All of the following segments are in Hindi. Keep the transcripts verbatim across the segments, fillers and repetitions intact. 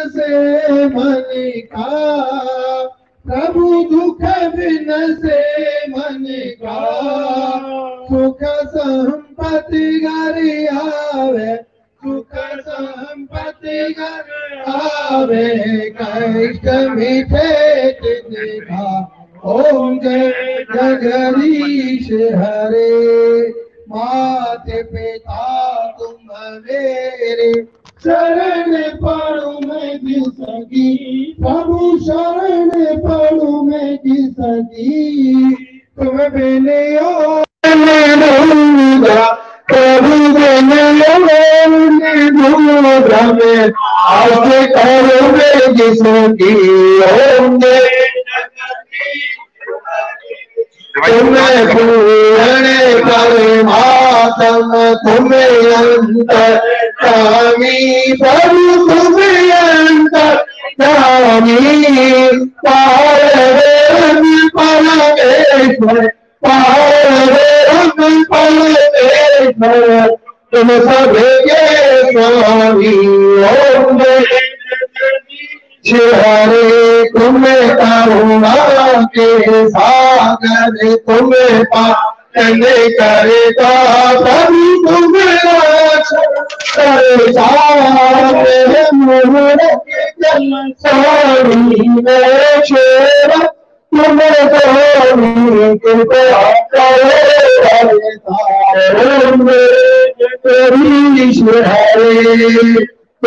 से मन का, प्रभु दुख बिन से मन का, सुख संपत्ति घर आवे, सुख संपत्ति घर आवे, कष्ट मिटे तिनका, ओम जय जगदीश हरे। माते पिता तुम मेरे, शरण पड़ू मैं जिसकी, प्रभु शरण पड़ू मैं जिसकी, तुम बिन और दूंगा, प्रभु बिन दूंगा मैं, आज करूँ मैं जिसकी, ओम जय तुम्हें पूर्ण परमात्म, तुम्हें अंतर स्वामी, प्रभु तुम्हें अंतर स्वामी, पारब्रह्म परमेश्वर, पारब्रह्म परमेश्वर, तुम सबके स्वामी, ओम जय हरे। तुम्हें करुणा के सागर, तुम्हें पालन करेगा, प्रभु तुम्हें स्वामी में शेरा, तुम्हें स्वामी कृपा करेगा, हरे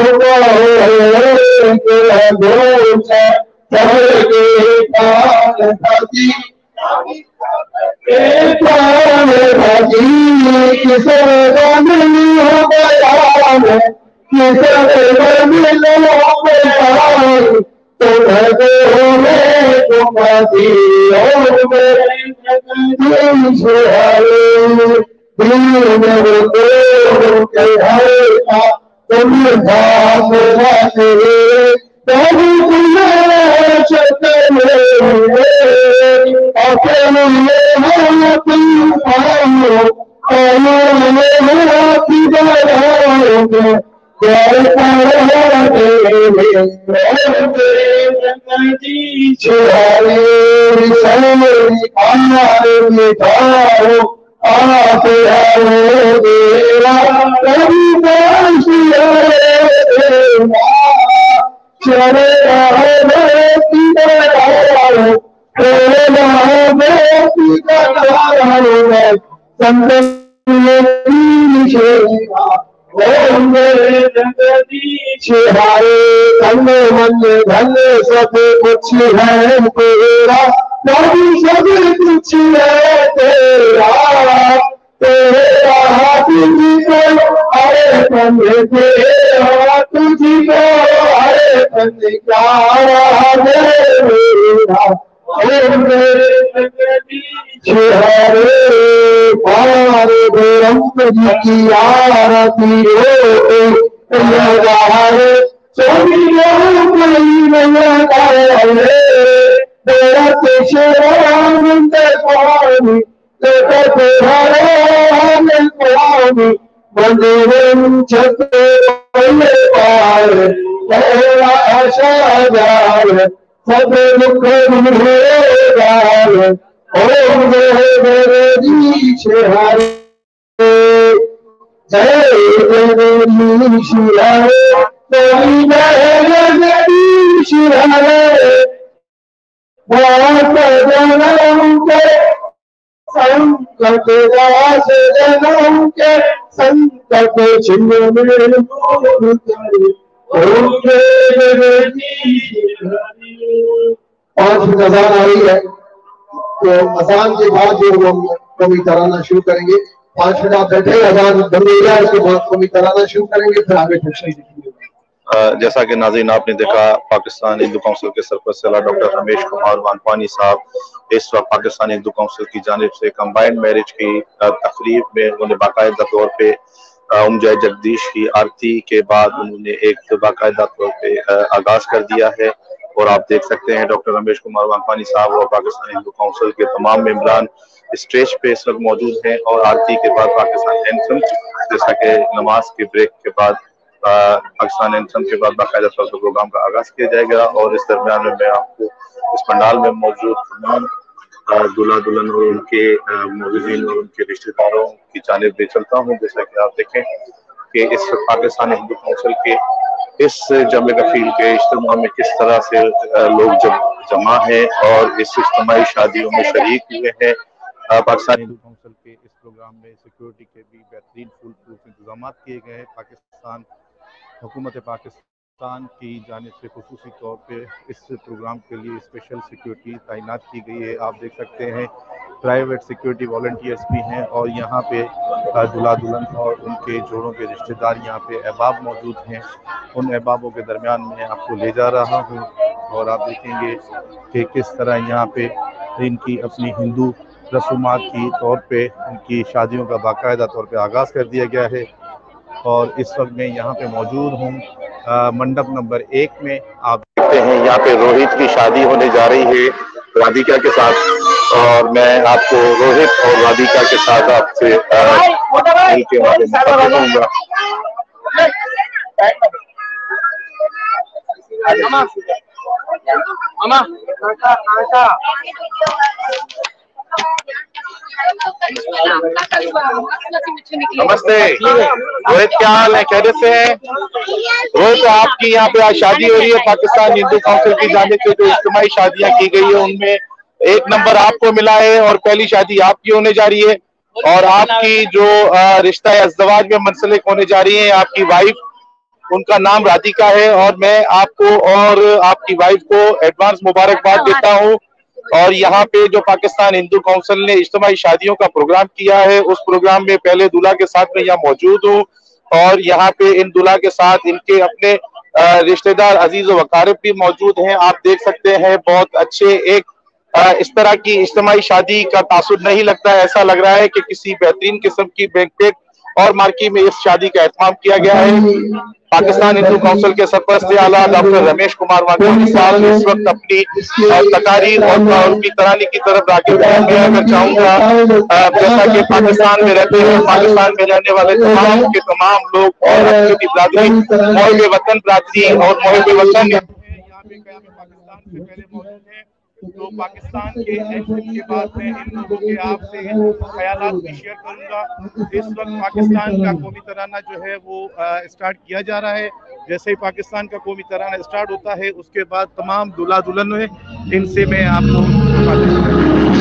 तुम धाम रे, प्रभु तुम्हें चतरे, अपने हाथ पाओ, अपने हाथ बढ़ाओगे, जय जगदीश हरे। हमारे मिटाओ आप हरे देवा, प्रभु चले जगदीश हरे। तन मन धन सब कुछ है तेरा, प्रभु सब कुछ है तेरा, तेरा तुझको हरे पन तेरा, तुझको हरे पन क्या मेरा, ओम जगदीश हरे। हमारे ब्रह्म जी की आरती हो हरे, स्वामी तेरा केशवानंद स्वामी, स्वामी मंदिर छत्र पार, तेरा आशा जाल सब दुख गाल, ओम जगदीश हरे। जय जगदीश हरे, जगदीश हरे। बहुत जनों के संकट दास, जनों के संकट छिन्न में दूर करे, ओम जगदीश हरे। पांच मिनट अजान आ रही है, तो अजान के बाद जो हम कवि तराना शुरू करेंगे, पांच मिनट आप बैठे, अजान बंद हो जाए उसके बाद कवि तराना शुरू करेंगे, फिर आगे प्रश्न देखेंगे। जैसा कि नाज़रीन आपने देखा, पाकिस्तान हिंदू काउंसिल के सरपरस्त डॉक्टर रमेश कुमार वानपानी साहब इस वक्त पाकिस्तान हिंदू काउंसिल की जानिब से कंबाइंड मैरिज की तकरीब में उन्होंने बाकायदा तौर पे ओम जय जगदीश की आरती के बाद उन्होंने एक बाकायदा तौर पे आगाज कर दिया है। और आप देख सकते हैं डॉक्टर रमेश कुमार वानपानी साहब और पाकिस्तान हिंदू काउंसिल के तमाम मेंबरान स्टेज पे इस वक्त मौजूद हैं। और आरती के बाद पाकिस्तान एंथम, जैसा कि नमाज के ब्रेक के बाद पाकिस्तान एंथम के बाद बाकायदा तौर पर प्रोग्राम का आगाज किया जाएगा। और इस दरमियान में मैं आपको इस पंडाल में मौजूद तमाम दूल्हा दुल्हन और उनके मोज़ीन और उनके रिश्तेदारों की जानिब ले चलता हूँ। जैसा कि आप देखें कि इस पाकिस्तान हिंदू काउंसिल के इस जमे कफील के इज्तिमा में किस तरह से लोग जब जमा है और इस इज्तिमाई शादियों में शरीक हुए हैं। पाकिस्तान हिंदू काउंसिल के इस प्रोग्राम में सिक्योरिटी के भी बेहतरीन फुल प्रूफ इंतजाम किए गए हैं। पाकिस्तान हुकूमत पाकिस्तान की जानिब से खुसूसी तौर पे इस प्रोग्राम के लिए स्पेशल सिक्योरिटी तैनात की गई है। आप देख सकते हैं प्राइवेट सिक्योरिटी वॉलंटियर्स भी हैं और यहाँ पे दूल्हा दुल्हन और उनके जोड़ों के रिश्तेदार यहाँ पे अहबाब मौजूद हैं। उन अहबाबों के दरमियान में आपको ले जा रहा हूँ और आप देखेंगे कि किस तरह यहाँ पे इनकी अपनी हिंदू रसूमात की तौर पे इनकी शादियों का बाकायदा तौर पे आगाज़ कर दिया गया है। और इस वक्त मैं यहाँ पे मौजूद हूँ मंडप नंबर एक में। आप देखते हैं यहाँ पे रोहित की शादी होने जा रही है राधिका के साथ और मैं आपको रोहित और राधिका के साथ आपसे मिलके वहाँ पे मुखातिब नमस्ते रोहित, क्या हाल है? खैरियत से हैं? रोहित, आपकी यहाँ पे आज शादी हो रही है पाकिस्तान हिंदू काउंसिल की जानिब से जो इज्तिमाई शादियां की गई है उनमें एक नंबर आपको मिला है और पहली शादी आपकी होने जा रही है और आपकी जो रिश्ता है अज़दवाज में मुंसलिक होने जा रही है आपकी वाइफ, उनका नाम राधिका है और मैं आपको और आपकी वाइफ को एडवांस मुबारकबाद देता हूँ। और यहाँ पे जो पाकिस्तान हिंदू काउंसिल ने इज्तिमाई शादियों का प्रोग्राम किया है उस प्रोग्राम में पहले दूल्हा के साथ में यहाँ मौजूद हूँ और यहाँ पे इन दूल्हा के साथ इनके अपने रिश्तेदार अजीज व वकारिब भी मौजूद हैं। आप देख सकते हैं बहुत अच्छे एक इस तरह की इज्तिमाई शादी का तासुर नहीं लगता है, ऐसा लग रहा है कि किसी बेहतरीन किस्म की बैंक्वेट और मार्की में इस शादी का एहतमाम किया गया है। पाकिस्तान हिंदू काउंसिल के सरपरस्त आला डॉक्टर रमेश कुमार वानपानी साहब इस वक्त अपनी तकारीर और उनकी तरानी की तरफ राग़िब हैं। मैं अगर चाहूंगा जैसा कि पाकिस्तान में रहते हैं पाकिस्तान में रहने वाले तमाम के तमाम लोग और अपनी बिरादरी मोहब्बे वतन बिरादरी और मोहब्बे वतन यहाँ पे पाकिस्तान से पहले मौजूद है तो पाकिस्तान के एक्शन के बाद मैं इन लोगों के आपसे ख्यालात भी शेयर करूंगा। इस वक्त पाकिस्तान का कौमी तराना जो है वो स्टार्ट किया जा रहा है। जैसे ही पाकिस्तान का कौमी तराना स्टार्ट होता है उसके बाद तमाम दूल्हा दुल्हन है इनसे मैं आपको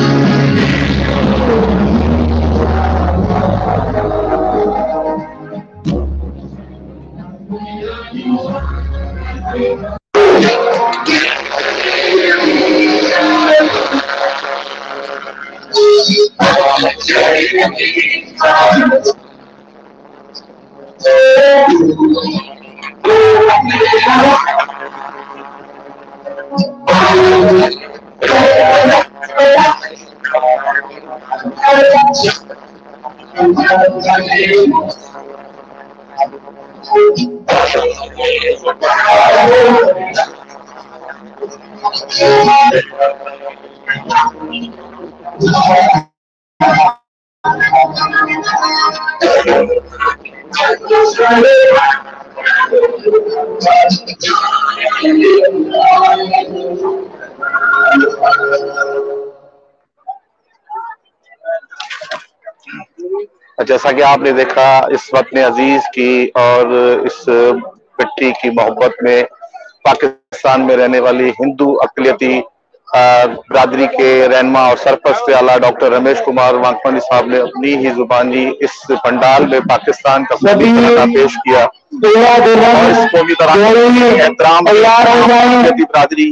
जैसा कि आपने देखा इस वतन अजीज की और इस मिट्टी की मोहब्बत में पाकिस्तान में रहने वाली हिंदू अक़लियती बिरादरी के रहनुमा और सरपरस्त आला डॉक्टर रमेश कुमार वानपानी साहब ने अपनी ही जुबानी इस पंडाल में पाकिस्तान का कौमी तराना पेश किया और इस कौमी तराने के एहतराम बिरादरी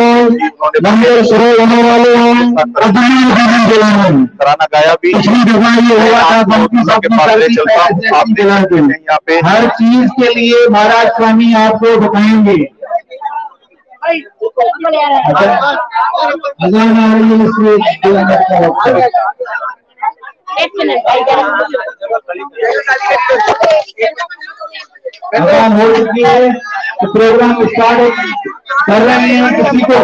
तराना गाया भी के पास ले चलता हूँ। आप यहाँ पे हर चीज के लिए महाराज स्वामी आपको बताएंगे। प्रोग्राम स्टार्ट कर रहे हैं, किसी को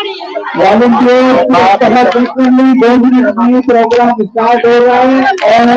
वॉलंटियर प्रोग्राम स्टार्ट हो रहा है और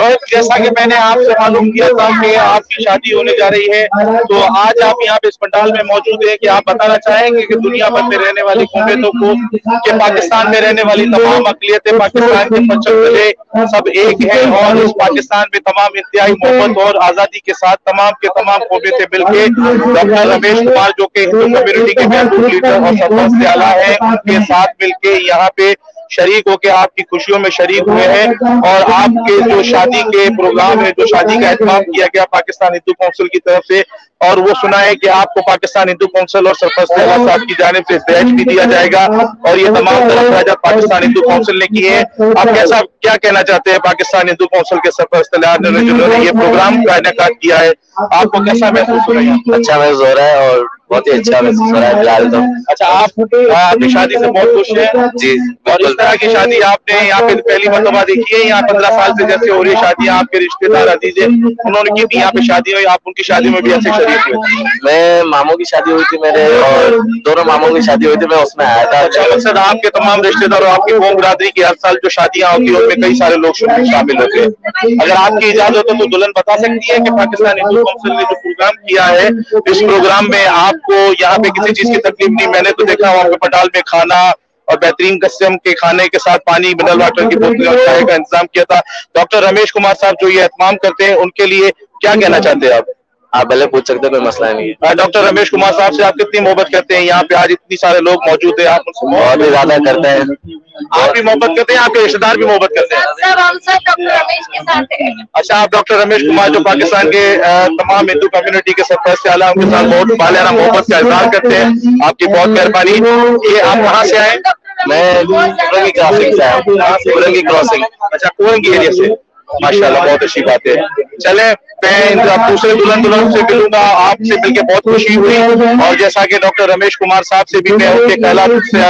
रोहित, जैसा कि मैंने आपसे मालूम किया था कि आपकी शादी होने जा रही है, तो आज आप यहाँ पे इस पंडाल में मौजूद हैं कि आप बताना चाहेंगे कि दुनिया भर में रहने वाली कौमियतों को, कि पाकिस्तान में रहने वाली तमाम अक़लियतें, पाकिस्तान के पचहत्तरे सब एक है और इस पाकिस्तान में तमाम इंतहाई मोहब्बत और आजादी के साथ तमाम के तमाम कौमियतें मिलके डॉक्टर रमेश कुमार जो कि हिंदू कम्युनिटी के महबूब लीडर और सरपंच आला है, उनके साथ मिलके यहाँ पे शरीक होके आपकी खुशियों में शरीक हुए हैं। और आपके जो शादी के प्रोग्राम है, जो शादी का एहतमाम किया गया पाकिस्तान हिंदू काउंसिल की तरफ से, और वो सुना है कि आपको पाकिस्तान हिंदू काउंसिल और सरपंच साहब की जानिब से दहेज भी दिया जाएगा और ये तमाम तरफ पाकिस्तान हिंदू काउंसिल ने किए हैं। आप कैसा क्या कहना चाहते हैं पाकिस्तान हिंदू काउंसिल के सरपंच ने जिन्होंने ये प्रोग्राम का इनेकाद किया है, आपको कैसा महसूस हो रहा है? अच्छा महसूस हो रहा है और बहुत ही अच्छा महसूस हो रहा है फिलहाल तो। अच्छा, आप अपनी शादी से बहुत खुश हैं? जी। और इस तरह की शादी आपने यहाँ पे पहली मरतबा देखी है? यहाँ पंद्रह साल से जैसे हो रही शादियाँ आपके रिश्तेदार अजीज है उन्होंने की भी यहाँ पे शादी हुई, आप उनकी शादी में भी अच्छे शरीक हुए? मैं मामू की शादी हुई थी मेरे, और दोनों मामू की शादी हुई थी, मैं उसमें आया था। अच्छा, मकसद आपके तमाम रिश्तेदार और आपकी कौम बिरादरी की हर साल जो शादियाँ होती है उनमें कई सारे लोग शामिल होते हैं। अगर आपकी इजाजत हो तो दुल्हन बता सकती है कि पाकिस्तान हिंदू काउंसिल ने जो प्रोग्राम किया है, इस प्रोग्राम में आपको यहाँ पे किसी चीज की तकलीफ नहीं? मैंने तो देखा वहाँ पे पंडाल में खाना और बेहतरीन किस्म के खाने के साथ पानी, मिनरल वाटर की बोतलें और चाय का इंतजाम किया था। डॉक्टर रमेश कुमार साहब जो ये एहतमाम करते हैं उनके लिए क्या कहना चाहते हैं आप? आप भले पूछ सकते हैं, कोई मसला नहीं है। डॉक्टर रमेश कुमार साहब से आप कितनी मोहब्बत करते हैं? यहाँ पे आज इतनी सारे लोग मौजूद हैं, आप उनसे बहुत ही ज्यादा करते हैं। आप भी मोहब्बत करते हैं, आपके रिश्तेदार भी मोहब्बत करते हैं? सब हम सब डॉक्टर रमेश के साथ हैं। अच्छा, आप डॉक्टर रमेश कुमार जो पाकिस्तान के तमाम हिंदू कम्युनिटी के सरपंच आला उनके साथ बहुत बालियाना मोहब्बत का इजहार करते हैं, आपकी बहुत मेहरबानी। ये आप कहाँ से आए? मैं कुरंगी क्रॉसिंग से आया हूँ। कुरंगी क्रॉसिंग। अच्छा, कुरंगी एरिया से, माशाल्लाह, बहुत अच्छी बात है। चले, मैं दूसरे दुल्हन दुल्हन से मिलूंगा, आपसे मिलकर बहुत खुशी हुई। और जैसा कि डॉक्टर रमेश कुमार साहब से भी मैं उनके ख्यालात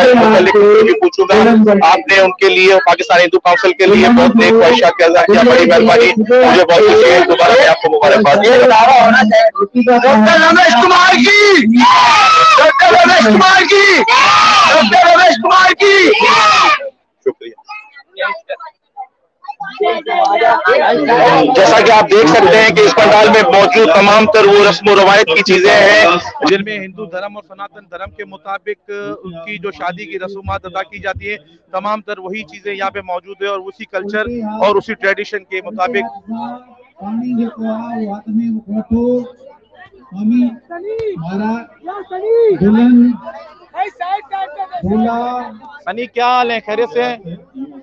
से भी पूछूंगा, आपने उनके लिए पाकिस्तान हिंदू काउंसिल के लिए बहुत नेक ख्वाहिशात का इज़हार किया, बड़ी मेहरबानी, मुझे बहुत खुशी है। दोबारा मैं आपको मुबारकबाद। डॉक्टर रमेश कुमार की, डॉक्टर रमेश कुमार की, डॉक्टर रमेश कुमार की। शुक्रिया। जैसा कि आप देख सकते हैं कि इस पंडाल में मौजूद तमाम तर वो रस्म और रवायत की चीजें हैं जिनमें हिंदू धर्म और सनातन धर्म के मुताबिक उनकी जो शादी की रसूमात अदा की जाती है, तमाम तर वही चीजें यहाँ पे मौजूद है और उसी कल्चर और उसी ट्रेडिशन के मुताबिक। सनी, क्या हाल है? खैरियत से हैं?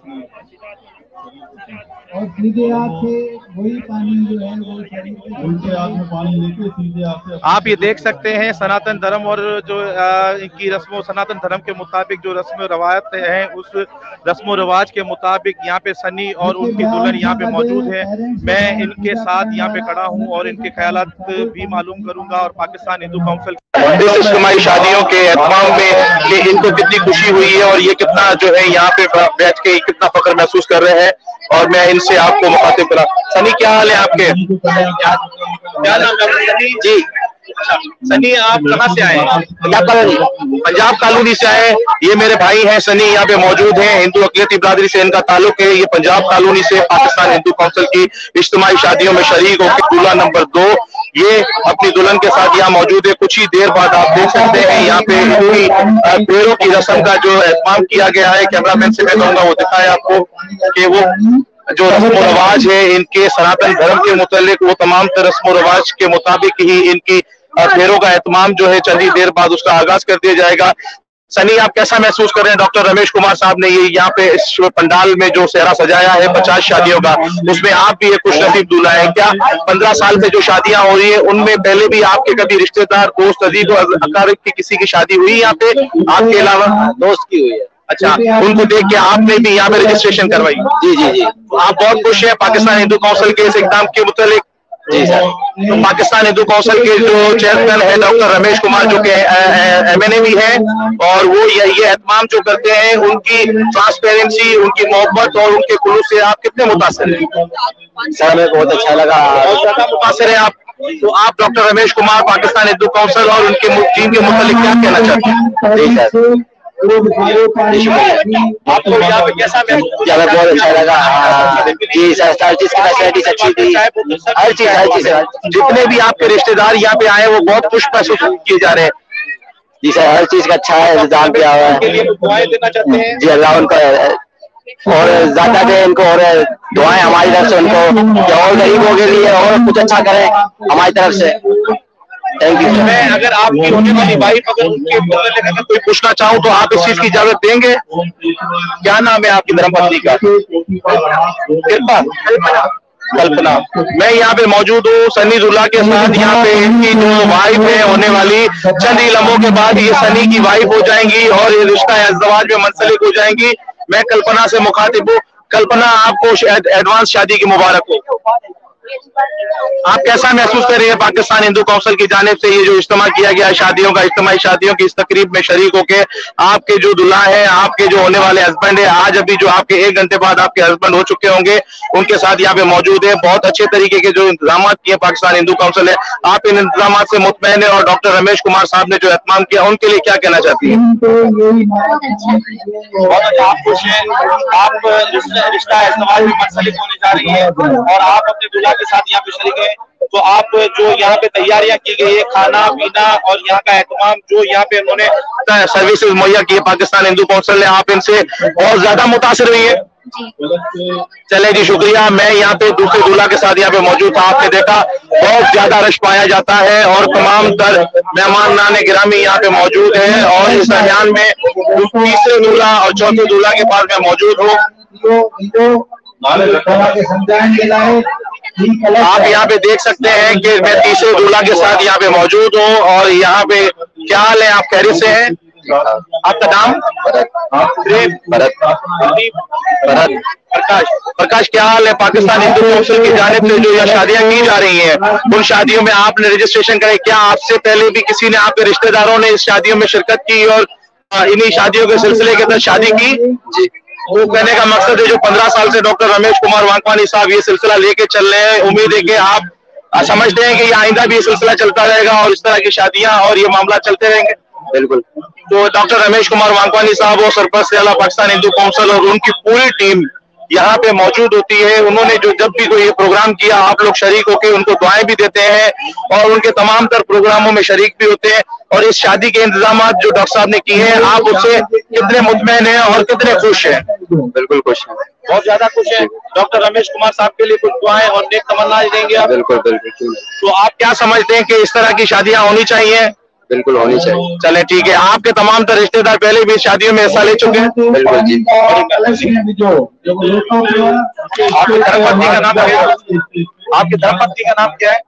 और सीधे आपसे वही पानी जो है वो उनके हाथ में पानी लेके सीधे आपसे आप ये देख सकते हैं सनातन धर्म और जो इनकी रस्मों सनातन धर्म के मुताबिक जो रस्म रवायत हैं उस रस्म रिवाज के मुताबिक यहाँ पे सनी और उनकी दुल्हन यहाँ पे मौजूद है। मैं इनके साथ यहाँ पे खड़ा हूँ और इनके ख्यालात भी मालूम करूंगा और पाकिस्तान हिंदू काउंसिल इस इज्तिमाई शादियों के एहतमाम में कि इनको कितनी खुशी हुई है और ये कितना जो है यहाँ पे बैठ के कितना फख्र महसूस कर रहे हैं। और मैं इनसे आपको मुखातिब करा। सनी, क्या हाल है आपके? क्या नाम है सनी जी? सनी, आप कहाँ से आए? पंजाब कॉलोनी। पंजाब कॉलोनी से आए। ये मेरे भाई हैं सनी, यहाँ पे मौजूद हैं। हिंदू अक़लियती बिरादरी से इनका ताल्लुक है। ये पंजाब कॉलोनी से पाकिस्तान हिंदू काउंसिल की इज्तिमाई शादियों में शरीक होकर दूल्हा नंबर दो ये अपनी दुल्हन के साथ यहाँ मौजूद है। कुछ ही देर बाद आप देख सकते हैं यहाँ पे इनकी पेड़ों की रस्म का जो एहतमाम किया गया है। कैमरामैन से मैं कहूँगा वो दिखाए आपको कि वो जो रस्म रवाज है इनके सनातन धर्म के मुतालिक वो तमाम रस्म रवाज के मुताबिक ही इनकी फेरों का एहतमाम जो है चंदी देर बाद उसका आगाज कर दिया जाएगा। सनी, आप कैसा महसूस कर रहे हैं? डॉक्टर रमेश कुमार साहब ने ये यहाँ पे इस पंडाल में जो सेहरा सजाया है पचास शादियों का, उसमें आप भी एक खुशनसीब दूल्हा है। क्या पंद्रह साल से जो शादियां हो रही है उनमें पहले भी आपके कभी रिश्तेदार, दोस्त, अजीज और अकारिब की किसी की शादी हुई यहाँ पे आपके अलावा? दोस्त की हुई है। अच्छा, उनको देख के आपने भी यहाँ पे रजिस्ट्रेशन करवाई? जी जी जी। आप बहुत खुश हैं पाकिस्तान हिंदू काउंसिल के इस इक़दाम के मुतालिक? जी सर। तो पाकिस्तान हिंदू काउंसिल के जो चेयरमैन है डॉक्टर रमेश कुमार जो के एम एन ए भी है और वो ये एहतमाम जो करते हैं उनकी ट्रांसपेरेंसी, उनकी मोहब्बत और उनके खुलूस से आप कितने मुतासिर हैं? सर, हमें बहुत अच्छा लगा। बहुत ज्यादा मुतासिर है आप। तो आप डॉक्टर रमेश कुमार पाकिस्तान हिंदू काउंसिल और उनके टीम के मुतालिक क्या कहना चाहते हैं? जी सर, आपको यहाँ पे कैसा महसूस? यहाँ पे बहुत अच्छा लगा। जी सर, हर चीज की फैसिलिटीज अच्छी थी, हर चीज हर चीज। जितने भी आपके रिश्तेदार यहाँ पे आए वो बहुत खुश महसूस किए जा रहे हैं। जी सर, हर चीज का अच्छा है, इंतजाम किया हुआ है। दुआएं देना चाहते हैं? जी अल्लाह उनको और ज्यादा दे इनको, और दुआएं हमारी तरफ से उनको कि और गरीबों के लिए और कुछ अच्छा करें हमारी तरफ से। Thank you. मैं अगर आपकी होने वाली वाइफ अगर उनके लेकर कोई पूछना चाहूँ तो आप इस चीज की इजाजत देंगे? क्या नाम है आपकी धर्मपत्नी का? कृपा कल्पना। मैं यहाँ पे मौजूद हूँ सनी दुल्ला के साथ। यहाँ पे इनकी जो वाइफ है होने वाली, चंद ही लम्हों के बाद ये सनी की वाइफ हो जाएंगी और ये रिश्ता अज़दवाज में मुंसलिक हो जाएंगी। मैं कल्पना से मुखातिब हूँ। कल्पना, आपको एडवांस शादी की मुबारक हो। आप कैसा महसूस कर रही है पाकिस्तान हिंदू काउंसिल की जानिब से ये जो इज्तिमा किया गया शादियों का, इज्तिमाई शादियों की इस तकरीब में शरीक होके आपके जो दुल्हा है, आपके जो होने वाले हस्बैंड है, आज अभी जो आपके एक घंटे बाद आपके हस्बैंड हो चुके होंगे, उनके साथ यहाँ पे मौजूद है। बहुत अच्छे तरीके के जो इंतजाम किए पाकिस्तान हिंदू काउंसिल है, आप इन इंतजाम से मुतमईन है और डॉक्टर रमेश कुमार साहब ने जो एहतमाम किया उनके लिए क्या कहना चाहती है? बहुत अच्छा। आप खुश हैं? आप रिश्ता इज़्तिमाई में मुंसलिक होने जा रही है और आप अपने दुल्हा के साथ यहाँ पे शरीक है, तो आप जो यहाँ पे तैयारियां की गई है, खाना पीना और यहाँ का एहतमाम जो यहाँ पे उन्होंने सर्विसेज मुहैया की है पाकिस्तान हिंदू काउंसिल ने, आप इनसे बहुत ज्यादा मुतासिर हुई है? चले जी, शुक्रिया। मैं यहाँ पे दूसरे दूल्हा के साथ यहाँ पे मौजूद था। आपने देखा बहुत ज्यादा रश पाया जाता है और तमाम तर मेहमान नाने गिरामी यहाँ पे मौजूद है और इस दरमियान में तीसरे दूल्हा और चौथे दूल्हा के पास मैं मौजूद हूँ। आप यहाँ पे देख सकते हैं कि मैं तीसरे दूल्हा के साथ यहाँ पे मौजूद हूँ और यहाँ पे क्या हाल है? आप खैरियत से हैं? आपका नाम? भरत। भरत प्रकाश। प्रकाश, क्या हाल है? पाकिस्तान हिंदू काउंसिल की जानिब से जो यह शादियां की जा रही हैं, उन शादियों में आपने रजिस्ट्रेशन करे, क्या आपसे पहले भी किसी ने, आपके रिश्तेदारों ने इस शादियों में शिरकत की और इन्हीं शादियों के सिलसिले के तहत शादी की? जी। वो कहने का मकसद है जो पंद्रह साल से डॉक्टर रमेश कुमार वांकवानी साहब ये सिलसिला लेके चल रहे हैं, उम्मीद है कि आप समझते हैं कि ये आइंदा भी ये सिलसिला चलता रहेगा और इस तरह की शादियां और ये मामला चलते रहेंगे? बिल्कुल। तो डॉक्टर रमेश कुमार वांकवानी साहब और सरपरस्त आला पाकिस्तान हिंदू काउंसिल और उनकी पूरी टीम यहाँ पे मौजूद होती है। उन्होंने जो जब भी कोई प्रोग्राम किया, आप लोग शरीक होकर उनको दुआएं भी देते हैं और उनके तमाम तर प्रोग्रामों में शरीक भी होते हैं। और इस शादी के इंतजाम जो डॉक्टर साहब ने किए हैं, आप उससे कितने मुतमईन हैं और कितने खुश हैं? बिल्कुल खुश हैं, बहुत ज्यादा खुश हैं। डॉक्टर रमेश कुमार साहब के लिए कुछ दुआएं और नेक तमन्ना देंगे आप? बिल्कुल बिल्कुल। तो आप क्या समझते हैं कि इस तरह की शादियां होनी चाहिए? बिल्कुल होनी चाहिए। चले ठीक है। आपके तमाम तर रिश्तेदार पहले भी शादियों में हिस्सा ले चुके हैं? बिल्कुल जी। आपकी धर्मपत्नी का नाम क्या है? आपकी धर्मपत्नी का नाम क्या है?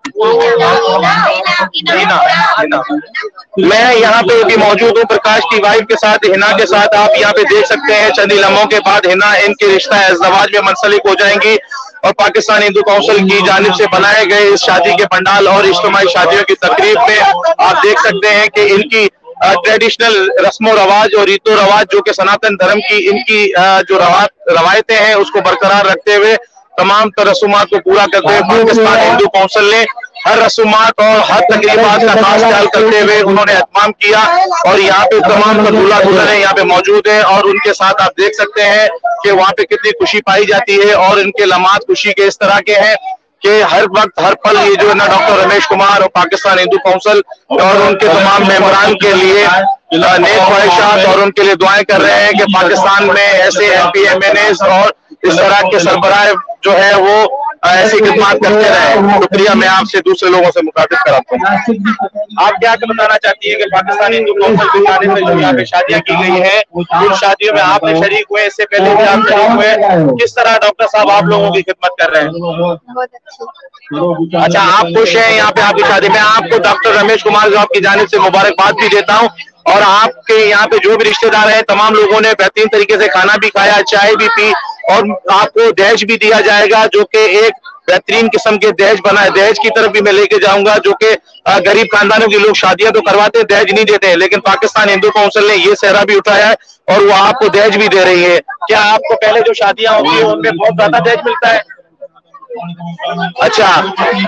हिना। हिना। मैं यहाँ पे भी मौजूद हूँ प्रकाश की वाइफ के साथ, हिना के साथ। आप यहाँ पे देख सकते हैं चंद ही लम्हों के बाद हिना इनके रिश्ता अज़दवाज में मुंसलिक हो जाएंगी और पाकिस्तान हिंदू काउंसिल की जानिब से बनाए गए इस शादी के पंडाल और इज्तिमाई शादियों की तकरीब में आप देख सकते हैं कि इनकी ट्रेडिशनल रस्मो रवाज और रीतो रवाज जो कि सनातन धर्म की इनकी जो रवायतें हैं उसको बरकरार रखते हुए तमाम रसूमात को पूरा करते हुए पाकिस्तान हिंदू काउंसिल ने हर रसूमात और हर तकरीबात का खास ख्याल करते हुए उन्होंने एहतमाम किया और यहाँ पे तमाम दूल्हा दुल्हन यहाँ पे मौजूद है और उनके साथ आप देख सकते हैं कि वहाँ पे कितनी खुशी पाई जाती है और इनके लम्हात खुशी के इस तरह के हैं कि हर वक्त हर पल ये जो है ना डॉक्टर रमेश कुमार और पाकिस्तान हिंदू काउंसिल और उनके तमाम मेंबरान के लिए नेक ख्वाहिशात और उनके लिए दुआएं कर रहे हैं कि पाकिस्तान में ऐसे M P M N S और इस तरह के सरबराह जो है वो ऐसी खिदमत करते रहे। शुक्रिया। मैं आपसे दूसरे लोगों से मुखातिब कराता हूँ। आप क्या बताना चाहती है कि पाकिस्तान हिंदू काउंसिल की जानिब से जो यहाँ पे शादियां की गई है, उन शादियों में आपने शरीक हुए, इससे पहले भी आप शरीक हुए, किस तरह डॉक्टर साहब आप लोगों की खिदमत कर रहे हैं? अच्छा, आप खुश हैं यहाँ पे आपकी शादी में? आपको डॉक्टर रमेश कुमार साहब की जानिब से मुबारकबाद भी देता हूँ और आपके यहाँ पे जो भी रिश्तेदार हैं तमाम लोगों ने बेहतरीन तरीके से खाना भी खाया, चाय भी पी और आपको दहेज भी दिया जाएगा जो कि एक बेहतरीन किस्म के दहेज बना है। दहेज की तरफ भी मैं लेके जाऊंगा जो कि गरीब खानदानों के लोग शादियां तो करवाते हैं, दहेज नहीं देते हैं, लेकिन पाकिस्तान हिंदू काउंसिल ने ये सहरा भी उठाया है और वो आपको दहेज भी दे रही है। क्या आपको पहले जो शादियां होती है उनमें बहुत ज्यादा दहेज मिलता है? अच्छा,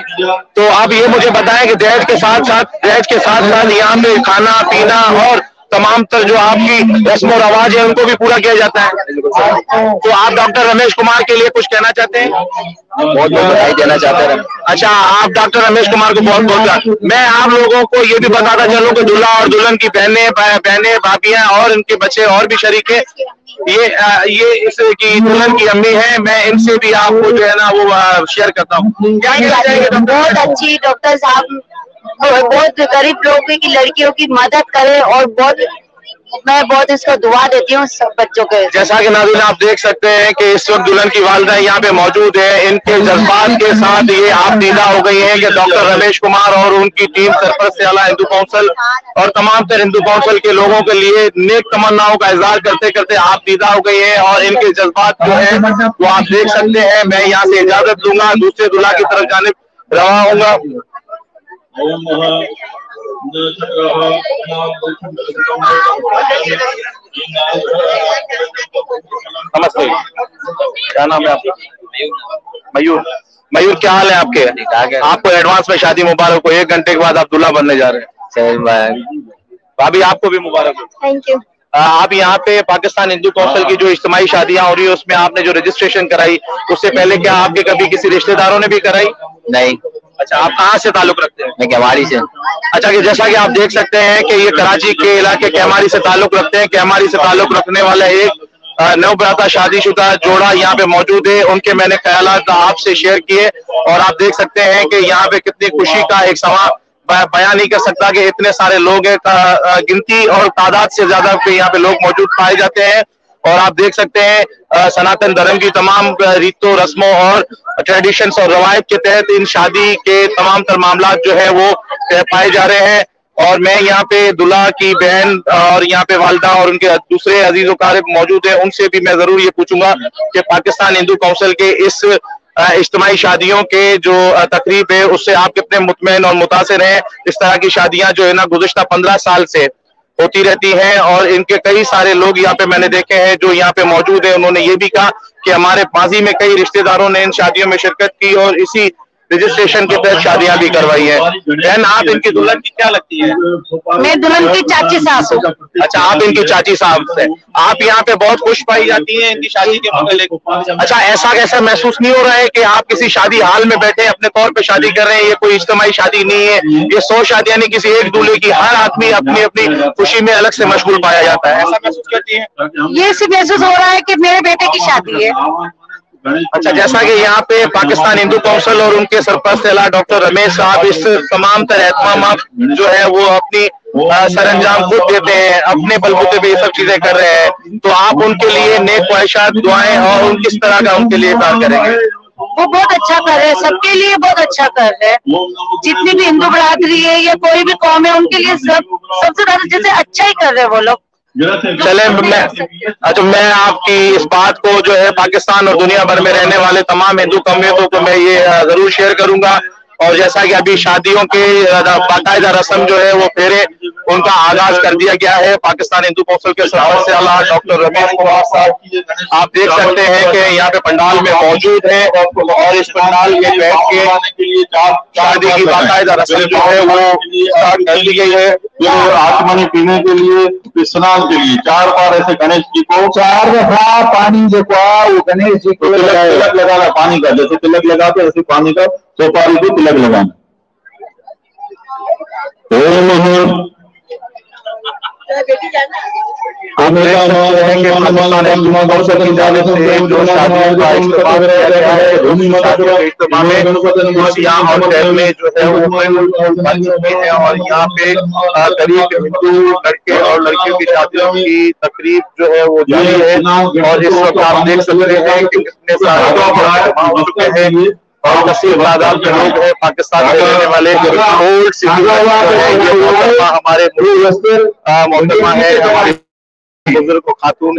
तो आप ये मुझे बताएं कि दहेज के साथ साथ दहेज के साथ साथ यहाँ पे खाना पीना और तमाम तर जो आपकी रस्म और रवाज है उनको भी पूरा किया जाता है। तो आप डॉक्टर रमेश कुमार के लिए कुछ कहना चाहते हैं? बहुत बहुत बधाई देना चाहते हैं। अच्छा, आप डॉक्टर रमेश कुमार को बहुत बहुत। मैं आप लोगों को ये भी बताता चलूं कि दूल्हा और दुल्हन की बहनें बहनें भाभियां और इनके बच्चे और भी शरीक है। ये ये इस की दुल्हन की अम्मी है, मैं इनसे भी आपको जो है ना वो शेयर करता हूँ। बहुत अच्छी डॉक्टर साहब, बहुत गरीब लोगों की लड़कियों की मदद करे और बहुत मैं बहुत इसको दुआ देती हूँ सब बच्चों के। जैसा कि नाज़रीन आप देख सकते हैं कि इस वक्त दुल्हन की वालिदा यहाँ पे मौजूद है। इनके जज्बात के साथ ये आप दीदा हो गई है कि डॉक्टर रमेश कुमार और उनकी टीम सरपरस्त आला हिंदू काउंसिल और तमाम तर हिंदू काउंसिल के लोगों के लिए नेक तमन्नाओं का इजहार करते करते आप दीदा हो गई है और इनके जज्बात जो है वो आप देख सकते हैं। मैं यहाँ से इजाजत दूंगा, दूसरे दुल्हा की तरफ जानिब रवा होगा। नमस्ते, क्या नाम है आपका? मयूर। मयूर, क्या हाल है आपके? आपको एडवांस में शादी मुबारक हो। एक घंटे के बाद आप दूल्हा बनने जा रहे हैं। भाभी आपको भी मुबारक हो। Thank you. आप यहाँ पे पाकिस्तान हिंदू काउंसिल की जो इज्तिमाई शादियां हो रही है उसमें आपने जो रजिस्ट्रेशन कराई, उससे पहले क्या आपके कभी किसी रिश्तेदारों ने भी कराई? नहीं। अच्छा, आप कहाँ से ताल्लुक रखते हैं? मैं कैमारी से। अच्छा, कि जैसा कि आप देख सकते हैं कि ये कराची के इलाके कैमारी से ताल्लुक रखते हैं। कैमारी से ताल्लुक रखने वाला एक नवब्राता शादीशुदा जोड़ा यहाँ पे मौजूद है। उनके मैंने ख्यालात आपसे शेयर किए और आप देख सकते हैं कि यहाँ पे कितनी खुशी का एक समा बयान नहीं कर सकता कि इतने सारे लोग हैं, गिनती और तादाद से ज्यादा यहाँ पे लोग मौजूद पाए जाते हैं। और आप देख सकते हैं सनातन धर्म की तमाम रीतों, रस्मों और ट्रेडिशंस और रवायत के तहत इन शादी के तमाम तर मामला जो है वो पाए जा रहे हैं। और मैं यहाँ पे दुल्हा की बहन और यहाँ पे वालिदा और उनके दूसरे अजीज व क़ारिब मौजूद हैं, उनसे भी मैं जरूर ये पूछूंगा कि पाकिस्तान हिंदू काउंसिल के इस इज्तिमाई शादियों के जो तकरीब है उससे आप कितने मुतमईन और मुतासिर हैं? इस तरह की शादियां जो है ना गुज़िश्ता पंद्रह साल से होती रहती हैं और इनके कई सारे लोग यहाँ पे मैंने देखे हैं जो यहाँ पे मौजूद है। उन्होंने ये भी कहा कि हमारे माजी में कई रिश्तेदारों ने इन शादियों में शिरकत की और इसी रजिस्ट्रेशन के तहत शादियां भी करवाई है। बहन, आप इनकी दुल्हन की क्या लगती है? मैं दुल्हन की चाची सास हूँ। अच्छा, आप इनकी चाची साहब से। आप यहाँ पे बहुत खुश पाई जाती हैं इनकी शादी के मुतालिक। अच्छा, ऐसा कैसा महसूस नहीं हो रहा है कि आप किसी शादी हाल में बैठे अपने तौर पे शादी कर रहे हैं? ये कोई इज्तिमाई शादी नहीं है, ये सौ शादियां नहीं किसी एक दूल्हे की। हर आदमी अपनी अपनी खुशी में अलग से मशगूल पाया जाता है। ऐसा महसूस करती है? ये सिर्फ महसूस हो रहा है कि मेरे बेटे की शादी है। अच्छा, जैसा कि यहाँ पे पाकिस्तान हिंदू काउंसिल और उनके सरपरस्त आला डॉक्टर रमेश साहब इस तमाम तरह एहतमाम जो है वो अपनी सरंजाम खुद देते हैं, अपने बलबूते पे ये सब चीजें कर रहे हैं, तो आप उनके लिए नेक ख्वाहिशात, दुआएं और उन किस तरह का उनके लिए प्यार करेंगे? वो बहुत अच्छा कर रहे हैं, सबके लिए बहुत अच्छा कर रहे हैं। जितनी भी हिंदू बरादरी है या कोई भी कौम है उनके लिए सब सबसे ज्यादा जैसे अच्छा ही कर रहे हैं वो लोग। चले, मैं अच्छा मैं आपकी इस बात को जो है पाकिस्तान और दुनिया भर में रहने वाले तमाम हिंदू कम्युनिटियों को मैं ये जरूर शेयर करूंगा। और जैसा कि अभी शादियों के बाकायदा रस्म जो है वो फेरे उनका आगाज कर दिया गया है। पाकिस्तान हिंदू काउंसिल के सरपरस्त आला डॉक्टर रमेश कुमार साहब आप देख सकते हैं कि यहाँ पे पंडाल में मौजूद है और इस पंडाल में बैठ के शादी की बाकायदा रस्म जो है वो स्टार्ट कर दी गई है। आसमानी पीने के लिए, स्नान के लिए चार बार ऐसे गणेश जी को चार दफा पानी जो वो गणेश जी को तिलक लगाना, पानी का जैसे तिलक लगाते ऐसे पानी का सोपारी को तिलक लगाना। और यहाँ पे करीब हिंदू लड़के और लड़कियों की शादियों की तकरीब जो है वो जारी है और इस वक्त आप देख सकते हैं कि कितने सारे हो चुके हैं और कसीर तादाद में लोग हैं पाकिस्तान में रहने वाले। ओल्ड सिटी है ये हमारे मोहतरमा है, हमारी बुजुर्ग खातून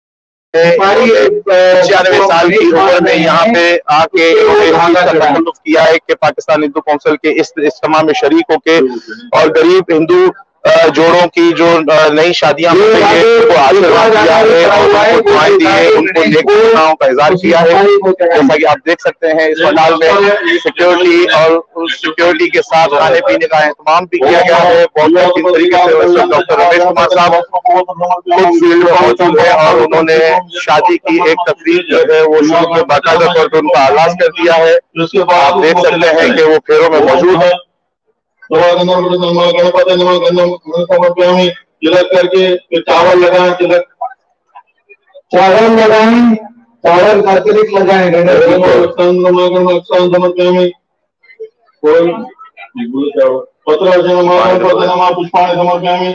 छियानवे साल की उम्र में यहाँ पे आके तकल्लुफ किया है कि पाकिस्तान हिंदू काउंसिल के इस इज्तिमा में शरीक होके और गरीब हिंदू जोड़ों की जो नई शादियां हो रही है उनको आशीर्वाद दिया है और उनको दुआएं दी है, उनको नेक दुआओं का इज़हार किया है। जैसा कि आप देख सकते हैं इस पंडाल में सिक्योरिटी और सिक्योरिटी के साथ खाने पीने का इंतजाम भी किया गया है बहुत बेहतरीन तरीके से। डॉक्टर रमेश कुमार साहब खुद फील्ड में मौजूद है और उन्होंने शादी की एक तकरीर जो है वो शुरू में बाकायदा तौर पर उनका आगाज कर दिया है। आप देख सकते हैं कि वो फेरों में मौजूद है। समर्पयामि, तिलक करके फिर चावल लगाएं, तिलक चावल लगाएं, चावल का तिलक लगाएं। समर्पयामि, पत्र पुष्पाणि समर्पयामि।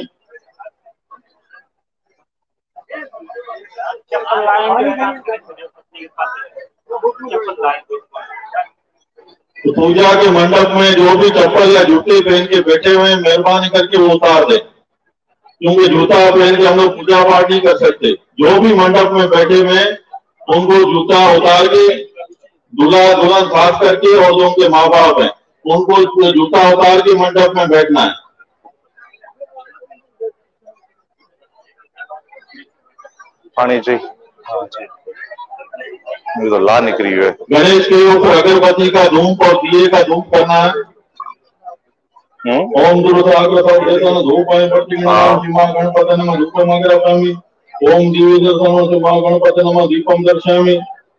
तो पूजा के मंडप में जो भी चप्पल या जूते पहन के बैठे हुए हैं मेहरबानी करके वो उतार दे, क्योंकि जूता पहन के हम लोग पूजा पाठ नहीं कर सकते। जो भी मंडप में बैठे हुए हैं उनको जूता उतार के, दूल्हा दुल्हन खास करके और जो उनके माँ बाप हैं उनको जूता उतार के मंडप में बैठना है। पानी जी, हाँ जी, मुझे तो ला निकली है। गणेश के ऊपर अगरबत्ती का धूप और दिए का धूप करना है। ओम दुर्गाग्रह धूप गणपति नमः धूपम अग्रपामि। ओम दिव्य गणपति नमः दीपम दर्शयामि।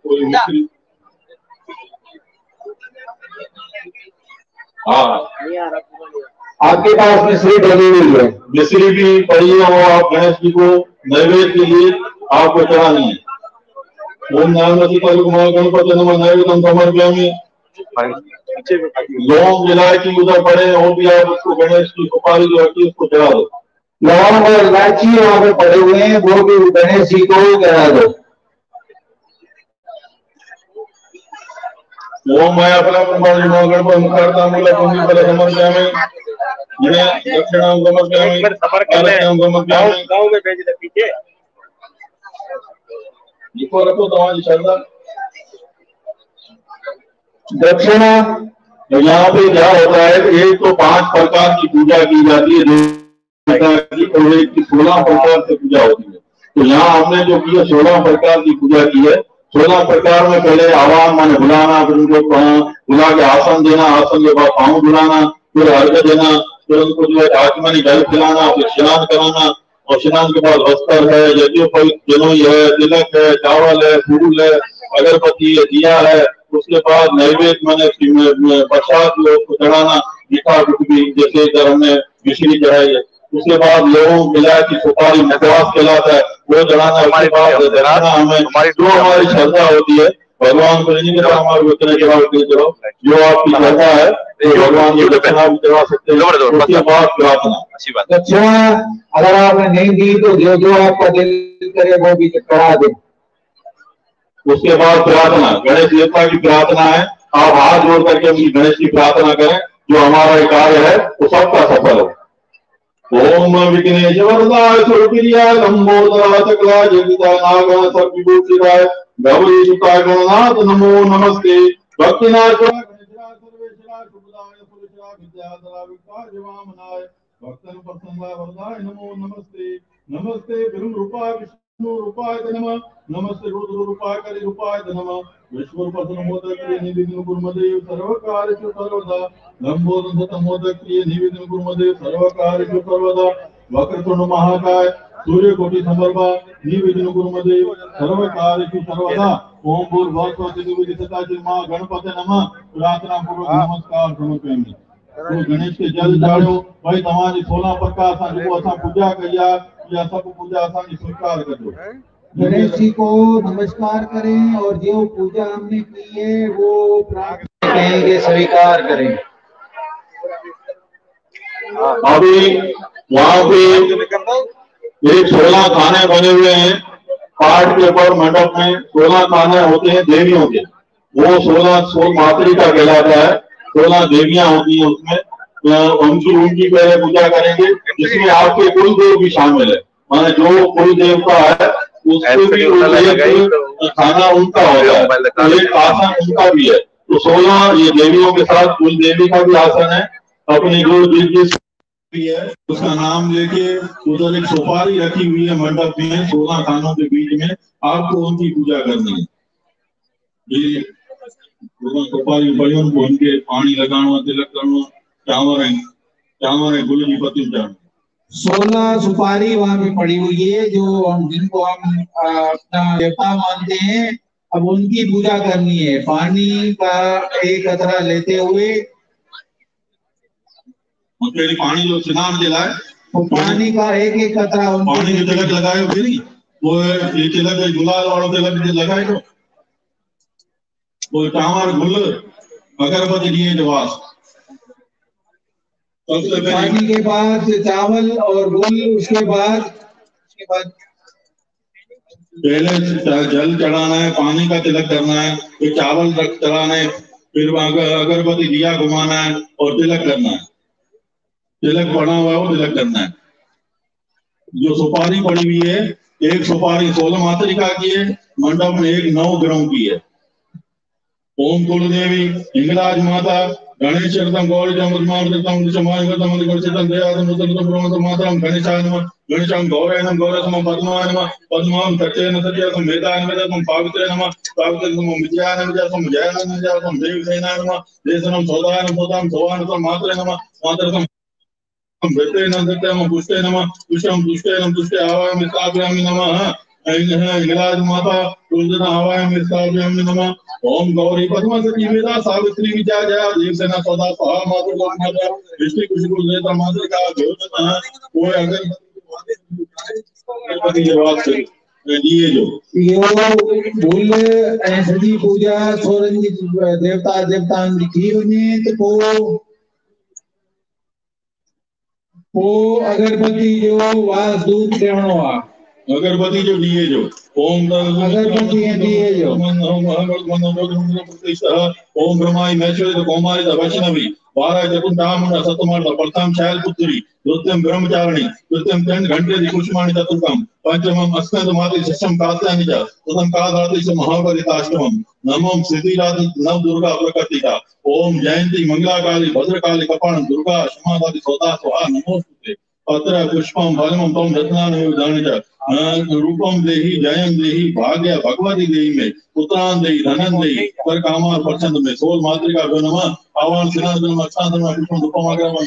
हाँ, आपके पास मिश्री डली हुई है, मिश्री भी पड़ी है, वो आप गणेश जी को नैवेद्य के लिए आपको चढ़ानी है। ओम नामति गणपति नमः नैवेद्यम समर्पयामि। लौंग इलायची उधर पड़े वो भी आप उसको गणेश की सुपारी जो रखी उसको चढ़ा दो। लौंग और इलायची वहां पे पड़े हुए हैं वो भी गणेश जी को चढ़ा दो। ओम माया फला गणपति मुखारता मूल कुंडी फल समर्पयामि। दक्षिणाम समर्पयामि। समर्पयामि। गांव में भेज दे पीछे लिखो रखो तुम्हारी श्रद्धा। दक्षिणा यहाँ पे क्या होता है, एक तो पांच प्रकार की पूजा की जाती है, और एक की सोलह प्रकार से पूजा होती है। तो यहाँ हमने जो की है सोलह प्रकार की पूजा की है। सोलह प्रकार में पहले आह्वान माने बुलाना, फिर उनको बुला के आसन देना, आसन के बाद पाँव बुलाना, फिर अर्घ देना, फिर उनको जो है आचमनी जल खिलाना, फिर स्नान कराना, और स्नान के बाद वस्त्र है, यज्ञोपवीत जनोई है, तिलक है, चावल है, फूल है, अगरबत्ती है, दिया है। उसके बाद नैवेद्य मैंने प्रसाद को चढ़ाना, मीठा भी जैसे इधर हमने मिश्री चढ़ाई है। उसके बाद लोगों मिला की सुपारी मुखवास कहलाता है वो चढ़ाना। हमारे पास हमें जो हमारी श्रद्धा होती है भगवान को नहीं करता, हमारे उतने के बाद चलो जो आपकी श्रद्धा है भगवान को दक्षिणा भी चढ़ा सकते हैं। उसके बाद प्रार्थना, दक्षिणा अगर आपने नहीं दी तो जो जो आपका दिल करे वो भी चढ़ा दे। उसके बाद प्रार्थना, गणेश देवता की प्रार्थना है, आप हाथ जोड़ करके गणेश की प्रार्थना करें, जो हमारा कार्य है वो सबका सफल हो। ओम विघ्नेश वरदाय सुरप्रियाय लंबोदराय सकलाय जगदाय नागाय सर्वविभूषिताय गौरी सुताय गणनाथ नमो नमस्ते। भक्तिनाथ गणेशराय सर्वेश्वराय शुभदाय पुरुषाय विद्याधराय विकाय जीवामनाय भक्तन प्रसन्नाय वरदाय नमो नमस्ते। नमस्ते ब्रह्म रूपाय विष्णु रूपाय नमः। नमस्ते रुद्र रूपाय करि रूपाय नमः। विश्वरूप मोदक्रिय निविघ्न कुर्मदेव सर्वकार्येषु सर्वदा। लंबोदर सतमोदक्रिय निविघ्न कुर्मदेव सर्वकार्येषु सर्वदा। वक्रतुंड महाकाय सूर्यकोटि समर्पा निविघ्न कुर्मदेव सर्वकार्येषु सर्वदा। ओम भूर्भुवः स्वस्ति मां गणपते नमः। प्रार्थना पूर्वक नमस्कार समर्पयामि। तो गणेश के जल चाढ़ो भाई, तमारी सोलह प्रकार सा जो असा पूजा करिया या सब पूजा असानी स्वीकार कर दो। गणेश जी को नमस्कार करें और जो पूजा हमने की है वो प्रार्थना कहेंगे स्वीकार करें। अभी यहाँ पे एक सोलह खाने बने हुए हैं पाठ के ऊपर मंडप में। सोलह खाने होते हैं देवियों के, वो सोलह सोल मातरी का कहलाता है। सोलह देवियां होती हैं उसमें, उनकी उनकी पहले पूजा करेंगे, जिसमें आपके कुल देव भी शामिल है। माने जो कुल देवता है उसके भी खाना उनका होता है, तो एक आसन उनका भी है। तो सोलह ये देवियों के साथ कुल देवी का भी आसन है। अपनी जो जिस भी है, उसका नाम लेके उधर एक सुपारी रखी हुई है मंडप में, सोलह खानों के बीच में, आपको उनकी पूजा करनी है। ये सुपारी भाइयों को उनके पानी लगाना, तिलक करना, चावल है चावल है गुल की पत्ती उठाना। सोलह सुपारी वहाँ पे पड़ी हुई है, जो हम जिनको हम अपना देवता मानते हैं, अब उनकी पूजा करनी है। पानी का एक कतरा लेते हुए, पानी जो स्नान दिलाए, वो पानी का एक एक कतरा पानी के तिलक लगाए फिर वो ये तिलक गुलाल वाला तिलक लगाए तो वो चावल गुल अगरबत्ती दिए जवास। पानी के बाद चावल और गुल, उसके बाद उसके बाद पहले जल चढ़ाना है, पानी का तिलक करना है, फिर चावल चढ़ाना है, फिर अगरबत्ती दिया घुमाना है और तिलक करना है। तिलक पड़ा हुआ है वो तिलक करना है। जो सुपारी पड़ी हुई है, एक सुपारी सोलह मातृका की है, मंडप में एक नौ ग्रहों की है। ओम कुलदेवी, हिंगराज माता, गणेश चरतम गौरी जमृतम समाजम दिगर्चितम दयादम मुतम ब्रह्मतम मातरम गणेशाय नमः गणेशम गौराय नमः गौरसम पद्माय नमः पद्मां सत्येन सत्यसम वेदाय वेदसम पावित्रे नमः पावित्रे नमः विजयाय नमः विजयसम विजयाय नमः विजयसम देवसेनाय नमः देशनम सौदाय नमः सौदाम सौवानसम मात्रे नमः मातरसम वृत्ते नमः सत्यम पुष्टे नमः पुष्टम पुष्टे नमः पुष्टे आवाहयामि स्थापयामि नमः हिंगराज माता तुलजना आवाहयामि स्थापयामि नमः ओम गौरी पद्मावती वेदा सावित्री विद्या जया देवसेना सदा स्वाहा मातृ माता विष्णु कुशकुल देवता मातृका देवता कोई अगर गणपति की बात करें ये जो यो भूल ऐसी पूजा सोरन जी देवता देवता की वने तो को को अगरबत्ती जो वास दूध देवणो आ अगरबत्ती जो दिए जो ओम अगरबत्ती दिए जो ओम ब्रह्माई महेश्वरी कौमारी वैष्णवी बारह जकुंडामुंड सतमर्द प्रथम शैल पुत्री द्वितीयम ब्रह्मचारिणी तृतीयम चंड घंटे कुष्माणी चतुर्थम पंचमम अस्कंद माति षष्ठम कात्यायनी च प्रथम काधाति च महापरिताष्टमम नमोम सिद्धिराज नव दुर्गा प्रकृतिका ओम जयंती मंगलाकाली भद्रकाली कपाण दुर्गा क्षमादाति सौदा स्वाहा नमोस्तुते पत्र पुष्पम फलम तम रत्नानि च रूपम देहि जयम देहि भाग्य भगवती देहि में पुत्रान देहि धनन देहि पर कामा प्रचंड में सोल मातृका भो नमः आवाहन सिनादन मक्षांतन में पुष्पम रूपमाग्रम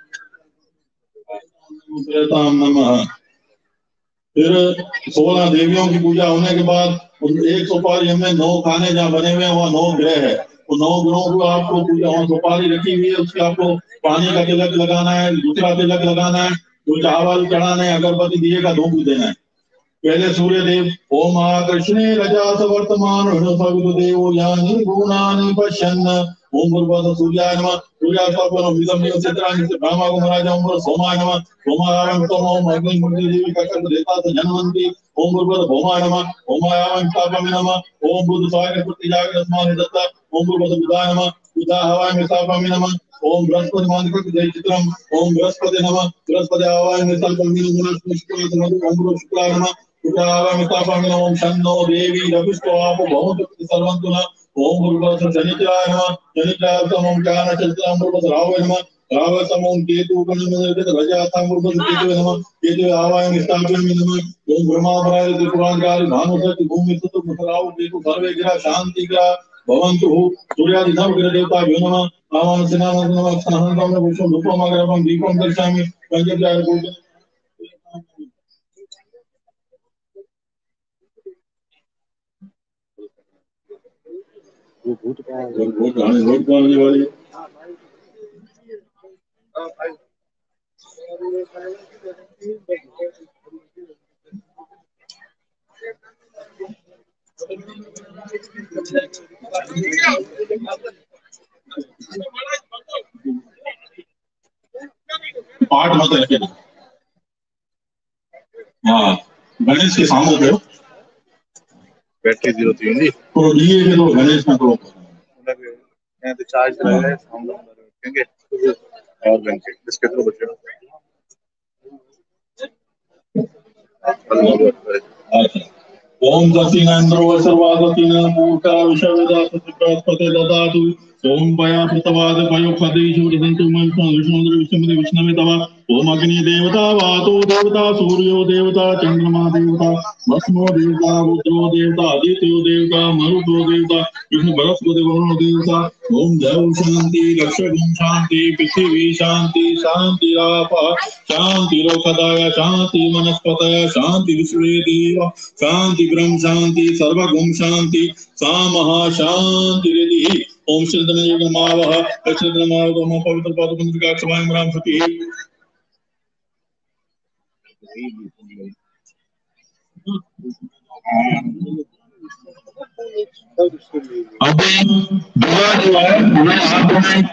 नमः। फिर सोलह देवियों की पूजा होने के बाद एक सुपारी में नौ खाने जहाँ बने हुए हैं वहाँ नौ ग्रह है, वो नौ ग्रहों को आपको पूजा वहाँ सुपारी रखी हुई है, उसके आपको पानी का तिलक लगाना है, दूसरा तिलक लगाना है, तो चावल चढ़ाना है, अगरबत्ती दिए का धूप देना है। पहले सूर्य देव ओम कृष्णे रजास वर्तमान देवो यानि गुणानि पश्यन् ओम भूर्भुवः सूर्याय नमः सूर्यास्तापनं विदं चित्राणि ब्रह्मा गुमराज ओम सोमाय नमः सोमाय ओम अग्नि मूर्ति देवी का कर्म देता से जनवंती ओम भूर्भुवः भौमाय नमः भौमाय स्थापयामि नमः ओम बुद्ध स्वाय प्रतिजाग्रस्मानि दत्ता ओम भूर्भुवः बुधाय नमः बुधा हवाय स्थापयामि नमः ओम बृहस्पति मानकृत जय चित्रम ओम बृहस्पति नमः बृहस्पति हवाय स्थापयामि नमः ओम शुक्लाय नमः ओम शन्नो देवी रविष्टो आप बहुत सर्वंतु न ओम भूर्भुवः शनिचराय नमः शनिचराय ओम ज्ञान चरित्रम भूर्भुवः रावय नमः रावय ओम केतु गणित रजाता भूर्भुवः केतु नमः केतु आवाहयामि स्थापयामि नमः ओम ब्रह्मावराय त्रिपुरांगारि भानुसति भूमि सुत मुसराव केतु सर्वे ग्रह शांति ग्रह भवन्तु सूर्यादि नव ग्रह देवता भ्यो नमः आवाहन सिनानं नमः स्नानं पुष्पं रूपमाग्रहं दीपं दर्शयामि पंचचार पूजन वो भूत का वोट आने वोट आने वाली पाठ मत रखे। हाँ गणेश के सामने पे बैटरी जीरो थी नहीं तो ये के तो गणेश ना करो मैं तो चार्ज कर रहा है सामने रखेंगे और घंटे इसके तो बचे ओम दक्षिणेन्द्रो सर्वादक्षिण मूर्ता विश्ववेदा सत्प्रस्पते ददातु ओम पया प्रतवाद पयो खदेशो रसंतो मन विष्णुंद्र विष्णुमते विष्णुमे तवा ओम अग्नि देवता वातो देवता सूर्यो देवता चंद्रमा देवता भस्मो देवता रुद्रो देवता आदित्यो देवता मरुतो देवता विष्णु बृहस्पति वरुण देवता ओम देव शांति रक्षक शांति पृथ्वी शांति शांति रापा शांति रोखदाय शांति वनस्पतय शांति विश्वे देव शांति ब्रह्म शांति सर्वगुण शांति सा महाशांति रिधि ओम श्रीधन मावह श्रीधन मावह पवित्र पादुका क्षमाय राम सती। अब दुआ जो है हमें हाथ में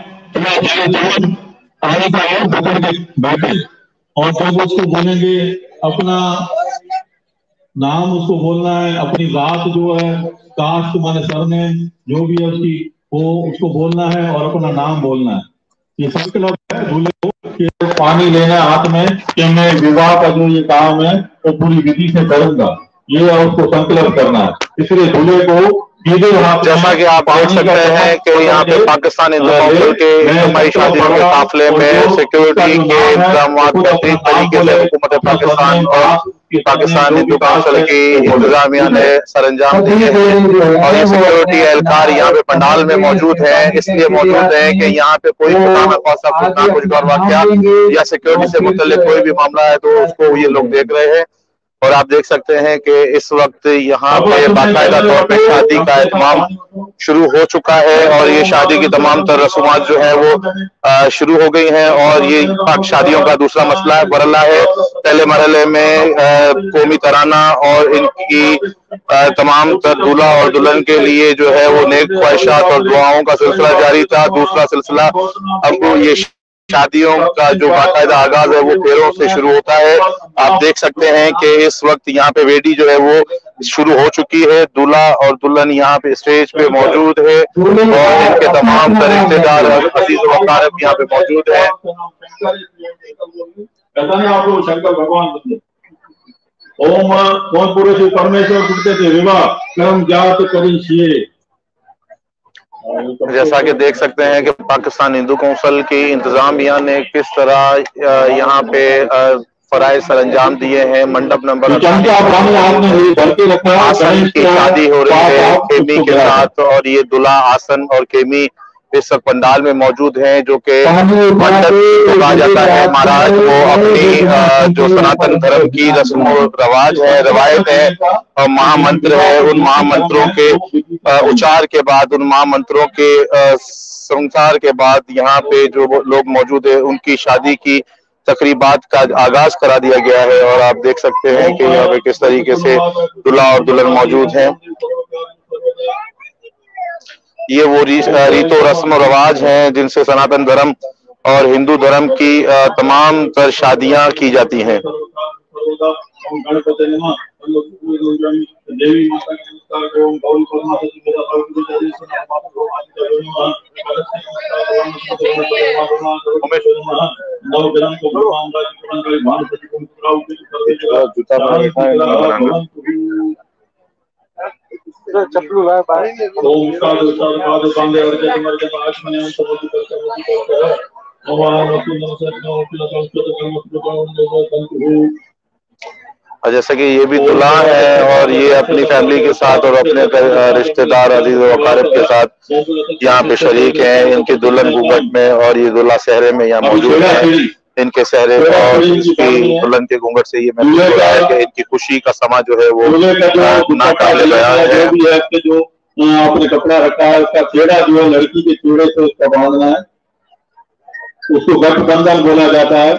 आने का है पकड़ के बैठे और सब उसको बोलेंगे, अपना नाम उसको बोलना है, अपनी बात जो है कास्ट माने सरनेम जो भी है उसकी वो उसको बोलना है और अपना नाम बोलना है। ये संकल्प है दूल्हे को कि पानी लेना है हाथ में कि मैं विवाह का जो ये काम है वो पूरी विधि से करूंगा, ये उसको संकल्प करना है। इसलिए दूल्हे को जैसा कि आप देख सकते हैं कि यहाँ पे पाकिस्तान हिंदू काउंसिल के इज्तिमाई शादियों के काफिले में सिक्योरिटी के इंतजाम बेहतरीन तरीके से हुकूमत पाकिस्तान और पाकिस्तान हिंदू काउंसिल की इंतजामिया ने सरंजाम दिए हैं और ये सिक्योरिटी एहलकार यहाँ पे पंडाल में मौजूद है। इसलिए मौजूद है कि यहाँ पे कोई खुदा न खासा कुछ ना कुछ गौर वाक़या या सिक्योरिटी से मुतल्लिक कोई भी मामला है तो उसको ये लोग देख रहे हैं। और आप देख सकते हैं कि इस वक्त यहाँ पे बाकायदा तौर पे शादी का एहतमाम शुरू हो चुका है और ये शादी की तमाम तर रसूमात जो है वो शुरू हो गई हैं। और ये पाक शादियों का दूसरा मसला है बरला है। पहले मरहले में कौमी तराना और इनकी तमाम तर दूल्हा और दुल्हन के लिए जो है वो नेक ख्वाहिशात और दुआओं का सिलसिला जारी था। दूसरा सिलसिला अब ये शादियों का जो बाकायदा आगाज है वो फेरों से शुरू होता है। आप देख सकते हैं कि इस वक्त यहाँ पे वेदी जो है वो शुरू हो चुकी है। दूल्हा और दुल्हन यहाँ पे स्टेज पे मौजूद है और इनके तमाम रिश्तेदार अजीज व अक़ारिब यहाँ पे मौजूद है। शंकर भगवान ओम कौन पुरुष परमेश्वर पूछते थे विवाह कर्म जात करी। जैसा कि देख सकते हैं कि पाकिस्तान हिंदू काउंसिल की इंतजामिया ने किस तरह यहाँ पे फराइज सरंजाम दिए हैं। मंडप नंबर आसन की शादी हो रही है खेमी के साथ और ये दुल्हा आसन और खेमी इस पंडाल में मौजूद हैं जो कि मंडप को कहा जाता है। महाराज वो अपनी जो सनातन धर्म की रस्म रवाज है रवायत है और महामंत्र है उन महामंत्रों के उच्चार के बाद उन महामंत्रों के संसार के बाद यहाँ पे जो लोग मौजूद है उनकी शादी की तकरीबात का आगाज करा दिया गया है। और आप देख सकते हैं कि यहाँ पे किस तरीके से दूल्हा और दुल्हन मौजूद हैं। ये वो रीतो रस्म रवाज हैं जिनसे सनातन धर्म और हिंदू धर्म की तमाम तर शादियां की जाती हैं। चप्पू और जैसे कि ये भी दूल्हा है और ये अपनी फैमिली के साथ और अपने रिश्तेदार अजीज व अक़ारिब के साथ यहाँ पे शरीक हैं। इनकी दुल्हन घूंघट में और ये दूल्हा सहरे में यहाँ मौजूद है। इनके सहरे और इसकी दुल्हन के घूंघट से ये महसूस हो रहा है कि इनकी खुशी का समा जो है वो नाकाबिले बयान है। जो आपने कपड़ा रखा है उसका छेड़ा जो है लड़की के चूड़े से उसका बांधना है, उसको गठबंधन बोला जाता है।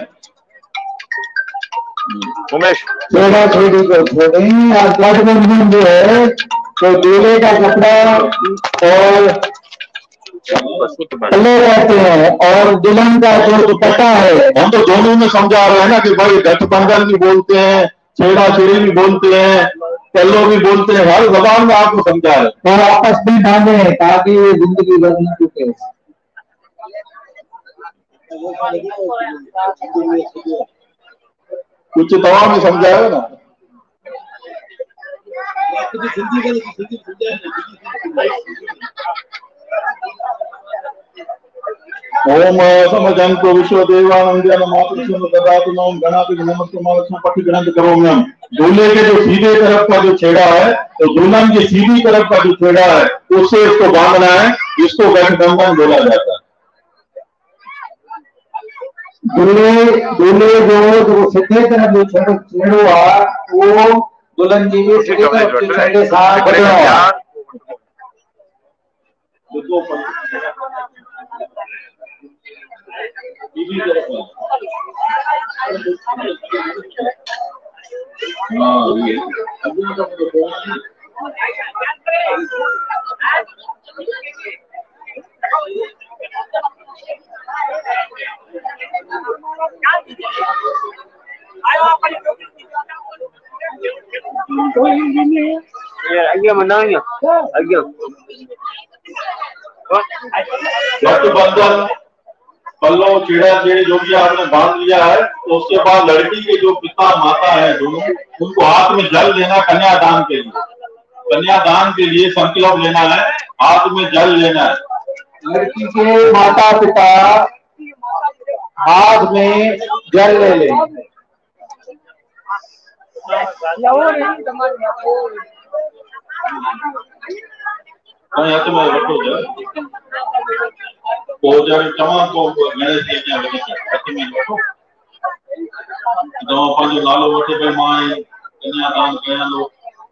उमेश छेड़ा छेड़ी को छोड़ें और गठबंधन जो है तो दूल्हे का कपड़ा और पल्ले रहते हैं और दुल्हन का जो दुपट्टा है। हम तो दोनों में समझा रहे हैं ना कि भाई गठबंधन भी बोलते हैं, छेड़ा छेड़ी भी बोलते हैं, पल्लो भी बोलते हैं, हर जबान में आपको समझा है। और आपस में बांधे हैं ताकि ये जिंदगी भर न टूटे। कुछ दवा में समझा है ना। ओम समजंतो विश्वदेवानंदन मातृष्ण ददातु नमः गणाति नमस्ते मालक्ष्मी पठि ग्रंथ करो म्यम। दूल्हे के जो सीधे तरफ का जो छेड़ा है तो दुल्हन की सीधी तरफ का जो छेड़ा है उससे इसको बांधना है, इसको गठबंधन बोला जाता है। दूल्हे दूल्हे जो जो सीधे तरफ जो छेड़ो छेड़ो है वो दुल्हन जी के सीधे तरफ के छेड़े साथ बना आगे मनाएंगे आगे गठबंधन पल्लो छेड़ा छेड़ी जो भी आपने बांध लिया है तो उसके बाद लड़की के जो पिता माता है दोनों उनको हाथ में जल लेना कन्यादान के लिए। कन्यादान के लिए संकल्प लेना है, हाथ में जल लेना है। लड़की के माता पिता हाथ में जल ले ले। यहाँ तो मैं रखो जब पोजर चमा को गणेश जी के वजह से में रखो तो अपन जो नालो वटे पे माए कन्यादान कया लोग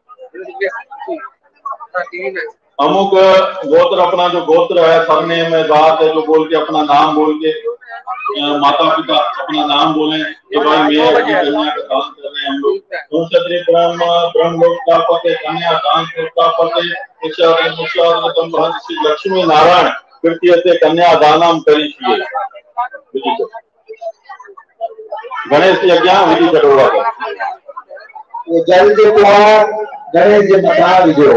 अमुक गोत्र अपना जो गोत्र है सरने में जात है जो बोल के अपना नाम बोल के माता पिता अपना नाम बोले कि भाई मेरे अपनी कन्या का दान कर रहे हैं हम लोग। ओम क्षत्रिय ब्रह्म ब्रह्म लोक का पते कन्या दान का पते मुख्यादि मुख्यादि तम भगवान श्री लक्ष्मी नारायण कृत्य से कन्या दानम करिष्ये। गणेश यज्ञ विधि करोगा ये जल जो गणेश जी बता दीजिए।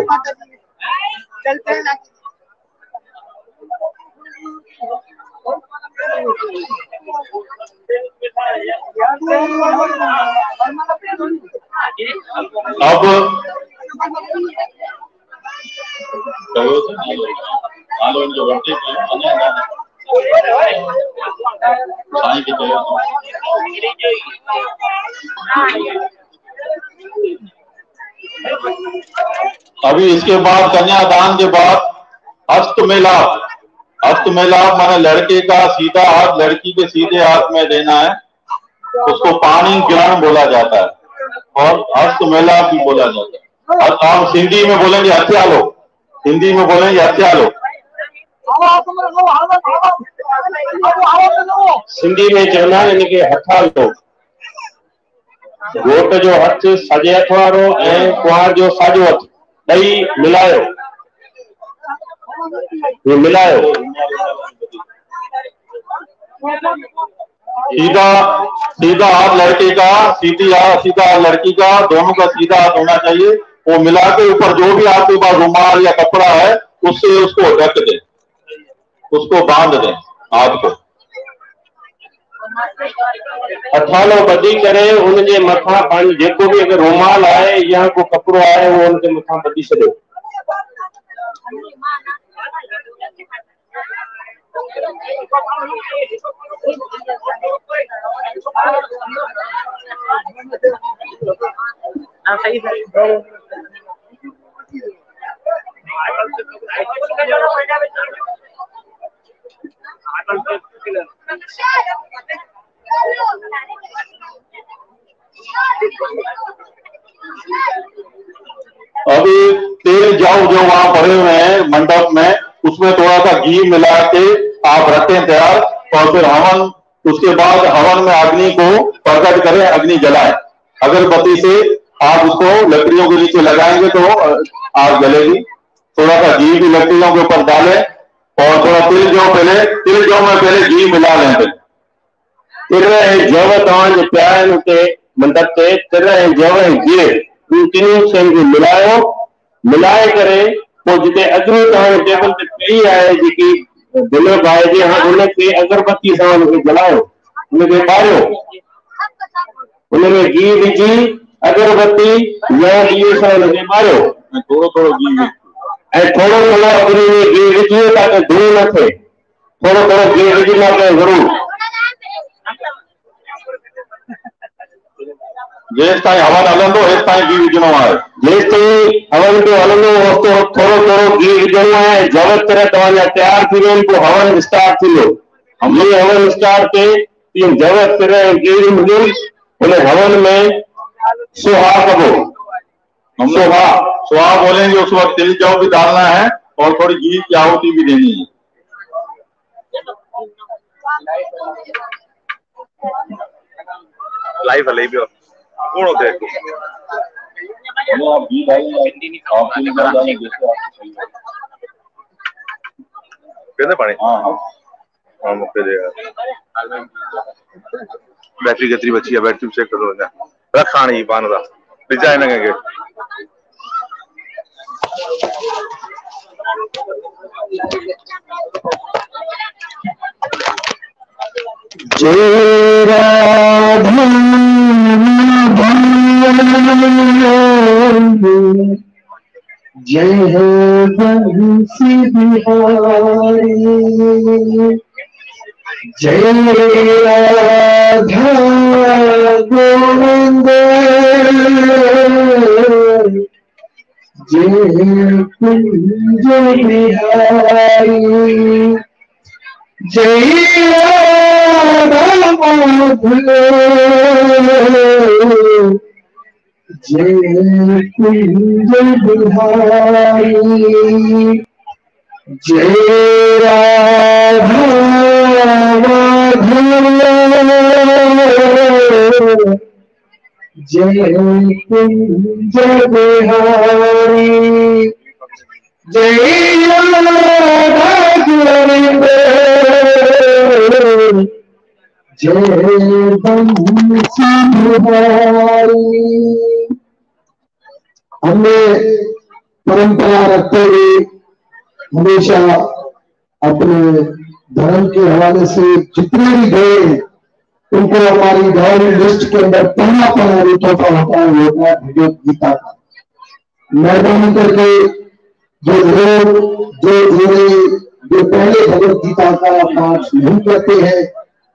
अब आलो जो बच्चे साईं की तरह अभी इसके बाद कन्यादान के बाद हस्त मेलाप। हस्त मेलाप माने लड़के का सीधा हाथ लड़की के सीधे हाथ में देना है, उसको पानी ग्रहण बोला जाता है और हस्त मेलाप भी बोला जाता है। आप हिंदी में बोलेंगे हत्या लो, हिंदी में बोलेंगे हत्या लो। सिंधी में चवंदा आहिनि इनखे हथा लो। घोट जो हथ साॼे हथ वारो ऐं कुंवार जो साॼो हथ ॿई मिलायो, ये मिलायो। सीधा सीधा हाथ लड़के का, सीधी हाथ सीधा हाथ लड़की का, दोनों का सीधा हाथ होना चाहिए। वो मिला के ऊपर जो भी आपके पास रुमाल या कपड़ा है उससे उसको ढक दे, उसको बांध दे हाथ को। हथालो ॿधी करे उनजे मथां पाणी जेको बि अगरि रुमाल आहे या को कपिड़ो आहे उहो उनजे मथां ॿधी छॾियो। अभी तेल जाओ जो वहां पड़े हुए हैं मंडप में, उसमें थोड़ा सा घी मिला के आप रखें तैयार और फिर हवन, उसके बाद हवन में अग्नि को प्रकट करें, अग्नि जलाएं। अगरबत्ती से आप उसको लकड़ियों के नीचे लगाएंगे तो आग जलेगी। थोड़ा सा घी भी लकड़ियों के ऊपर डालें और थोड़ा तिल जौ पहले तिल जौ में पहले घी मिला लें। तिर ऐं जव तव्हांजे पिया आहिनि उते मंडप ते, तिर ऐं जव ऐं घी इन टिनिनि शयुनि खे मिलायो। मिलाए करे पोइ जिते अग्नि तव्हांजे टेबल ते पई आहे जेकी दिलो बाहिजे, हाणे उनखे अगरबत्ती सां उनखे जलायो, उनखे ॿारियो, उनमें घी विझी अगरबत्ती या ॾीए सां उनखे ॿारियो। थोड़ो थोड़ो घी ऐं थोरो थोरो अग्नि में घी विझी ताकि धूं न थिए। थोड़ो थोड़ो घी विझंदा कयो ज़रूर। जेसि ताईं हवन हलंदो हेसि ताईं घी विझणो आहे। जेसि ताईं हवन जो हलंदो होसि थोरो थोरो घी विझणो आहे। जब तरह तव्हांजा तयार थी वञनि पोइ हवन स्टार्ट थींदो। जीअं हवन स्टार्ट थिए तीअं जब तरह घी हुजे उन हवन में सुहा कबो। हम सुहा सुहा बोलेंगे उस वक्त तिल जौ भी डालना है और थोड़ी घी की आहुति भी देनी है। लाइव हले भी कौन होते हैं आप घी डालिए, आप तिल जौ डालिए, जैसे आपको सही लगे। कहते पानी हाँ हाँ हाँ मुझे देगा। बैटरी कितनी बची है? बैटरी चेक करो ना। रखा नहीं पान का डिजाइन है के जय राधा जय बंसी बिहारी जय राधा गोविंद जय कुंज बिहारी जय राधा माधव जय कुंज बिहारी जय राधा माधव जय कुंज बिहारी जय राधा गोविंद जय बंसी बिहारी। हमने परंपरा रखते हुए हमेशा अपने धर्म के हवाले से जितने भी गए उनको हमारी धर्म लिस्ट के अंदर पहला पहला तोहफा होता है होता है भगवत गीता का। मेहरबानी करके जो लोग जो धीरे जो पहले भगवत गीता का पाठ नहीं करते हैं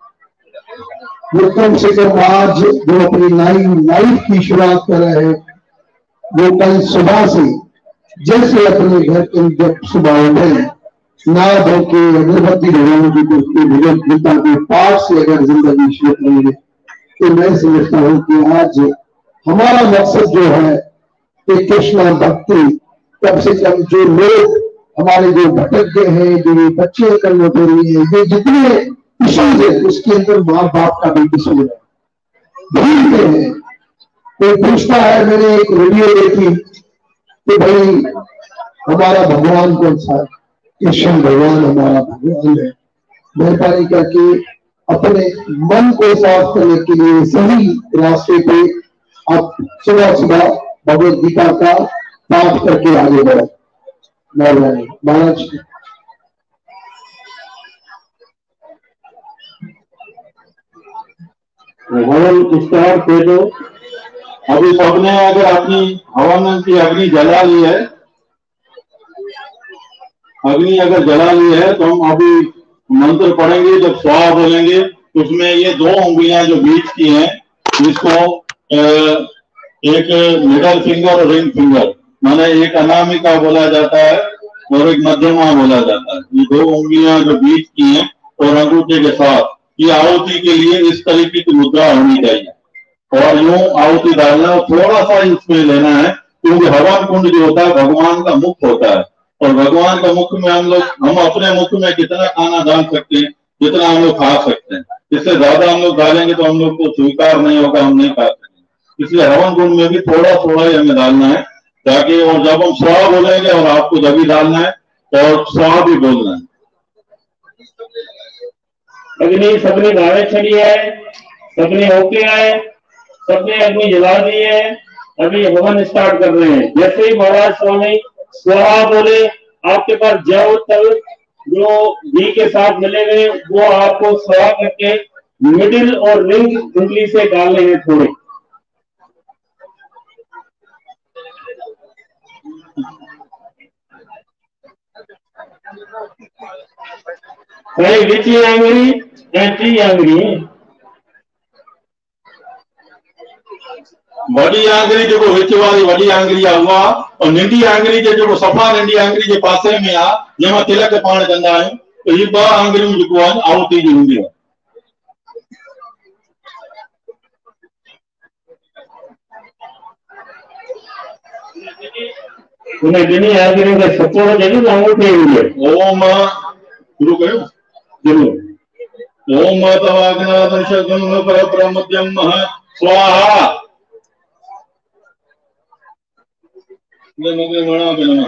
वो कम से कम आज जो अपनी लाइफ लाइफ की शुरुआत कर रहे हैं वो कल सुबह से जैसे अपने घर के जब सुबह उठे ना धो के अगरबत्ती भगवान की भगवत गीता के पाठ से अगर जिंदगी शुरू करेंगे तो मैं समझता हूँ कि आज हमारा मकसद जो है कि कृष्ण भक्ति कम से कम जो लोग हमारे जो भटक गए हैं जो बच्चे कन्वर्ट हो रही है ये जितने इश्यूज है उसके अंदर माँ बाप का भी कसूर है। भूलते हैं कोई पूछता है मैंने एक वीडियो देखी कि भाई हमारा भगवान कौन सा कृष्ण भगवान हमारा भगवान है। मेहरबानी करके अपने मन को साफ करने के लिए सही रास्ते पे आप सुबह सुबह भगवत गीता का पाठ करके आगे बढ़ो। मेहरबानी महाराज हवन स्टार्ट कर दो। अभी सबने अगर अपनी हवन की अग्नि जला ली है अग्नि अगर जला ली है तो हम अभी मंत्र पढ़ेंगे। जब स्वाहा बोलेंगे उसमें ये दो उंगलियां जो बीच की हैं इसको एक मिडल फिंगर और रिंग फिंगर माने एक अनामिका बोला जाता है और एक मध्यमा बोला जाता है। ये दो उंगलियां जो बीच की हैं और अंगूठे के साथ ये आहुति के लिए इस तरीके की मुद्रा होनी चाहिए और यूं आहुति डालना और थोड़ा सा इसमें लेना है क्योंकि हवन कुंड जो होता है भगवान का मुख होता है और भगवान का मुख में हम लोग हम अपने मुख में कितना खाना डाल सकते हैं जितना हम लोग खा सकते हैं। इससे ज्यादा हम लोग डालेंगे तो हम लोग को स्वीकार नहीं होगा, हम नहीं खा सकते। इसलिए हवन कुंड में भी थोड़ा थोड़ा ही हमें डालना है ताकि और जब हम स्वाहा बोलेंगे और आपको जब भी डालना है और स्वाहा भी बोलना है। अग्नि सबने धारे चढ़ी है, सबने होके आए, सबने अग्नि जला दी है। अभी हवन स्टार्ट कर रहे हैं। जैसे ही महाराज स्वामी स्वाहा बोले आपके पास जव तल जो घी के साथ मिले हुए वो आपको स्वाहा करके मिडिल और रिंग उंगली से डालने हैं थोड़े। say which angry and tree angry. वॾी आंगरी जेको विच वारी वॾी आंगरी आहे उहा, और नंढी आंगरी जे जेको सफ़ा नंढी आंगरी जे पासे में आहे जंहिंमां तिलक पाण कंदा आहियूं, त ही ॿ आंगरियूं जेको आहिनि आहुति जी हूंदियूं आहिनि। उन ॿिन्ही आंगरियुनि खे सपोरो ॾिनो त अंगूठी हूंदी आहे। ओम शुरू कयो ज़रूरु। ओम तवाग्नादं शगं परमद्यं स्वाहा। ये मगे मणा बिना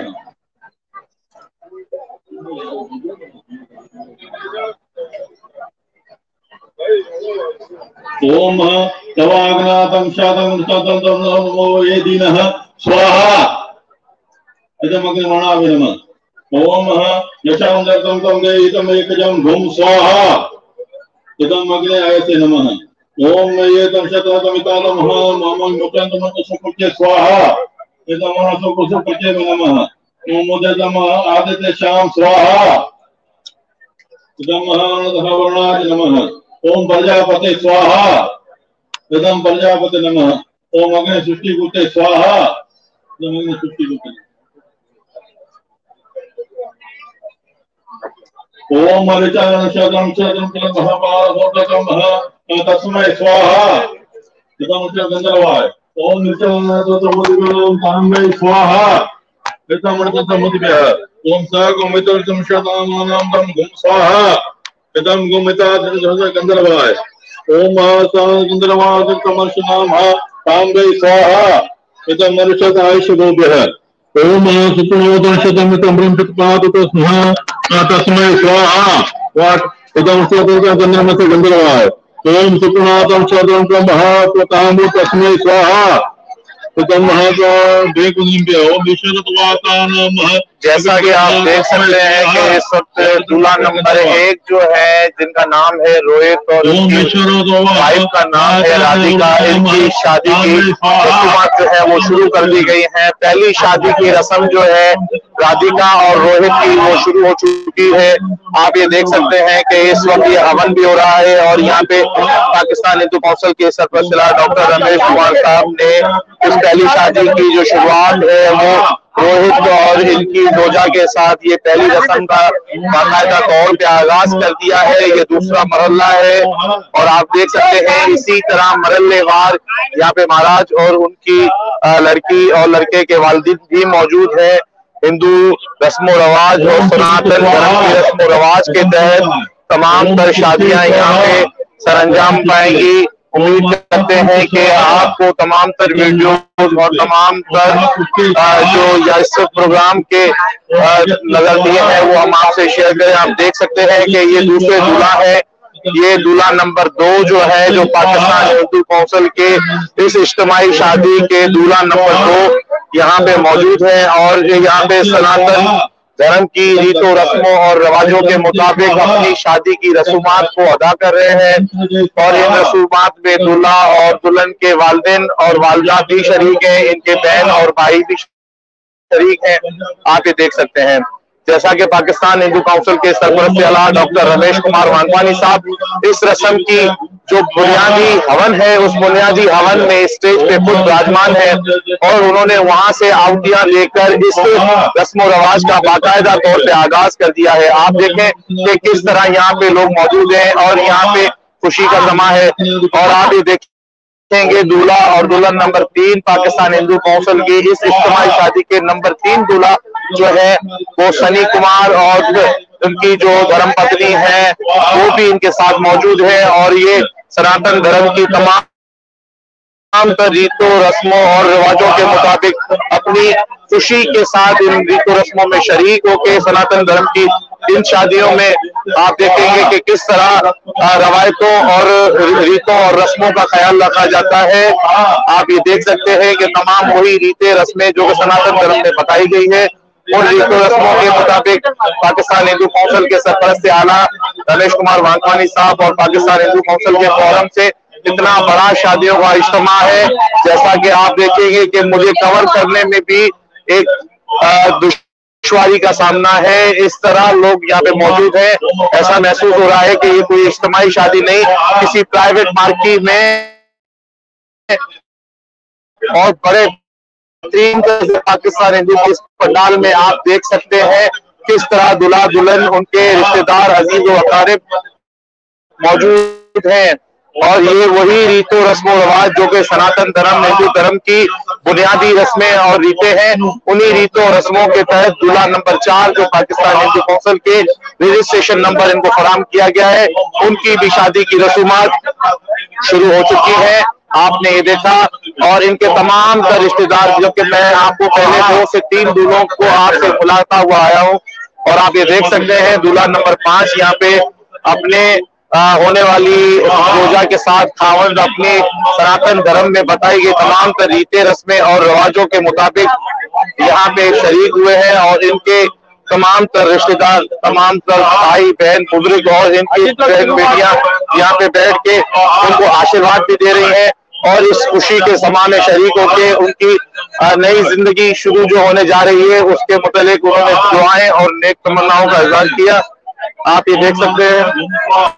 ओम तवाग्नादं शगं शगं नमो ये दीनः स्वाहा। इदं मगे मणा बिना ओम यशावंदर्तं तं देहितं एकजं धूम स्वाहा। इदं मग्ने आयते नमः। ओम ये तं शतमितालं मम मुचंतं सुकृत्य स्वाहा। इदं मनसो कुसुकृत्य नमः। ओम उदयतम आदित्य श्याम स्वाहा। इदं महानदः वर्णाय नमः। ओम प्रजापते स्वाहा। इदं प्रजापते नमः। ओम अग्नि सृष्टिकृते स्वाहा। इदं अग्नि सृष्टिकृते। ओम ऋचारण शतं शतं महाभारतं महा तस्मै स्वाहा। इदं गंधर्वाय। ओम ऋचारण तांबै स्वाहा। इदं मृतमुदिभ्यः। ओम सगुमितं शतानां तं गुम स्वाहा। इदं गुमिता गंधर्वाय। ओम गंधर्वाय कमर्षनाम तांबै स्वाहा। इदं मनुष्य आयुष्यभ्यः। ओम सुप्रणोदं शतमितं ब्रह्मपादतस्मः तस्मै स्वाहा। वाट इदं गंधर्वस्य गंधर्वाय। ओम सुप्रणोदं शतं ब्रह्मपादं तस्मै स्वाहा। जैसा कि आप देख सकते हैं कि इस वक्त दूल्हा नंबर एक जो है, जिनका नाम है रोहित और वाइफ का नाम है राधिका, इनकी शादी की रस्मात जो है वो शुरू कर दी गई है। पहली शादी की रस्म जो है राधिका और रोहित की वो शुरू हो चुकी है। आप ये देख सकते हैं कि इस वक्त ये हवन भी हो रहा है और यहाँ पे पाकिस्तान हिंदू काउंसिल के सरपरस्त डॉक्टर रमेश कुमार साहब ने इस पहली शादी की जो शुरुआत है वो रोहित और इनकी रोजा के साथ ये पहली रस्म का बाकायदा तौर पे आगाज कर दिया है। ये दूसरा मरहला है और आप देख सकते हैं इसी तरह मरहलेवार यहाँ पे महाराज और उनकी लड़की और लड़के के वालिद भी मौजूद है। हिंदू रस्मो रवाज और सनातन धर्म की रस्मो रवाज के तहत तमाम तर शादियां यहाँ पे सरंजाम पाएंगी। उम्मीद करते हैं कि आपको तमाम तर वीडियो और तमाम तर जो इस प्रोग्राम के नजर दिए हैं वो हम आपसे शेयर करें। आप देख सकते हैं कि ये दूसरे दूल्हा है, ये दूल्हा नंबर दो जो है जो पाकिस्तान हिंदू काउंसिल के इस इज्तिमाई शादी के दूल्हा नंबर दो यहाँ पे मौजूद है और यहाँ पे सनातन धर्म की रीतों रस्मों और रवाजों के मुताबिक अपनी शादी की रसूमात को अदा कर रहे हैं। और इन रसूमात में दूल्हा और दुल्हन के वालिदैन और वालिदा भी शरीक हैं, इनके बहन और भाई भी शरीक हैं। आप ये देख सकते हैं जैसा कि पाकिस्तान हिंदू काउंसिल के सरपरस्त आला डॉक्टर रमेश कुमार वानपानी साहब इस रस्म की जो बुनियादी हवन है उस बुनियादी हवन में स्टेज पे खुद विराजमान है और उन्होंने वहां से आहुतियां लेकर इस रस्म रवाज का बाकायदा तौर पे आगाज कर दिया है। आप देखें कि किस तरह यहाँ पे लोग मौजूद हैं और यहाँ पे खुशी का समा है। और आप ये देखेंगे दूल्हा और दुल्हन नंबर तीन पाकिस्तान हिंदू काउंसिल की इस इज्तिमाई शादी के नंबर तीन दूल्हा जो है वो सनी कुमार और उनकी जो धर्म पत्नी है वो भी इनके साथ मौजूद है। और ये सनातन धर्म की तमाम रीतों रस्मों और रिवाजों के मुताबिक अपनी खुशी के साथ इन रीतों रस्मों में शरीक होकर सनातन धर्म की इन शादियों में आप देखेंगे कि किस तरह रवायतों और रीतों और रस्मों का ख्याल रखा जाता है। आप ये देख सकते हैं कि तमाम वही रीतें रस्में जो सनातन धर्म में बताई गई है उन रीतों रस्मों के मुताबिक पाकिस्तान हिंदू काउंसिल के सरपरस्त आला रमेश कुमार वानपानी साहब और पाकिस्तान हिंदू काउंसिल के फोरम से इतना बड़ा शादियों का इज्तिमा है। जैसा कि आप देखेंगे कि मुझे कवर करने में भी एक दुश्वारी का सामना है। इस तरह लोग यहाँ पे मौजूद हैं। ऐसा महसूस हो रहा है कि ये कोई इज्तिमाई शादी नहीं, किसी प्राइवेट मार्केट में और बड़े पाकिस्तान हिंदू के पंडाल में आप देख सकते हैं किस तरह दुल्हा दुल्हन, उनके रिश्तेदार, अजीज व अकारिब मौजूद हैं। और ये वही रीतो रस्मो रवाज जो कि सनातन धर्म, हिंदू धर्म की बुनियादी रस्में और रीतें हैं, उन्हीं रीतों रस्मों के तहत दूल्हा नंबर चार जो पाकिस्तान हिंदू कौंसिल के रजिस्ट्रेशन नंबर इनको फराहम किया गया है, उनकी भी शादी की रसूमात शुरू हो चुकी है। आपने ये देखा और इनके तमाम तर रिश्तेदार, जो कि मैं आपको पहले दो से तीन दूल्हों को आपसे बुलाता हुआ आया हूँ, और आप ये देख सकते हैं दूल्हा नंबर पांच यहाँ पे अपने आ, होने वाली रोजा के साथ खावंद अपने सनातन धर्म में बताई गई तमाम तर रीते रस्में और रिवाजों के मुताबिक यहाँ पे शरीक हुए हैं। और इनके तमाम तर रिश्तेदार, तमाम तर भाई बहन बुजुर्ग और इनकी बहन बेटियां यहाँ पे बैठ के उनको आशीर्वाद भी दे रही हैं और इस खुशी के समा में शरीक होकर उनकी नई जिंदगी शुरू जो होने जा रही है उसके मुतालिक उन्होंने दुआएं और नेक तमन्नाओं का इज़हार किया। आप ये देख सकते हैं।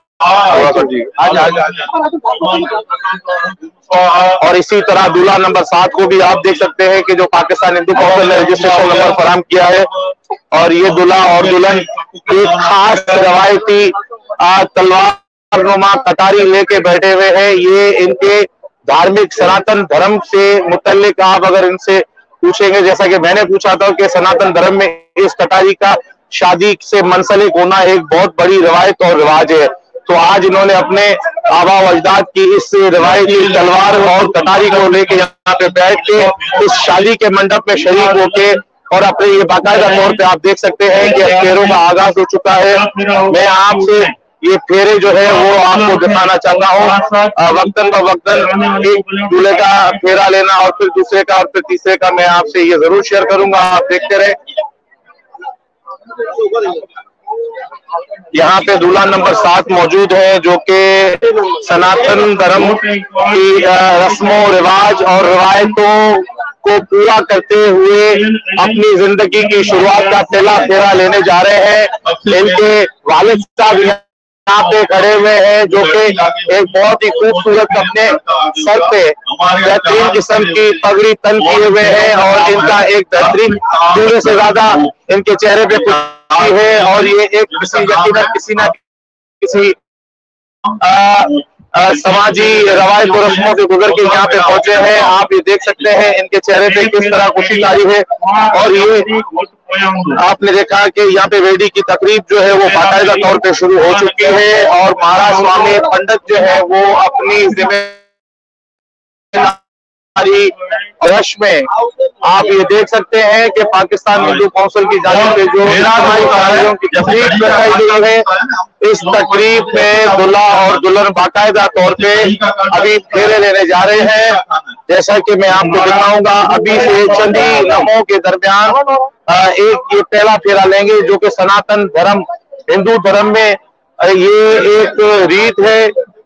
और इसी तरह दूल्हा नंबर सात को भी आप देख सकते हैं कि जो पाकिस्तान हिंदू कौंसिल ने रजिस्ट्रेशन नंबर फराहम किया है, और ये दूल्हा और दुल्हन एक खास रवायती तलवार नुमा कटारी लेके बैठे हुए हैं। ये इनके धार्मिक सनातन धर्म से मुतल्लिक आप अगर इनसे पूछेंगे, जैसा कि मैंने पूछा था कि सनातन धर्म में इस कटारी का शादी से मुंसलिक होना एक बहुत बड़ी रवायत और रिवाज है, तो आज इन्होंने अपने आबा व अजदाद की इस रिवायती तलवार और कटारी को लेके यहाँ पे बैठ के इस शादी के मंडप में शरीक होके और अपने ये बाकायदा तौर पे आप देख सकते हैं कि फेरों का आगाज हो चुका है। मैं आपसे ये फेरे जो है वो आपको दिखाना चाहता हूँ। वक्तन ब वक्तन एक दूल्हे का फेरा लेना और फिर दूसरे का और फिर तीसरे का मैं आपसे ये जरूर शेयर करूंगा, आप देखते रहे। यहाँ पे दूल्हा नंबर सात मौजूद है जो कि सनातन धर्म की रस्मों रिवाज और रिवायतों को पूरा करते हुए अपनी जिंदगी की शुरुआत का पहला फेरा लेने जा रहे हैं। इनके वालिद साहब यहाँ पे खड़े हुए हैं जो कि एक बहुत ही खूबसूरत अपने सर पे बेहतरीन किस्म की पगड़ी तन किए हुए हैं और इनका एक बेहतरीन दूल्हे से ज्यादा इनके चेहरे पे है और ये एक किसी यकीनन किसी ना किसी आ, आ, समाजी रवायत और रस्मों से गुजर के यहाँ पे पहुंचे हैं। आप ये देख सकते हैं इनके चेहरे पे किस तरह खुशी तारी है। और ये आपने देखा कि यहाँ पे वेदी की तकरीब जो है वो बाकायदा तौर पे शुरू हो चुकी है और महाराज स्वामी पंडित जो है वो अपनी जिम्मेदारी रश में आप ये देख सकते हैं कि पाकिस्तान हिंदू कौंसिल की जानिब से जो कार्यों की तकरीब कराई गई है, इस तकरीब में दूल्हा और दुल्हन बाकायदा तौर पे अभी फेरे लेने जा रहे हैं। जैसा कि मैं आपको दिखाऊंगा, अभी से चंद ही लम्हों के दरमियान एक ये पहला फेरा लेंगे जो कि सनातन धर्म हिंदू धर्म में ये एक रीत है।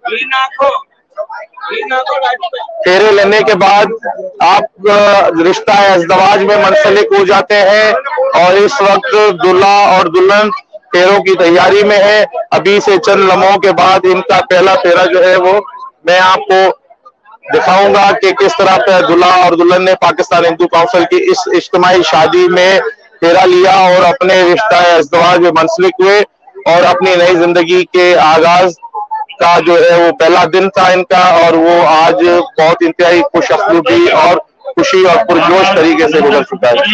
फेरे लेने के बाद आप रिश्ता अज़दवाज में मुंसलिक हो जाते हैं और इस वक्त दूल्हा और दुल्हन फेरों की तैयारी में है। अभी से चंद लम्हों के बाद इनका पहला फेरा जो है वो मैं आपको दिखाऊंगा कि किस तरह पे दूल्हा और दुल्हन ने पाकिस्तान हिंदू कौंसिल की इस इज्तिमाई शादी में फेरा लिया और अपने रिश्ता अज़दवाज में मुंसलिक हुए और अपनी नई जिंदगी के आगाज का जो है वो पहला दिन था इनका और वो आज बहुत इंतहाई खुश अफलूबी और खुशी और पुरजोश तरीके से गुजर चुका है।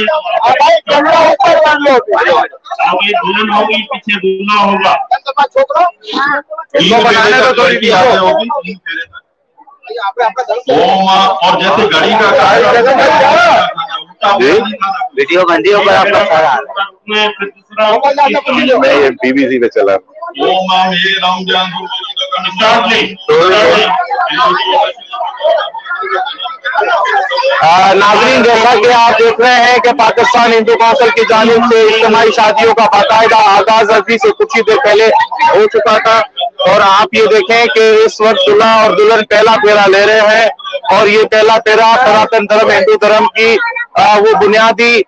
और जैसे गाड़ी का वीडियो बंदी हो गया आपका बीबीसी पे चला। नाज़रीन, जैसा कि आप देख रहे हैं कि पाकिस्तान हिंदू कौंसिल की जानिब से इज्तिमाई शादियों का बाकायदा आगाज अभी से कुछ ही देर पहले हो चुका था और आप ये देखें कि इस वक्त दूल्हा और दुल्हन पहला फेरा ले रहे हैं और ये पहला फेरा सनातन धर्म हिंदू धर्म की आ, वो बुनियादी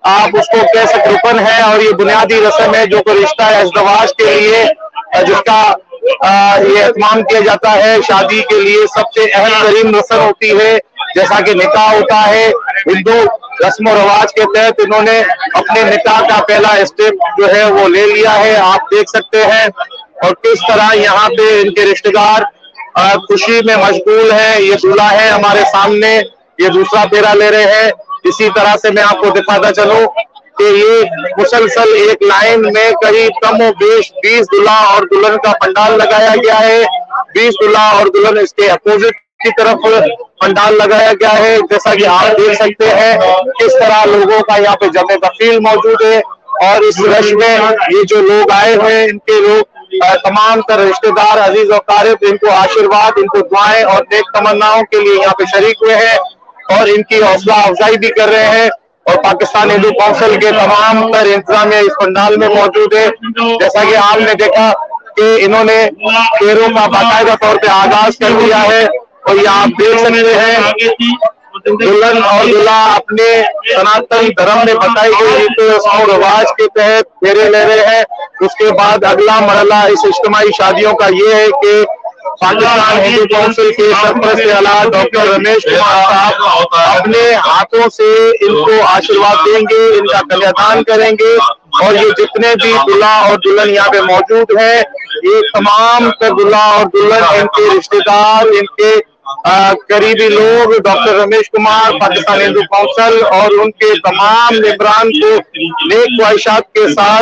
आप उसको कह सकते रुकन है और ये बुनियादी रस्म है जो कोई रिश्ता है इज़्दवाज के लिए जिसका आ, ये एहतमाम किया जाता है। शादी के लिए सबसे अहम तरीन रस्म होती है जैसा कि निकाह होता है। हिंदू रस्म और रवाज के तहत इन्होंने अपने निकाह का पहला स्टेप जो है वो ले लिया है, आप देख सकते हैं। और किस तरह यहाँ पे इनके रिश्तेदार खुशी में मशगूल है। ये दूल्हा है हमारे सामने, ये दूसरा फेरा ले रहे हैं। इसी तरह से मैं आपको दिखाता चलूं कि ये मुसलसल एक लाइन में करीब कम और बेश बीस दूल्हा और दुल्हन का पंडाल लगाया गया है। बीस दूल्हा और दुल्हन इसके अपोजिट की तरफ पंडाल लगाया गया है। जैसा कि आप देख सकते हैं किस तरह लोगों का यहाँ पे जमे तफील मौजूद है। और इस रश में ये जो लोग आए हुए हैं इनके लोग तमाम तर रिश्तेदार अजीज और क़रीब इनको आशीर्वाद, इनको दुआएं और नेक तमन्नाओं के लिए यहाँ पे शरीक हुए हैं और इनकी हौसला अफजाई भी कर रहे हैं। और पाकिस्तान हिंदू काउंसिल के तमाम तर इंतजामिया इस पंडाल में मौजूद है। जैसा कि आपने देखा कि इन्होंने फेरों का बाकायदा तौर पे आगाज कर दिया है और ये आप देख सकते हैं दुल्हन और दूल्हा अपने सनातन धर्म में बताई गई रीति और रिवाज के तहत फेरे ले रहे हैं। उसके बाद अगला मरहला इस इज्तिमाई शादियों का ये है कि पाकिस्तान हिंदू काउंसिल के सरपरस्त आला डॉक्टर रमेश कुमार साहब अपने हाथों से इनको आशीर्वाद देंगे, इनका कन्यादान करेंगे। और ये जितने भी दूल्हा और दुल्हन यहाँ पे मौजूद हैं, ये तमाम दूल्हा और दुल्हन, इनके रिश्तेदार, इनके आ, करीबी लोग, डॉक्टर रमेश कुमार, पाकिस्तान हिंदू काउंसिल और उनके तमाम मेंबरान को नेक ख्वाहिशात के साथ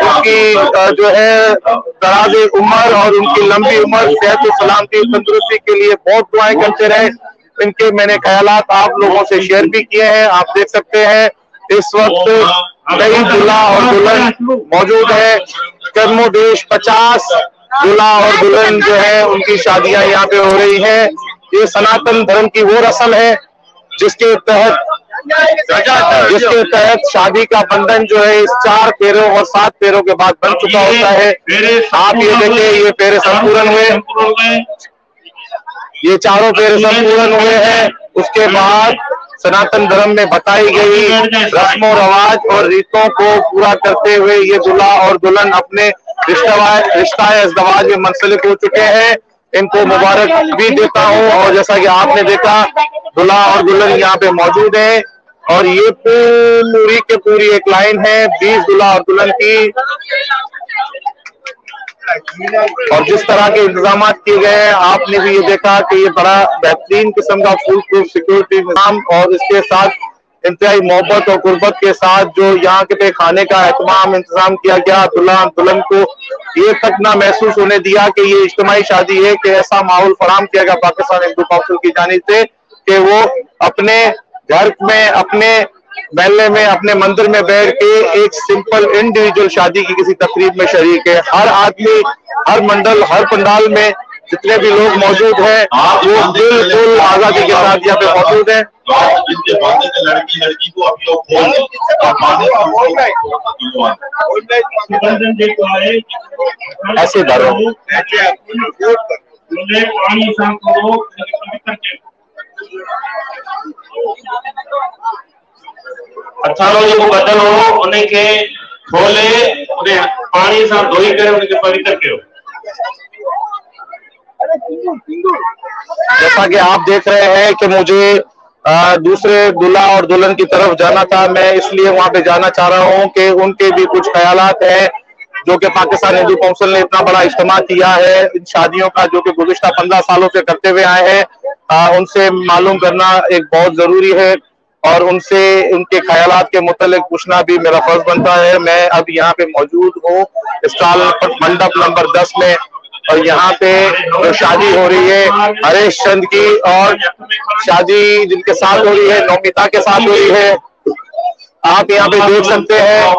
उनकी जो है दराज उम्र और उनकी लंबी उम्र, सेहत सलामती, तंदुरुस्ती के लिए बहुत दुआएं करते रहे। इनके मैंने ख्यालात आप लोगों से शेयर भी किए हैं। आप देख सकते हैं इस वक्त कई दूल्हा और दुल्हन मौजूद है। कर्मोदेश पचास दूल्हा और दुल्हन जो है उनकी शादियां यहाँ पे हो रही हैं। ये सनातन धर्म की वो रस्म है जिसके तहत जिसके तहत शादी का बंधन जो है इस चार फेरों और सात फेरों के बाद बन चुका होता है। आप ये देखिए ये फेरे संपूर्ण हुए, ये चारों फेरे संपूर्ण हुए हैं। उसके बाद सनातन धर्म में बताई गई रस्मों रवाज और रीतों को पूरा करते हुए ये दूल्हा और दुल्हन अपने रिश्ता रिश्ता इज़्दवाज में मुंसलिक हो चुके हैं। इनको मुबारक भी देता हूँ। और जैसा कि आपने देखा दूल्हा और दुल्हन यहाँ पे मौजूद है और ये पूरी के पूरी एक लाइन है बीस दूल्हा और दुल्हन की। और जिस तरह के इंतजाम किए गए हैं आपने भी ये देखा कि ये बड़ा बेहतरीन किस्म का फुल प्रूफ सिक्योरिटी इंतजाम और इसके साथ इंतहाई मोहब्बत और गुर्बत के साथ जो यहाँ के पे खाने का एहतमाम इंतजाम किया गया। दुल्हा दुल्हन को ये तक ना महसूस होने दिया कि ये इज्तिमाई शादी है, कि ऐसा माहौल फराहम किया गया पाकिस्तान हिंदू काउंसिल की जानिब से कि वो अपने घर में, अपने महल्ले में, अपने मंदिर में बैठ के एक सिंपल इंडिविजुअल शादी की किसी तकरीब में शरीक है। हर आदमी, हर मंडल, हर पंडाल में जितने भी लोग मौजूद हैं वो बिल्कुल आजादी के साथ यहाँ पे मौजूद हैं। लड़की लड़की को अभी ऐसे धरो अठारो जो बदन हो उन्हें के खोले, उन्हें पानी से धोई करे, उन्हें पवित्र करो। जैसा कि आप देख रहे हैं कि मुझे आ, दूसरे दूल्हा और दुल्हन की तरफ जाना था, मैं इसलिए वहां पे जाना चाह रहा हूं कि उनके भी कुछ ख्यालात हैं जो कि पाकिस्तान हिंदू काउंसिल ने इतना बड़ा इज्तिमा किया है इन शादियों का, जो कि गुज़िश्ता पंद्रह सालों से करते हुए आए हैं। उनसे मालूम करना एक बहुत जरूरी है और उनसे उनके ख्यालात के मुतालिक पूछना भी मेरा फर्ज बनता है। मैं अब यहाँ पे मौजूद हूँ स्टॉल मंडप नंबर दस में और यहाँ पे जो शादी हो रही है हरीश चंद की, और शादी जिनके साथ हो रही है नौमिता के साथ हो रही है। आप यहाँ पे देख सकते हैं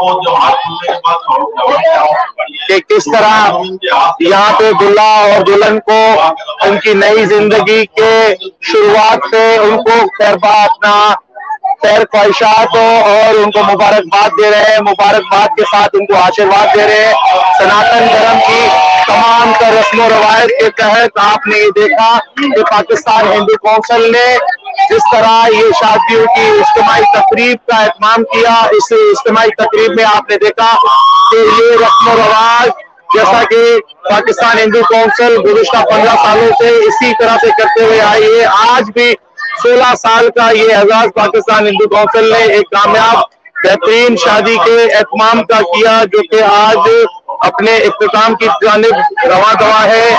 कि किस तरह यहाँ पे दूल्हा और दुल्हन को उनकी नई जिंदगी के शुरुआत पे उनको खैरबा अपना खैर ख्वाहिशात और उनको मुबारकबाद दे रहे हैं। मुबारकबाद के साथ उनको आशीर्वाद दे रहे हैं। सनातन धर्म की तमाम रस्म रवायत के तहत आपने ये देखा कि पाकिस्तान हिंदू काउंसिल ने जिस तरह ये शादियों की इज्तिमाई तकरीब का एहतमाम किया, इस इज्तिमाई तकरीब में आपने देखा कि ये रस्म रवाज जैसा कि पाकिस्तान हिंदू काउंसिल गुज़िश्ता पंद्रह सालों से इसी तरह से करते हुए आई है, आज भी सोलह साल का ये एजाज पाकिस्तान हिंदू काउंसिल ने एक कामयाब बेहतरीन शादी के एहतमाम का किया, जो कि आज अपने इख्तिताम की जानिब रवा दवा है।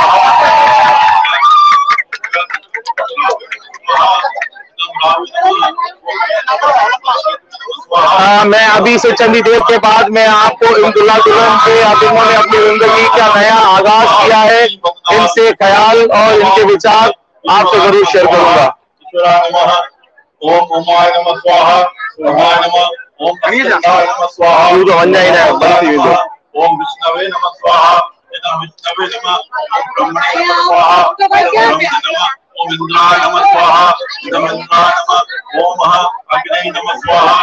आ, मैं अभी से चंदी देर के बाद मैं आपको इन दुल्हा दुल्हन से अब इन्होंने अपनी जिंदगी का नया आगाज किया है, इनसे ख्याल और इनके विचार आपसे जरूर शेयर करूंगा। ओम उमाय नमः स्वाहा, स्वाहा नमः, ओम अग्निदेवाय नमः स्वाहा, ओम विष्णवे नमः स्वाहा, विष्णवे नमः, ब्रह्मणे नमः स्वाहा, ब्रह्मणे नमः, ओम इंद्राय नमः स्वाहा, इंद्राय नमः, ओम अग्नि नमः स्वाहा,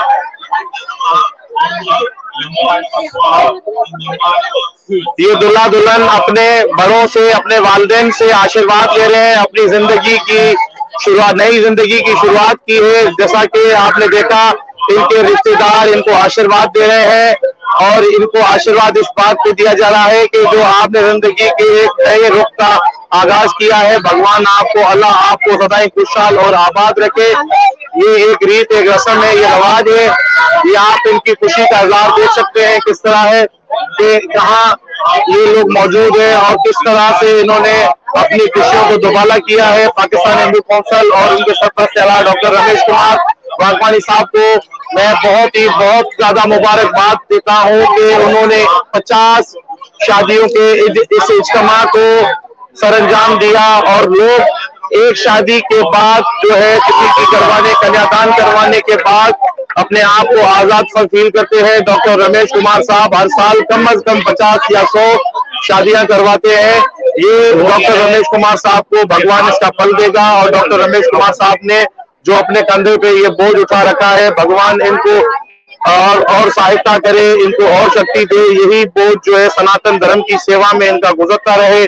ये दुल्हा दुल्हन अपने बड़ों से, अपने वालिदैन से आशीर्वाद ले रहे हैं, अपनी जिंदगी की शुरुआत, नई जिंदगी की शुरुआत की है। जैसा कि आपने देखा इनके रिश्तेदार इनको आशीर्वाद दे रहे हैं और इनको आशीर्वाद इस बात पे दिया जा रहा है कि जो आपने जिंदगी के एक नए रुख का आगाज किया है, भगवान आपको, अल्लाह आपको सदाई खुशहाल और आबाद रखे। ये एक रीत, एक रस्म है, ये रवाज है। ये आप इनकी खुशी का इजहार देख सकते हैं किस तरह है कि कहाँ ये लोग मौजूद हैं और किस तरह से इन्होंने अपनी खुशियों को दुबाला किया है। पाकिस्तान हिंदू काउंसिल और उनके सरपरस्त आला डॉक्टर रमेश कुमार वाघवानी साहब को मैं बहुत ही बहुत ज्यादा मुबारकबाद देता हूँ कि उन्होंने पचास शादियों के इस इज्तिमा को सरअंजाम दिया और लोग एक शादी के बाद जो है किसी की करवाने, कन्यादान करवाने के बाद अपने आप को आजाद फील करते हैं। डॉक्टर रमेश कुमार साहब हर साल कम अज कम पचास या सौ शादियां करवाते हैं। ये डॉक्टर रमेश कुमार साहब को भगवान इसका फल देगा और डॉक्टर रमेश कुमार साहब ने जो अपने कंधे पे ये बोझ उठा रखा है, भगवान इनको और और सहायता करे, इनको और शक्ति दे। यही बोझ जो है सनातन धर्म की सेवा में इनका गुजरता रहे।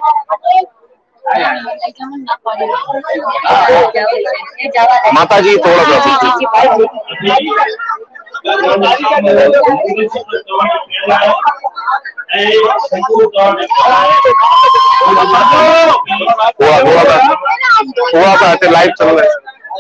माता जी थोड़ा सा हुआ था लाइव चल रहा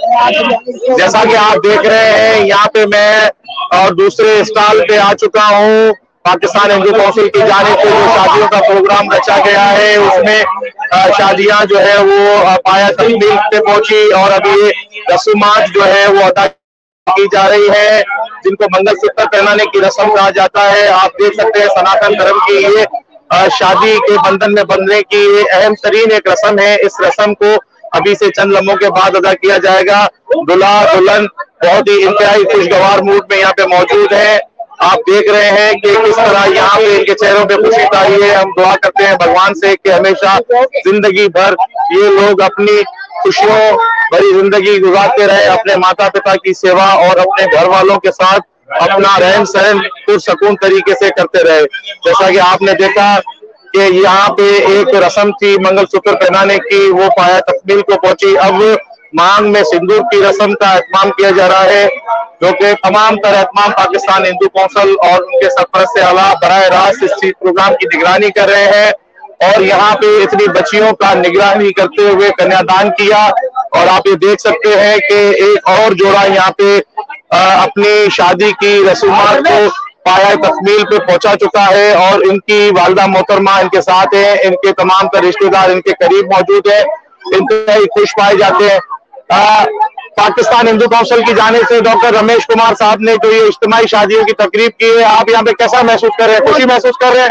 है। जैसा कि आप देख रहे हैं यहाँ पे मैं और दूसरे स्टॉल पे आ चुका हूँ। पाकिस्तान हिंदू काउंसिल की जानिब से जो शादियों का प्रोग्राम रचा गया है उसमें शादियां जो है वो पाया तकमील पे पहुंची और अभी ये रसूमात जो है वो अदा की जा रही है, जिनको मंगलसूत्र पहनाने की रस्म कहा जाता है। आप देख सकते हैं सनातन धर्म की ये शादी के बंधन में बंधने की ये अहम तरीन एक रस्म है। इस रस्म को अभी से चंद लम्हों के बाद अदा किया जाएगा। दुल्हा दुल्हन बहुत ही इंतहाई खुशगवार मूड में यहाँ पे मौजूद है। आप देख रहे हैं कि किस तरह यहाँ पे इनके चेहरों पे खुशी तारी है। हम दुआ करते हैं भगवान से कि हमेशा जिंदगी भर ये लोग अपनी खुशियों भरी जिंदगी गुजारते रहे, अपने माता पिता की सेवा और अपने घर वालों के साथ अपना रहन सहन पुरसकून तरीके से करते रहे। जैसा कि आपने देखा कि यहाँ पे एक रस्म थी मंगलसूत्र पहनाने की, वो पाया तकमील को पहुंची। अब मांग में सिंदूर की रस्म का एहतमाम किया जा रहा है, जो कि तमाम तरह एहतमाम पाकिस्तान हिंदू काउंसिल और उनके सरपरस्त आला बराह रास्त इस प्रोग्राम की निगरानी कर रहे हैं। और यहाँ पे इतनी बच्चियों का निगरानी करते हुए कन्यादान किया और आप ये देख सकते हैं कि एक और जोड़ा यहाँ पे आ, अपनी शादी की रसूमात को पाया तकमील पे पहुंचा चुका है और इनकी वालिदा मोहतरमा इनके साथ है। इनके तमाम तर रिश्तेदार इनके करीब मौजूद है, इंतहाई खुश पाए जाते हैं। आ, पाकिस्तान हिंदू काउंसिल की जानिब से डॉक्टर रमेश कुमार साहब ने जो ये इज्तिमाई शादियों की तकरीब की है, आप यहाँ पे कैसा महसूस कर रहे हैं? खुशी महसूस कर रहे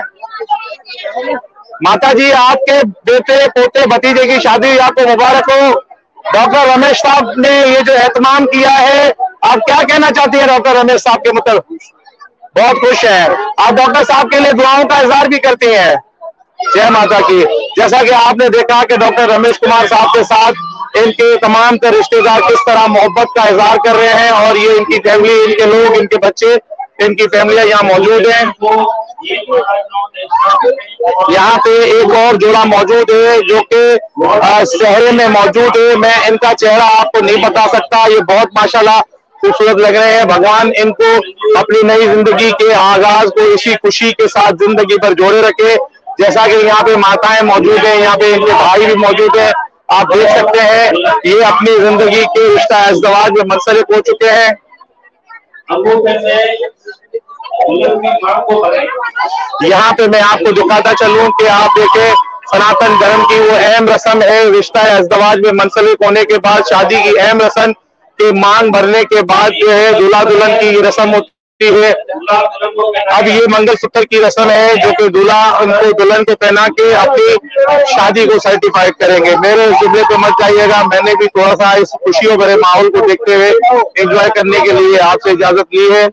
हैं? माता जी आपके बेटे पोते भतीजे की शादी आपको मुबारक हो। डॉक्टर रमेश साहब ने ये जो एहतमाम किया है, आप क्या कहना चाहती है डॉक्टर रमेश साहब के मतलब? बहुत खुश है। आप डॉक्टर साहब के लिए दुआओं का इजहार भी करती हैं। जय माता की। जैसा कि आपने देखा कि डॉक्टर रमेश कुमार साहब के साथ इनके तमाम तर रिश्तेदार किस तरह मोहब्बत का इजहार कर रहे हैं और ये इनकी फैमिली, इनके लोग, इनके बच्चे, इनकी फैमिलियां यहाँ मौजूद हैं। यहाँ पे एक और जोड़ा मौजूद है जो कि शहर में मौजूद है। मैं इनका चेहरा आपको नहीं बता सकता, ये बहुत माशाल्लाह खूबसूरत लग रहे हैं। भगवान इनको अपनी नई जिंदगी के आगाज को इसी खुशी के साथ जिंदगी पर जोड़े रखे। जैसा कि यहाँ पे माताएं मौजूद है, यहाँ पे इनके भाई भी मौजूद है, आप देख सकते हैं ये अपनी जिंदगी के रिश्ता इज़्दवाज में मुंसलिक हो चुके हैं। यहाँ पे मैं आपको दिखाता चलूं कि आप देखें सनातन धर्म की वो अहम रस्म है, रिश्ता इज़्दवाज में मुंसलिक होने के बाद शादी की अहम रस्म के मांग भरने के बाद जो है दूल्हा दुल्हन की ये रस्म होती है। अब ये मंगलसूत्र की रस्म है जो कि दूल्हा उनको दुल्हन को पहना के अपनी शादी को सर्टिफाइड करेंगे। मेरे इस जुमले पे मत जाइएगा, मैंने भी थोड़ा सा इस खुशियों भरे माहौल को देखते हुए एंजॉय करने के लिए आपसे इजाजत ली है।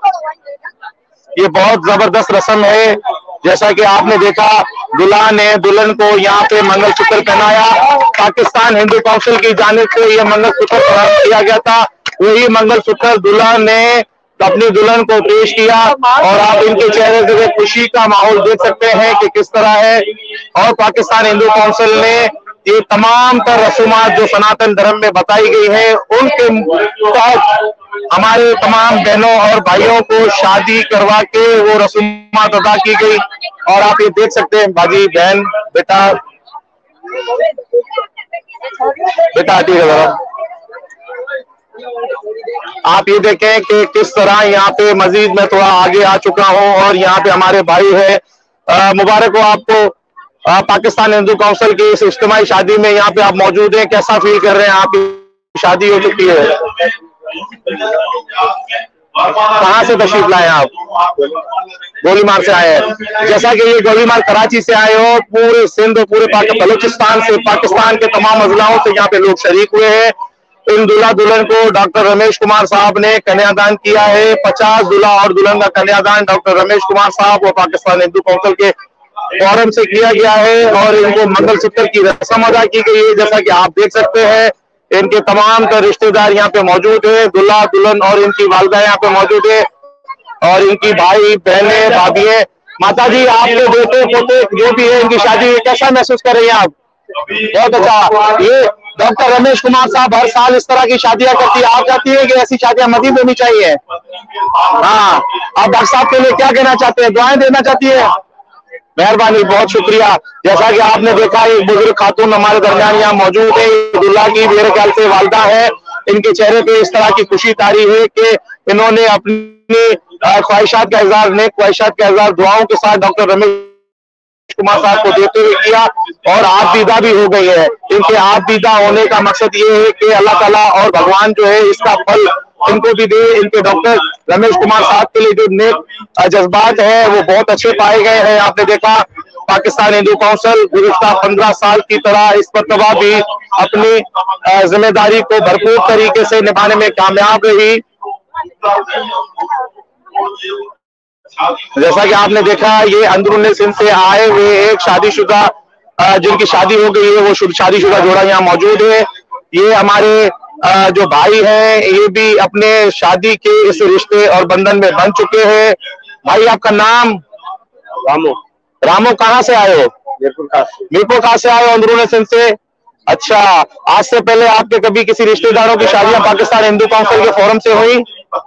ये बहुत जबरदस्त रस्म है, जैसा कि आपने देखा दुल्हा ने दुल्हन को यहाँ पे मंगलसूत्र पहनाया। पाकिस्तान हिंदू काउंसिल की जानिब से ये मंगलसूत्र प्रदान किया गया था, वही मंगलसूत्र दुल्हा ने अपनी दुल्हन को पेश किया और आप इनके चेहरे से खुशी का माहौल देख सकते हैं कि किस तरह है। और पाकिस्तान हिंदू काउंसिल ने ये तमाम तर रसूमात जो सनातन धर्म में बताई गई है उनके तहत हमारे तमाम बहनों और भाइयों को शादी करवा के वो रसूमात अदा की गई। और आप ये देख सकते हैं बाजी बहन बेटा बेटा ठीक है, आप ये देखें कि किस तरह यहाँ पे मजीद मैं थोड़ा आगे आ चुका हूँ और यहाँ पे हमारे भाई है। मुबारक हो आपको, आ, पाकिस्तान हिंदू काउंसिल की इस इज्तिमाई शादी में यहाँ पे आप मौजूद हैं, कैसा फील कर रहे हैं? आपकी शादी हो चुकी है, कहाँ से तशरीफ लाए आप? गोलीमार से आए हैं। जैसा कि ये गोलीमार कराची से आए हो, पूरे सिंध पूरे बलूचिस्तान से पाकिस्तान के तमाम अजलाओं से यहाँ पे लोग शरीक हुए हैं। इन दूल्हा दुल्हन को डॉक्टर रमेश कुमार साहब ने कन्यादान किया है। पचास दूल्हा और दुल्हन का कन्यादान डॉक्टर रमेश कुमार साहब और पाकिस्तान हिंदू काउंसिल के फोरम से किया गया है और इनको मंगलसूत्र की रस्म अदा की गई है। जैसा कि आप देख सकते हैं इनके तमाम तर रिश्तेदार यहाँ पे मौजूद है, दूल्हा दुल्हन और इनकी वालदा यहाँ पे मौजूद है और इनकी भाई बहनें भाभी है। माता जी आपके बेटे पोते जो भी है इनकी शादी कैसा महसूस कर रही हैं आप? बहुत अच्छा। ये डॉक्टर रमेश कुमार साहब हर साल इस तरह की शादियां करती है, आप चाहती है कि ऐसी शादियां मजीद होनी चाहिए? हाँ, आप डॉक्टर साहब के लिए क्या कहना चाहते हैं, दुआएं देना चाहती है? मेहरबानी, बहुत शुक्रिया। जैसा कि आपने देखा एक बुजुर्ग खातून हमारे दरमियान यहाँ मौजूद है, दूल्हा की मेरे ख्याल से वालदा है। इनके चेहरे पे इस तरह की खुशी तारी है कि इन्होंने अपनी ख्वाहिशात का इजहार नेक ख्वाहिशात का इजहार दुआओं के साथ डॉक्टर रमेश कुमार साहब को देते हुए किया और आप दीदा भी हो गई है। इनके आप दीदा होने का मकसद ये है कि अल्लाह ताला और भगवान जो है इसका फल इनको भी दे। इनके डॉक्टर रमेश कुमार साहब के लिए जो नेक जज्बात है वो बहुत अच्छे पाए गए हैं। आपने देखा पाकिस्तान हिंदू काउंसिल गुज़िश्ता पंद्रह साल की तरह इस मरतबा भी अपनी जिम्मेदारी को भरपूर तरीके से निभाने में कामयाब रही। जैसा कि आपने देखा ये अंदरूनी सिंध से आए हुए एक शादीशुदा जिनकी शादी हो गई है वो शादीशुदा जोड़ा यहाँ मौजूद है। ये हमारे जो भाई हैं ये भी अपने शादी के इस रिश्ते और बंधन में बन चुके हैं। भाई आपका नाम? रामो। रामो कहाँ से आए हो? मीरपुर खास। मीरपुर खास से आए हो अंदरूनी सिंध से? अच्छा, आज से पहले आपके कभी किसी रिश्तेदारों की शादियां पाकिस्तान हिंदू काउंसिल के फोरम से हुई?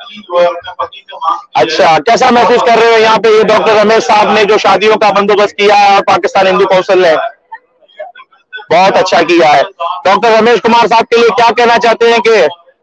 अच्छा, कैसा महसूस कर रहे हो यहाँ पे ये डॉक्टर रमेश साहब ने जो शादियों का बंदोबस्त किया है और पाकिस्तान हिंदू काउंसिल ने? बहुत अच्छा किया है। डॉक्टर रमेश कुमार साहब के लिए क्या कहना चाहते हैं कि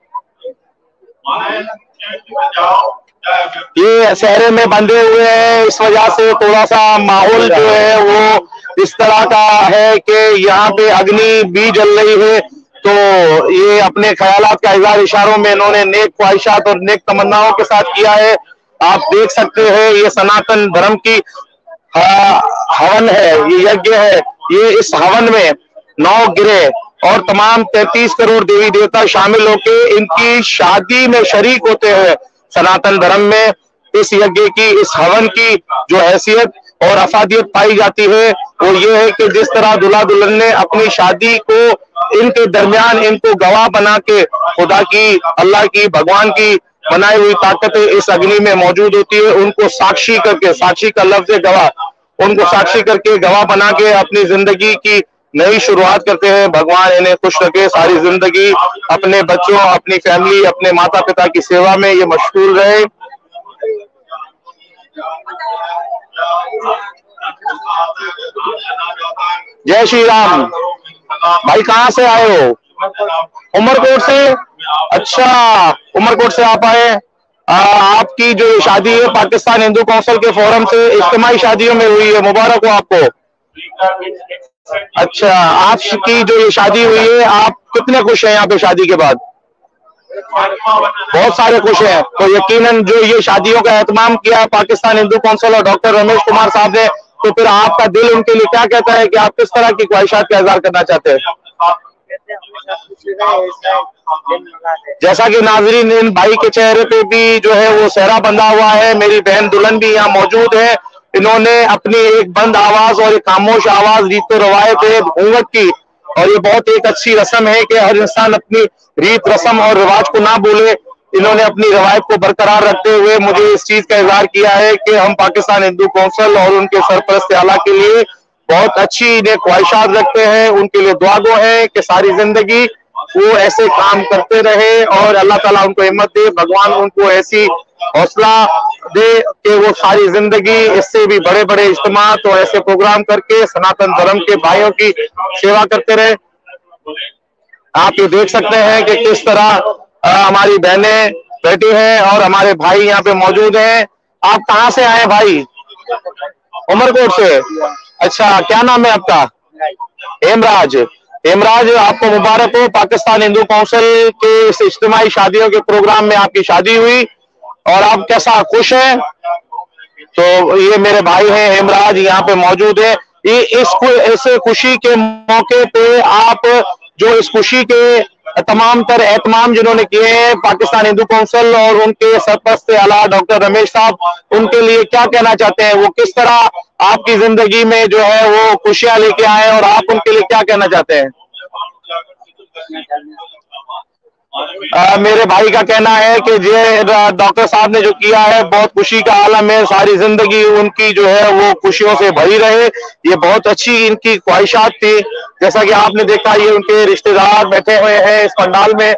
ये शहर में बंधे हुए हैं, इस वजह से थोड़ा सा माहौल जो है वो इस तरह का है कि यहाँ पे अग्नि भी जल रही है, तो ये अपने ख्यालात का इज़हार इशारों में इन्होंने नेक ख्वाहिशात और नेक तमन्नाओं के साथ किया है। आप देख सकते हैं ये सनातन धर्म की हवन है, ये यज्ञ है। ये इस हवन में नौ गिरह और तमाम तैतीस करोड़ देवी देवता शामिल होके इनकी शादी में शरीक होते हैं। सनातन धर्म में इस यज्ञ की इस हवन की जो हैसियत और अफादियत पाई जाती है वो ये है कि जिस तरह दूल्हा दुल्हन ने अपनी शादी को इनके दरमियान इनको गवाह बना के खुदा की, अल्लाह की, भगवान की बनाई हुई ताकतें इस अग्नि में मौजूद होती है, उनको साक्षी करके, साक्षी का लफ्ज है गवाह, उनको साक्षी करके गवाह बना के अपनी जिंदगी की नई शुरुआत करते हैं। भगवान इन्हें खुश रखे, सारी जिंदगी अपने बच्चों, अपनी फैमिली, अपने माता पिता की सेवा में ये मशगूल रहे। जय श्री राम। भाई कहाँ से आए हो? उमरकोट से। अच्छा, उमरकोट से आप आए। आ, आपकी जो शादी है पाकिस्तान हिंदू काउंसिल के फोरम से इज्तिमाई शादियों में हुई है, मुबारक हो आपको। अच्छा, आपकी जो ये शादी हुई है, आप कितने खुश हैं यहाँ पे शादी के बाद? बहुत सारे खुश हैं। तो यकीनन जो ये शादियों का एहतमाम किया पाकिस्तान हिंदू काउंसिल और डॉक्टर रमेश कुमार साहब ने, तो फिर आपका दिल उनके लिए क्या कहता है कि आप किस तरह की ख्वाहिशात का इजहार करना चाहते हैं? जैसा कि नाजरीन, इन भाई के चेहरे पे भी जो है वो सेहरा बंधा हुआ है। मेरी बहन दुल्हन भी यहाँ मौजूद है। इन्होंने अपनी एक बंद आवाज और एक खामोश आवाज रीतो रवायत है घूंघट की, और ये बहुत एक अच्छी रस्म है कि हर इंसान अपनी रीत रस्म और रिवाज को ना भूले। इन्होंने अपनी रवायत को बरकरार रखते हुए मुझे इस चीज का इजहार किया है कि हम पाकिस्तान हिंदू काउंसिल और उनके सरपरस्त आला के लिए बहुत अच्छी इन्हें ख्वाहिशात रखते हैं। उनके लिए दुआ गो है कि सारी जिंदगी वो ऐसे काम करते रहे और अल्लाह ताला उनको हिम्मत दे, भगवान उनको ऐसी हौसला दे कि वो सारी जिंदगी इससे भी बड़े बड़े इज्तिमात और ऐसे प्रोग्राम करके सनातन धर्म के भाइयों की सेवा करते रहे। आप ये देख सकते हैं कि किस तरह आ, हमारी बहनें बैठी हैं और हमारे भाई यहाँ पे मौजूद हैं। आप कहाँ से आए भाई? उमरकोट से। अच्छा, क्या नाम है आपका? हेमराज। हेमराज, आपको मुबारक हो, पाकिस्तान हिंदू काउंसिल के इस इज्तिमाई शादियों के प्रोग्राम में आपकी शादी हुई और आप कैसा खुश हैं? तो ये मेरे भाई हैं हेमराज, यहाँ पे मौजूद है। ये इस इस खुशी के मौके पे आप जो इस खुशी के तमाम तर एहतमाम जिन्होंने किए हैं पाकिस्तान हिंदू काउंसिल और उनके सरपरस्त आला डॉक्टर रमेश साहब, उनके लिए क्या कहना चाहते हैं? वो किस तरह आपकी जिंदगी में जो है वो खुशियां लेके आए और आप उनके लिए क्या कहना चाहते हैं? आ, मेरे भाई का कहना है कि ये डॉक्टर साहब ने जो किया है बहुत खुशी का आलम है, सारी जिंदगी उनकी जो है वो खुशियों से भरी रहे। ये बहुत अच्छी इनकी ख्वाहिशात थी। जैसा कि आपने देखा, ये उनके रिश्तेदार बैठे हुए हैं इस पंडाल में।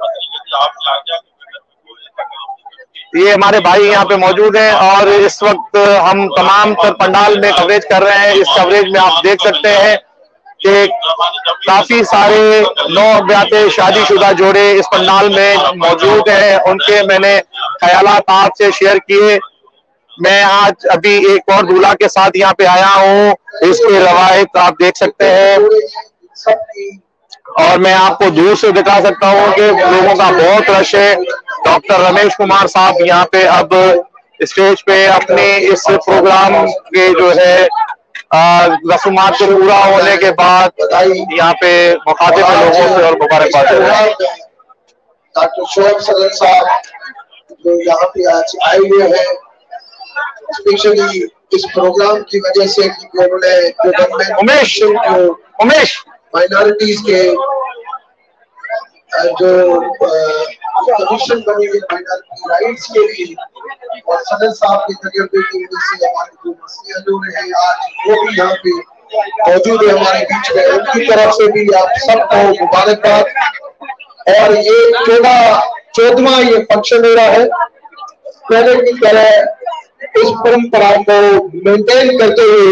ये हमारे भाई यहाँ पे मौजूद हैं और इस वक्त हम तमाम तर पंडाल में कवरेज कर रहे हैं। इस कवरेज में आप देख सकते हैं कि काफी सारे नौ ब्याते शादीशुदा जोड़े इस पंडाल में मौजूद हैं। उनके मैंने ख्यालात आपसे शेयर किए। मैं आज अभी एक और दूल्हा के साथ यहाँ पे आया हूँ, इसके रवायत आप देख सकते हैं और मैं आपको दूर से दिखा सकता हूँ कि लोगों का बहुत रश है। डॉक्टर रमेश कुमार साहब यहाँ पे अब स्टेज पे अपने इस प्रोग्राम के जो है रस्मात को पूरा होने के बाद यहाँ पे मुखातिब लोगों से और मुबारकबाद डॉक्टर शोएब सदर साहब जो यहाँ पे आज आए हुए हैं, स्पेशली इस प्रोग्राम की वजह से कि उन्होंने जो गवर्नमेंट उमेश उमेश माइनॉरिटीज के जो कमीशन बनी हुई माइनॉरिटी राइट्स के लिए और सदर साहब के तजर्बे की वजह से हमारी जो मसलियां जो रहे आज वो भी यहाँ पे मौजूद है हमारे बीच में, उनकी तरफ से भी आप सबको मुबारकबाद। और ये चौदह चौदहवा ये फंक्शन हो रहा है। पहले की तरह इस परंपरा को मेंटेन करते हुए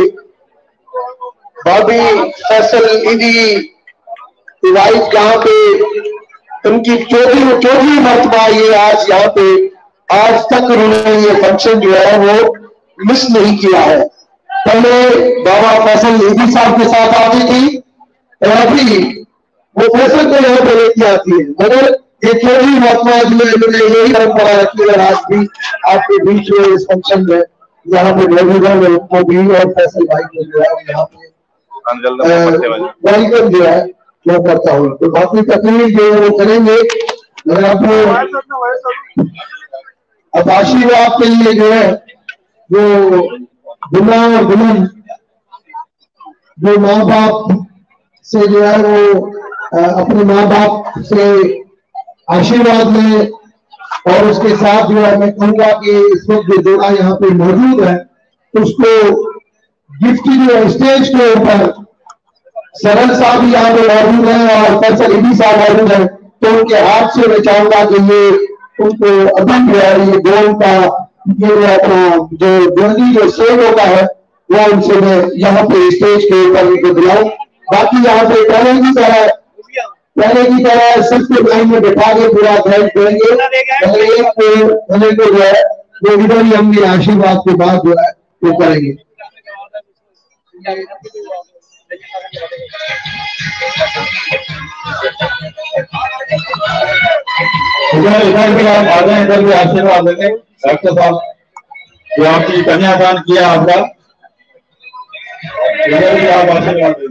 भाभी फैसल ईदी वाइफ यहाँ पे उनकी चौथी चौथी मरतबा ये आज यहाँ पे आज तक उन्होंने ये फंक्शन जो है वो मिस नहीं किया है। पहले बाबा फैसल ईदी साहब के साथ आती थी और अभी वो फैसल को यहाँ पे लेके आती है, मगर ये चौथी मरतबा इन्होंने यही परंपरा रखी है। आज भी आपके बीच में इस फंक्शन में यहाँ पे मौजूदा लोगों भी और फैसल भाई को जो है यहाँ पे वेलकम जो है वो करता हूँ। तो बाकी तकलीफ जो है वो करेंगे, मगर आपको अब आशीर्वाद के लिए जो है जो दुल्हा और दुल्हन जो माँ बाप से जो है वो अपने माँ बाप से आशीर्वाद लें और उसके साथ जो है मैं कहूंगा कि इस वक्त जो जोड़ा यहाँ पे मौजूद है उसको गिफ्ट की जो स्टेज के ऊपर सरल साहब भी यहाँ पे मौजूद है और फैसल ईडी साहब मौजूद है, तो उनके हाथ से मैं चाहूंगा कि ये उनको अदम जो है ये गोल का ये जो अपना जो जल्दी जो सेव होता है वो उनसे मैं यहाँ पे स्टेज के ऊपर इनको दिलाऊं। बाकी यहाँ पे पहले की तरह पहले की तरह सबके लाइन में बैठा के पूरा ध्यान देंगे, एक को को जो है वो इधर ही हमने आशीर्वाद के बाद जो है वो करेंगे। इधर इधर भी आप आ जाए, इधर भी आशीर्वाद देंगे डॉक्टर साहब जो आपकी कन्यादान किया आपका, इधर भी आप आशीर्वाद देंगे।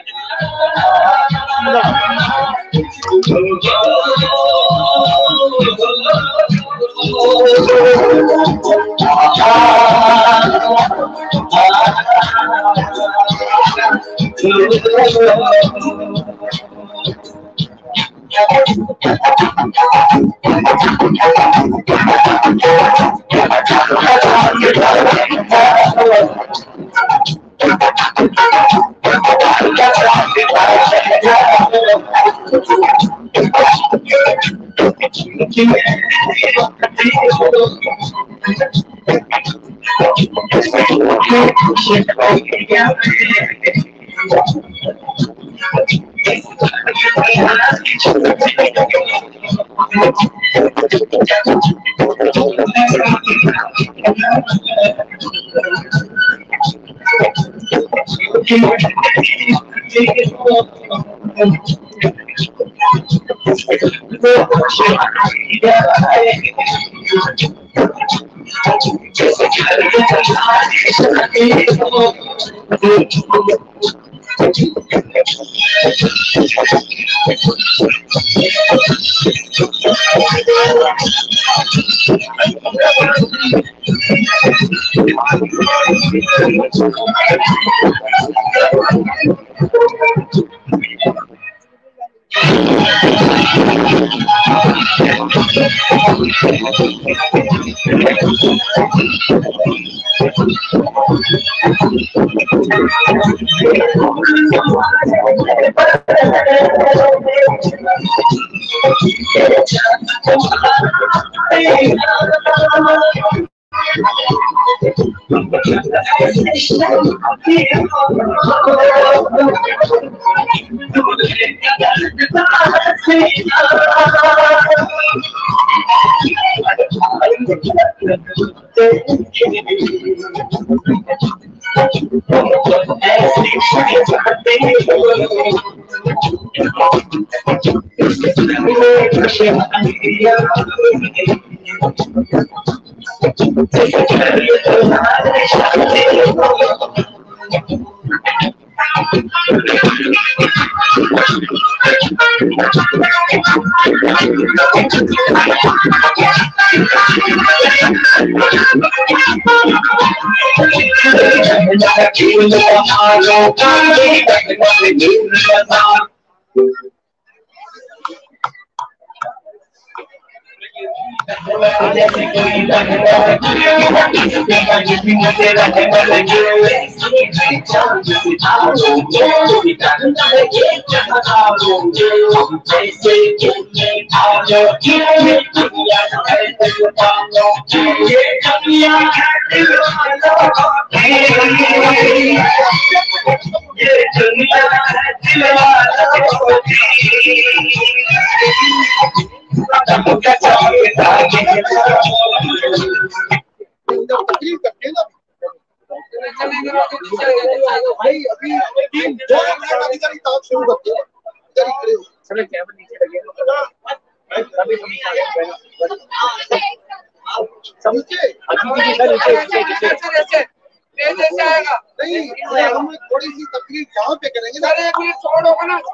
थोड़ी सी तकलीफ यहाँ पे करेंगे ना, एक मिनट छोड़ोगे ना,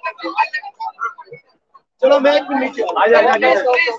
चलो मैं एक मिनट नीचे आ जा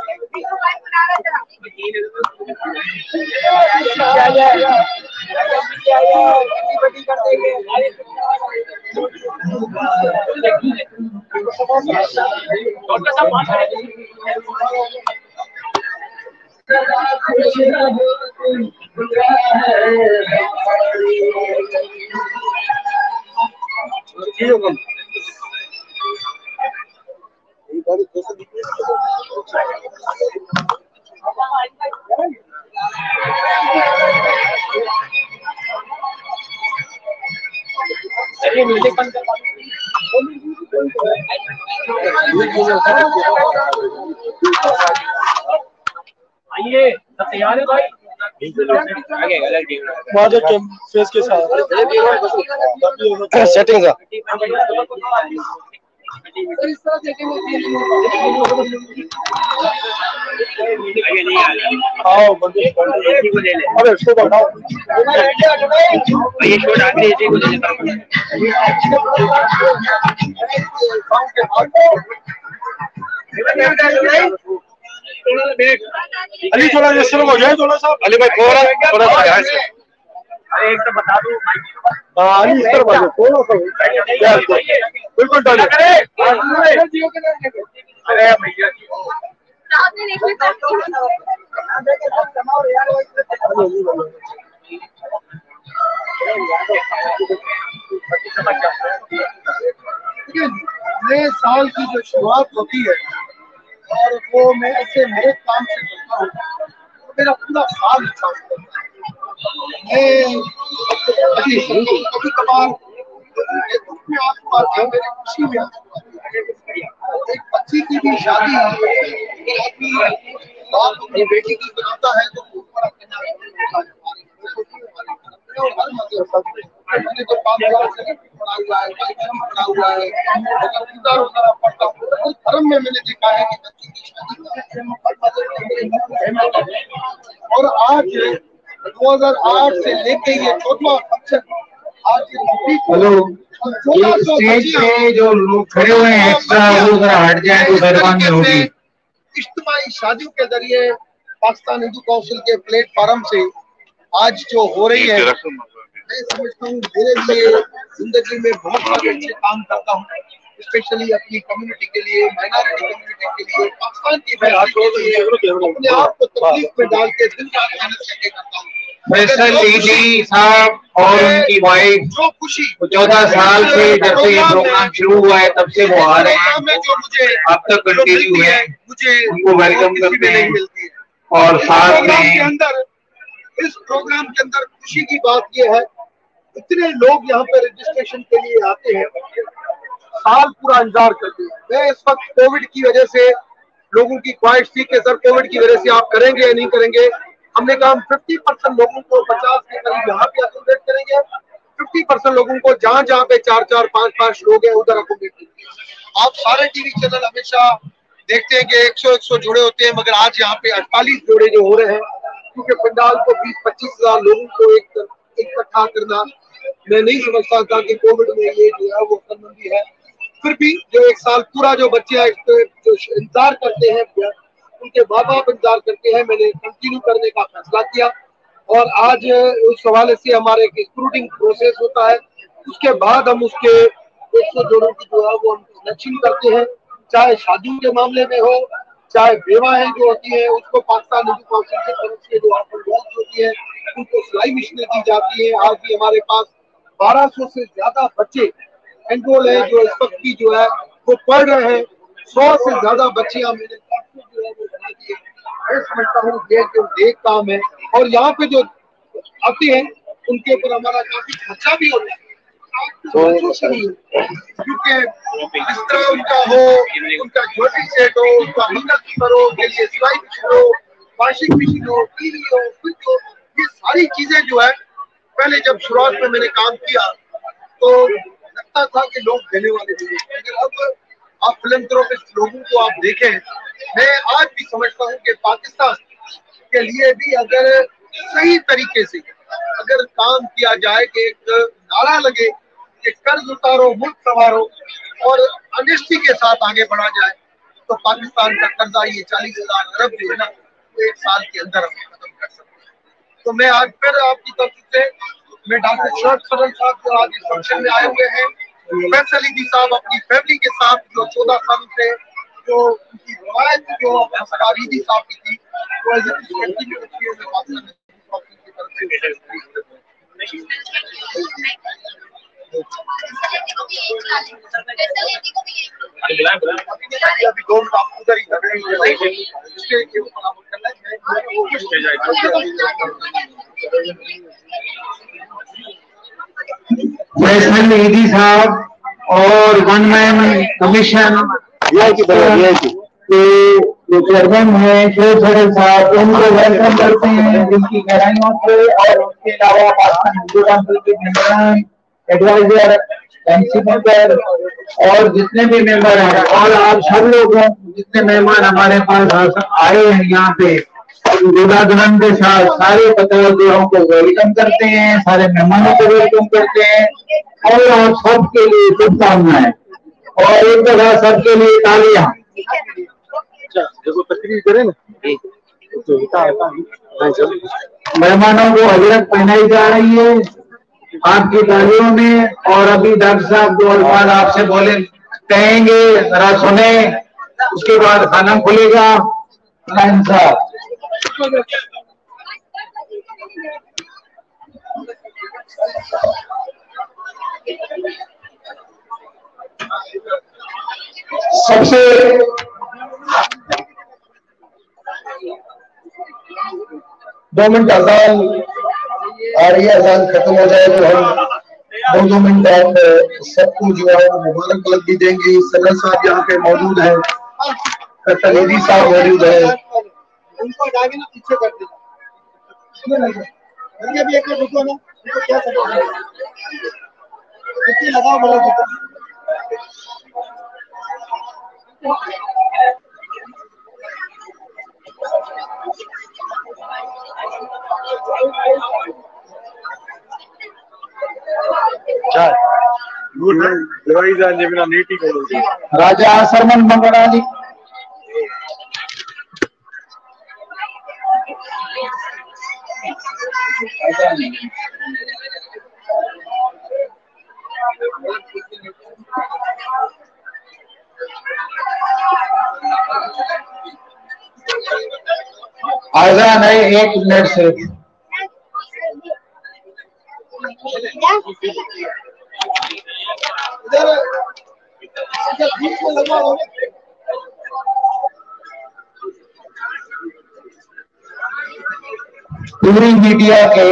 आइए तैयार है भाई फेस के साथ सेटिंग का आओ बंदे अरे इसको बढ़ाओ ये शॉट आखिरी इसी को ले लेता हूं। अली थोड़ा जैसे हो जाए थोड़ा सा अली भाई थोड़ा थोड़ा सा ध्यान से अरे एक तो बता दूं हाँ अली इस तरफ आ जाओ थोड़ा सा बिल्कुल डालो अरे भैया नए साल की जो शुरुआत होती है और वो मैं ऐसे नए काम से करता हूँ तो मेरा पूरा साल अच्छा होता है। मैं कभी कभी कभार में आंसू आते हैं मेरी खुशी में आंसू आते हैं। एक बच्ची की भी शादी आदमी बाप अपनी बेटी की बनाता है तो बहुत बड़ा मैंने तो पाँच साल से पढ़ा हुआ है पढ़ा हुआ है धर्म में मैंने देखा है कि बच्ची की शादी और आज दो हज़ार आठ से लेके ये चौथा फंक्शन आज हेलो स्टेज पे जो लोग खड़े हुए हैं एक्स्ट्रा वो जरा हट जाए तो मेहरबानी होगी। इज्तिमाई शादियों के जरिए पाकिस्तान हिंदू काउंसिल के प्लेटफॉर्म से आज जो हो रही है मैं समझता हूँ मेरे लिए जिंदगी में बहुत सारे अच्छे काम करता हूँ स्पेशली अपनी कम्युनिटी के लिए माइनॉरिटी कम्युनिटी के लिए पाकिस्तान की के लिए अपने आप को तकलीफ में डाल के दिन रात मेहनत करके करता हूँ। मिस्टर लीडी साहब और उनकी वाइफ जो खुशी चौदह साल से जब से ये प्रोग्राम शुरू हुआ है तब से वो आ रहे हैं जो मुझे अब तक कंटिन्यू है मुझे उनको वेलकम करते हैं मिलती है और साथ प्रोग्राम के में अंदर इस प्रोग्राम के अंदर खुशी की बात ये है इतने लोग यहाँ पे रजिस्ट्रेशन के लिए आते हैं साल पूरा इंतजार करते हैं। मैं इस वक्त कोविड की वजह से लोगों की ख्वाहिश थी कि सर कोविड की वजह से आप करेंगे या नहीं करेंगे। हमने कहा हम फिफ्टी परसेंट लोगों को पचास के करीब यहाँ पे अकोमोडेट करेंगे फिफ्टी परसेंट लोगों को जहाँ जहाँ पे चार चार पांच पांच लोग हैं उधर अकोमोडेट करेंगे। आप सारे टीवी चैनल हमेशा देखते हैं कि एक सौ एक सौ जोड़े होते हैं मगर आज यहाँ पे अड़तालीस जोड़े जो हो रहे हैं क्योंकि पंडाल को बीस पच्चीस हजार लोगों को एक इकट्ठा करना मैं नहीं समझता था कि कोविड में ये जो है वो संबंधी है। फिर भी जो एक साल पूरा जो बच्चे जो इंतजार करते हैं उनके माँ बाप इंतजार करते हैं मैंने कंटिन्यू करने का फैसला किया और आज उस हवाले से हमारे एक स्क्रूटिंग प्रोसेस होता है उसके बाद हम उसके एक सौ जोड़ों की जो है वो हम सिलेक्शन करते हैं चाहे शादी के मामले में हो चाहे बेवाएं जो होती है उसको पाकिस्तान हिंदू काउंसिल की तरफ से जो गर्ल्स होती है उनको सिलाई मशीनें दी जाती है। आज भी हमारे पास बारह सौ से ज्यादा बच्चे एनरोल है जो इस वक्त की जो है वो पढ़ रहे हैं सौ से ज्यादा बच्चे मैंने जो है वो बना दिए। मैं समझता हूँ ये जो नेक काम है और यहाँ पे जो आते हैं उनके ऊपर हमारा काफी खर्चा भी होता है क्योंकि इस तरह उनका हो उनका ज्वेलरी सेट हो उनका मेकअप करो के लिए सिलाई मशीन हो वॉशिंग मशीन हो टीवी हो फ्रिज हो ये सारी चीजें जो है पहले जब शुरुआत में मैंने काम किया तो लगता था कि लोग देने वाले थे लेकिन अब आप फिलैंथ्रोपिस्ट लोगों को आप देखें मैं आज भी समझता हूँ कि पाकिस्तान के लिए भी अगर सही तरीके से अगर काम किया जाए कि एक नारा लगे कि कर्ज उतारो मुल्क संवारो और अनिश्चित के साथ आगे बढ़ा जाए तो पाकिस्तान का कर्जा ये चालीस हजार अरब जो है ना वो एक साल के अंदर हम खत्म कर सकते हैं। तो मैं आज फिर आपकी तरफ से मैं डॉक्टर शरद सरन साहब जो आज इस फंक्शन में आए हुए हैं, फैसल ईदी साहब अपनी फैमिली के साथ जो चौदह साल से जो उनकी रवायत जो सरकार ईदी साहब की थी वो एज कंटिन्यू रखी है की तरफ से। अभी दो मिनट आप उधर ही फैसल ईदी साहब और वन मैन कमीशन के जो चेयरमैन है शरद सरन साहब, उनको वेलकम करते हैं जिनकी गहराइयों से, और उसके अलावा पाकिस्तान हिंदू काउंसिल के मेंबरान, एडवाइजर, एमसीपर और जितने भी मेंबर हैं, और आप सब लोगों जितने मेहमान हमारे पास आए हैं यहाँ पे दुल्हा-दुल्हन के साथ सारे पतवंतों को वेलकम करते हैं, सारे मेहमानों को वेलकम करते हैं, और आप सबके लिए शुभकामनाएं और एक बार सबके लिए तालियां। मेहमानों को हजरत पहनाई जा रही है आपकी तालियों में, और अभी डॉक्टर साहब जो अल्फाज आपसे बोले कहेंगे जरा सुने, उसके बाद खाना खुलेगा। साहब सबसे दो मिनट अजान आ रही है, अजान खत्म हो जाए तो हम दो दो मिनट आप सबको जो है मुबारकबाद भी देंगे। सदर साहब यहाँ पे मौजूद है, फैसल ईदी साहब मौजूद है, उनको हटाके ना पीछे कर देना। भी एक रुको ना, क्या लगाओ बोलो राजा सरमन मंगलानी आजान है एक मिनट से। पूरी मीडिया के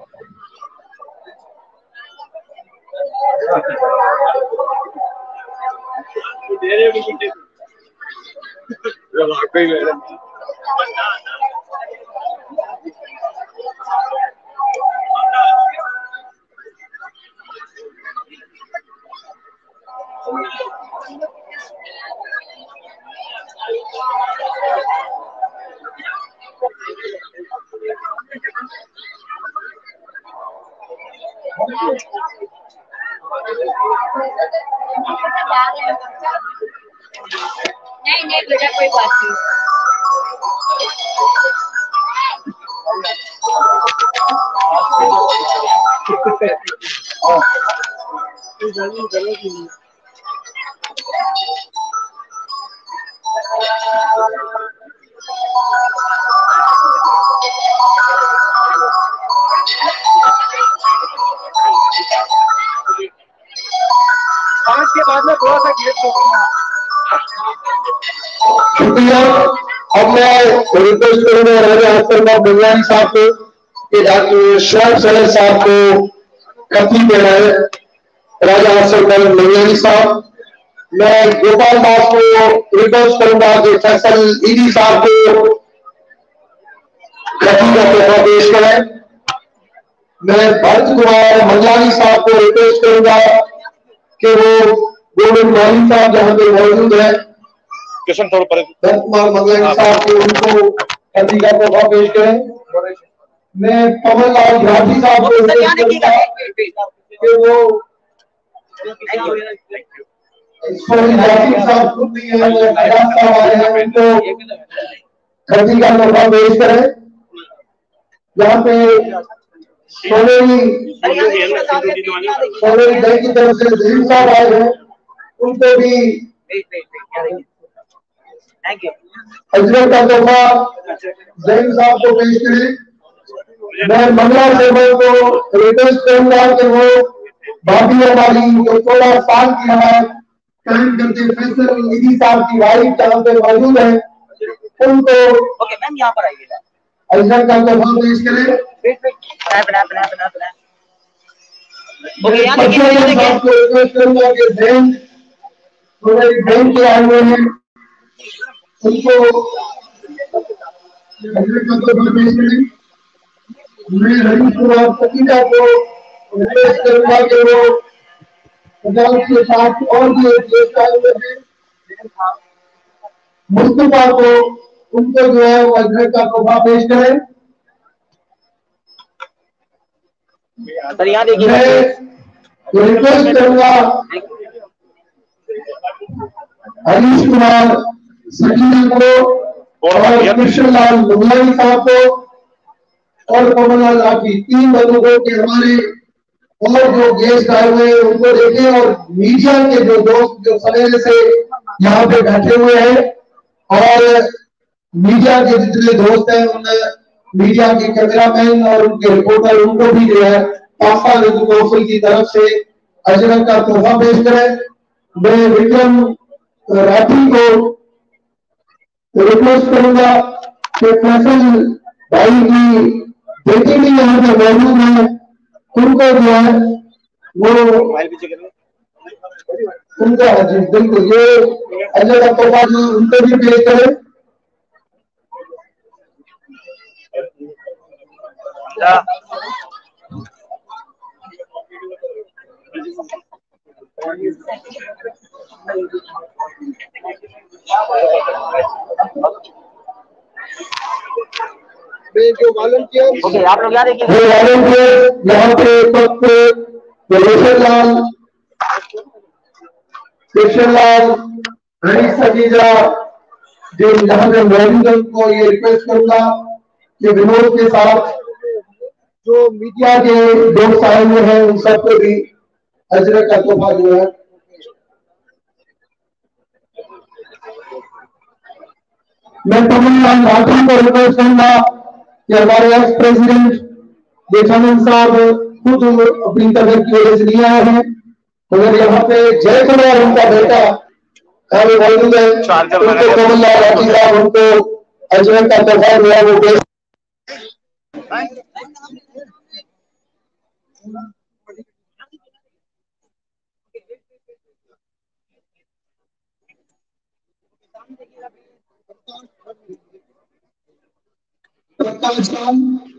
नहीं नहीं बेटा कोई बात नहीं। पाँच के बाद में थोड़ा सा गेट शुक्रिया। अब मैं रिक्वेस्ट करूंगा राजा हसन बंगाली साहब को कि डॉक्टर शरद सरन साहब को कथी पहनाए। राजा हसन बंगाली साहब, मैं गोपाल दास को रिक्वेस्ट करूंगा कि फैसल ईदी साहब को कथी का तोहफा पेश करें। मैं भरत कुमार मंगलानी साहब को रिक्वेस्ट करूंगा कि वो गोविंद माली साहब जहाँ पे मौजूद है, किशन थोड़ा पर भरत कुमार मंगलानी साहब के उनको कथी का तोहफा पेश करें। मैं पवन लाल घाटी साहब को रिक्वेस्ट करूंगा कि वो साहब खुद नहीं है, आजाद साहब आए हैं, उनको खर्ची का तोहफा पेश करें। यहाँ पे सोनेरी सोनेरी बैंक की तरफ से जहीर साहब आए हैं, उनको भी अजगर का तोहफा जहीर साहब को पेश करें। मैं मंगला सेवक को रिक्वेस्ट करूंगा कि वो भाभी हमारी जो सोलह साल की है काम करते फैसल निधि साहब की वाइफ जहाँ पे मौजूद है, उनको ओके मैम यहाँ पर आइएगा, अजगर का तोहफा पेश करें। बना बना बना बना ओके यहाँ देखिए यहाँ देखिए आपको रिक्वेस्ट करूंगा कि बैंक थोड़े बैंक के आए हुए हैं, उनको अजगर का तोहफा पेश करें। मैं हरीश कुमार सतीजा को रिक्वेस्ट करूंगा कि वो पंजाब के साथ और भी एक गेस्ट आए हुए हैं मुस्तफा को, उनको जो है वो अजगर का तोहफा पेश करें। सर यहाँ देखिए मैं रिक्वेस्ट करूंगा हरीश कुमार सतीजा को और कृष्ण लाल मुगलानी साहब को और कमललाल राठी, तीन लोगों को कि हमारे और जो गेस्ट आए हुए हैं उनको देखें, और मीडिया के जो दोस्त जो सवेरे से यहाँ पे बैठे हुए हैं और मीडिया के जितने दोस्त हैं उन मीडिया के कैमरामैन और उनके रिपोर्टर, उनको भी जो है पाकिस्तान हिंदू काउंसिल की तरफ से अजगर का तोहफा पेश करें। मैं विक्रम राठी को रिक्वेस्ट करूंगा कि फैसल भाई की बेटी भी यहाँ पे मौजूद है, उनको जो है वो उनका जी बिल्कुल ये अजगर का तोहफा जो उनको भी पेश करें। जो वॉलंटियर ओके आप लोग यहाँ देखिए वॉलंटियर यहाँ पे कृष्ण लाल कृष्ण लाल हरीश सतीजा जो यहाँ पे मौजूद है, उनको ये रिक्वेस्ट करूंगा कि विनोद के साथ जो मीडिया के दोस्त आए हुए हैं उन सबको भी अजगर का तोहफा जो है मैं कमललाल राठी को रिक्वेस्ट करूंगा कि हमारे एक्स प्रेसिडेंट देशानंद साहब खुद अपनी तबियत की वजह से नहीं आए हैं, मगर यहाँ पे जय कुमार उनका बेटा मौजूद है, उनको कमललाल राठी साहब उनको अजगर का तोहफा जो है वो पेश प्रकाश राम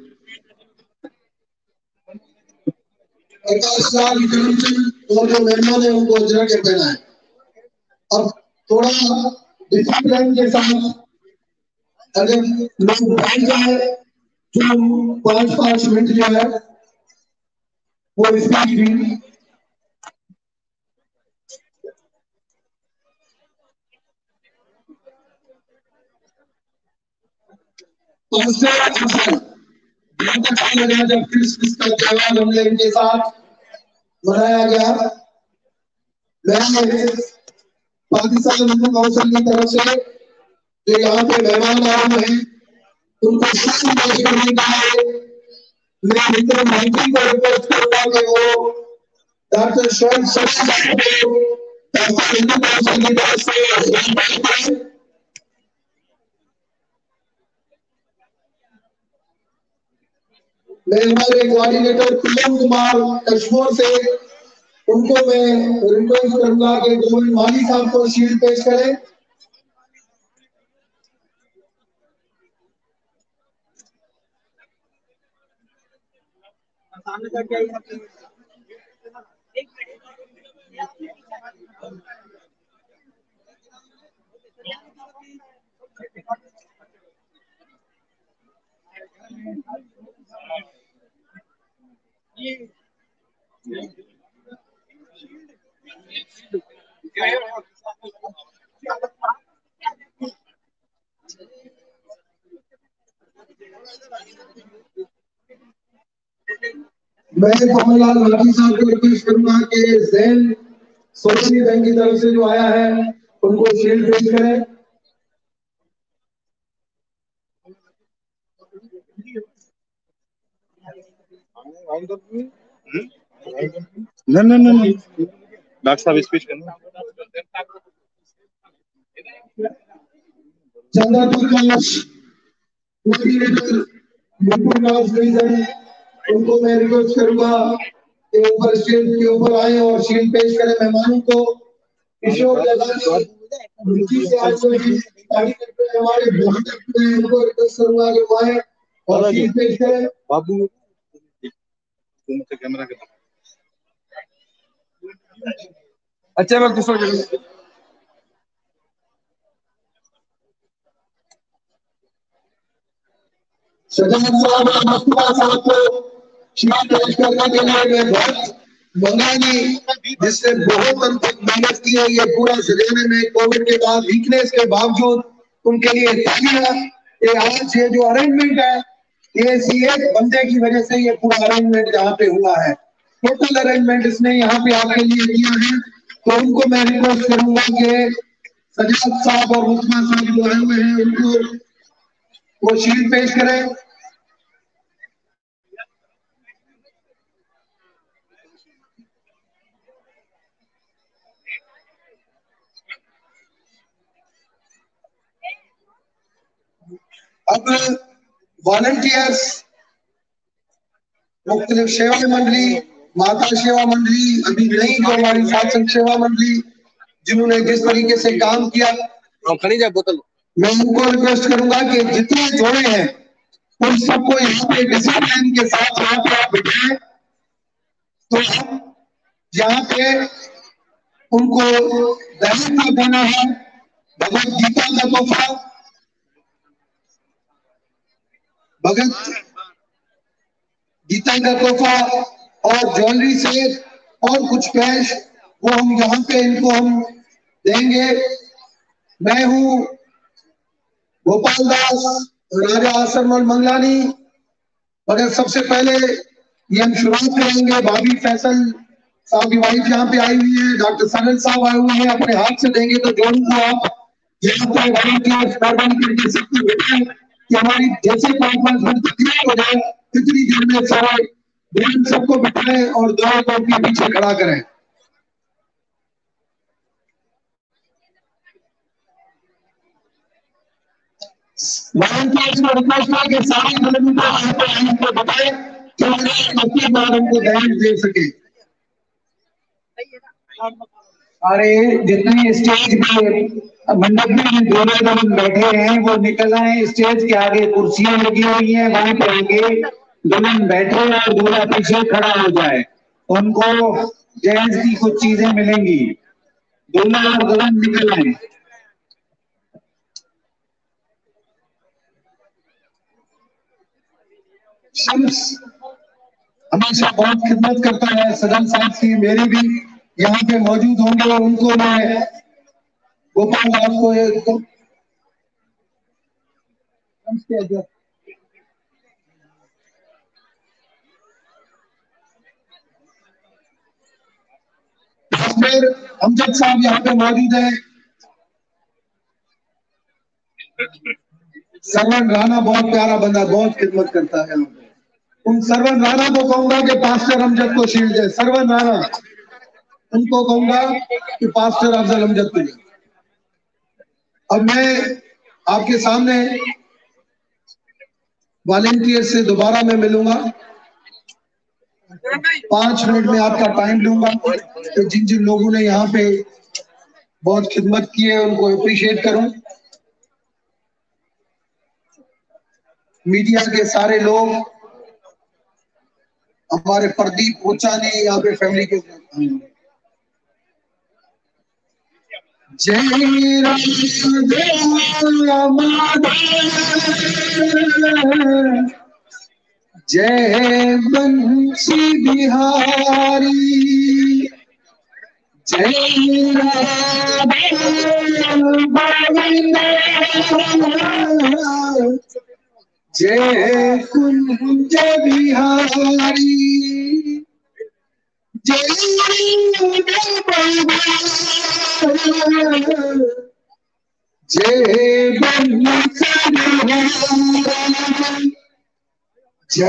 प्रकाश राम करमचंद और जो मेहमान है उनको अजगर के पहना है। अब थोड़ा डिसिप्लिन के साथ अगर लोग बैठ जाए जो पांच पांच मिनट जो है वो स्पीच भी बहुत अच्छा लगा जब क्रिसमस का त्योहार हमने इनके साथ मनाया गया। मैं पाकिस्तान हिंदू काउंसिल की तरफ से जो यहाँ पे मेहमान आए हुए हैं उनको पेश करने के लिए मैं मित्र मंत्री को रिक्वेस्ट करूंगा कि वो डॉक्टर शोएब शरीफ साहब को हिंदू काउंसिल की तरफ से मैं हमारे कोऑर्डिनेटर प्रियम कुमार कश्मीर से उनको मैं रिक्वेस्ट करूंगा कि गोविंद माली साहब को शील्ड पेश करें। सामने तक क्या ये मैं कमललाल लाठी साहब को रिक्वेस्ट करूंगा कि जैन सोशल बैंक की तरफ से जो आया है उनको शील्ड पेश करें। नहीं नहीं नहीं डॉक्टर साहब स्पीच करना। चंद्रपुर प्रकाश कोऑर्डिनेटर डिवीजन, उनको मैं रिक्वेस्ट करूंगा कि ऊपर स्टेज के ऊपर आए और शील्ड पेश करें मेहमानों को। किशोर जगानी से आज हमारे उनको रिक्वेस्ट करूंगा कि वो आए और शील्ड पेश करें। बाबू कैमरा के अच्छा मैं किशोर जगानी सजाद साहब और मुस्तफा साहब को शील्ड पेश करने के लिए मैं बहुत मंगानी जिसने बहुत अनथक मेहनत की है ये पूरा सजाने में कोविड के बाद वीकनेस के बावजूद उनके लिए तालियां। ये आज ये जो अरेंजमेंट है ये इसी एक बंदे की वजह से ये पूरा अरेंजमेंट यहाँ पे हुआ है। टोटल अरेंजमेंट इसने यहाँ पे आपके लिए किया है, तो उनको मैं रिक्वेस्ट करूंगा कि सजाद साहब और मुस्तफा साहब जो आए हुए हैं उनको वो शील्ड पेश करें। अब वॉलंटियर्स, मुख्तलिफ सेवा मंडली, माता सेवा मंडली, अभी नई जो हमारी सात्संग सेवा मंडली जिन्होंने जिस तरीके से काम किया, बोतल मैं उनको रिक्वेस्ट करूंगा कि जितने जोड़े हैं उन सबको यहाँ पे डिसिप्लिन के साथ यहाँ पे आप बिठाएं। तो यहाँ पे उनको दायित्व देना है भगवत गीता का तोहफा, भगत गीता का तोहफा और ज्वेलरी से और कुछ कैश वो हम यहाँ पे इनको हम देंगे। मैं हूँ गोपाल दास राजा आसरमल मंगलानी, मगर सबसे पहले ये हम शुरुआत करेंगे। भाभी फैसल साहब की वाइफ यहाँ पे आई हुई है, डॉक्टर सरल साहब आए हुए हैं, अपने हाथ से देंगे तो जोड़ू को आप यहाँ पे मेहरबानी करके सबको बताएं कि हमारी जैसे पाँच पाँच घंटे तैयार हो जाए इतनी देर में सारे बहन सबको बिठाएं और दुआ को अपने पीछे खड़ा करें। वॉलंटियर्स को रिक्वेस्ट है कि सारे लोगों को यहाँ पे आने को बताएं कि अपने बाद उनको दहेज दे सके। अरे जितने स्टेज पे मंडप में दूल्हा दुल्हन बैठे हैं वो निकल आए, स्टेज के आगे कुर्सियां लगी हुई हैं, वहां पे आगे दुल्हन बैठे और दूल्हा पीछे खड़ा हो जाए, उनको दहेज की कुछ चीजें मिलेंगी। दूल्हा और दुल्हन निकल आए। शम्स हमेशा बहुत खिदमत करता है, सदन साहब की मेरी भी यहाँ पे मौजूद होंगे, उनको मैं गोपाल दास को तो अमजद साहब यहाँ पे मौजूद है। सरवन राणा बहुत प्यारा बंदा, बहुत खिदमत करता है। उन सरवन राणा को कहूंगा कि पास्टर अमजद को शील्ड दे। सरवन राणा उनको कहूंगा कि पास्टर अफजल अमजद को। अब मैं आपके सामने वॉलंटियर से दोबारा मैं मिलूंगा, पांच मिनट में आपका टाइम लूंगा। तो जिन जिन लोगों ने यहाँ पे बहुत खिदमत की है उनको अप्रिशिएट करूं। मीडिया के सारे लोग, हमारे प्रदीप ओचा ने यहाँ पे फैमिली के जय राम जय बंसी बिहारी, जय राम जय कुंज बिहारी। जय बंसलिहारी जय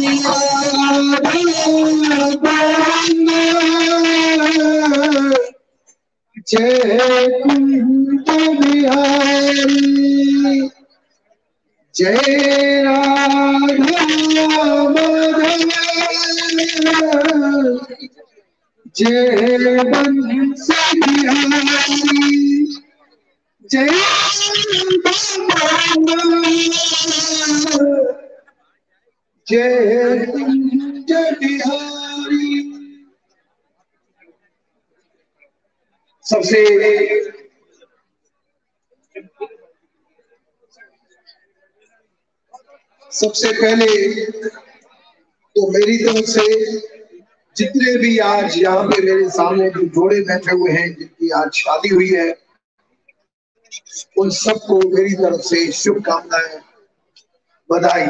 जय कुंज बिहारी जय राधा माधव जय बंसलिहारी जय जय कुंज बिहारी। सबसे सबसे पहले तो मेरी तरफ से जितने भी आज यहाँ पे मेरे सामने जो जोड़े बैठे हुए हैं, जिनकी आज शादी हुई है, उन सबको मेरी तरफ से शुभकामनाएं, बधाई।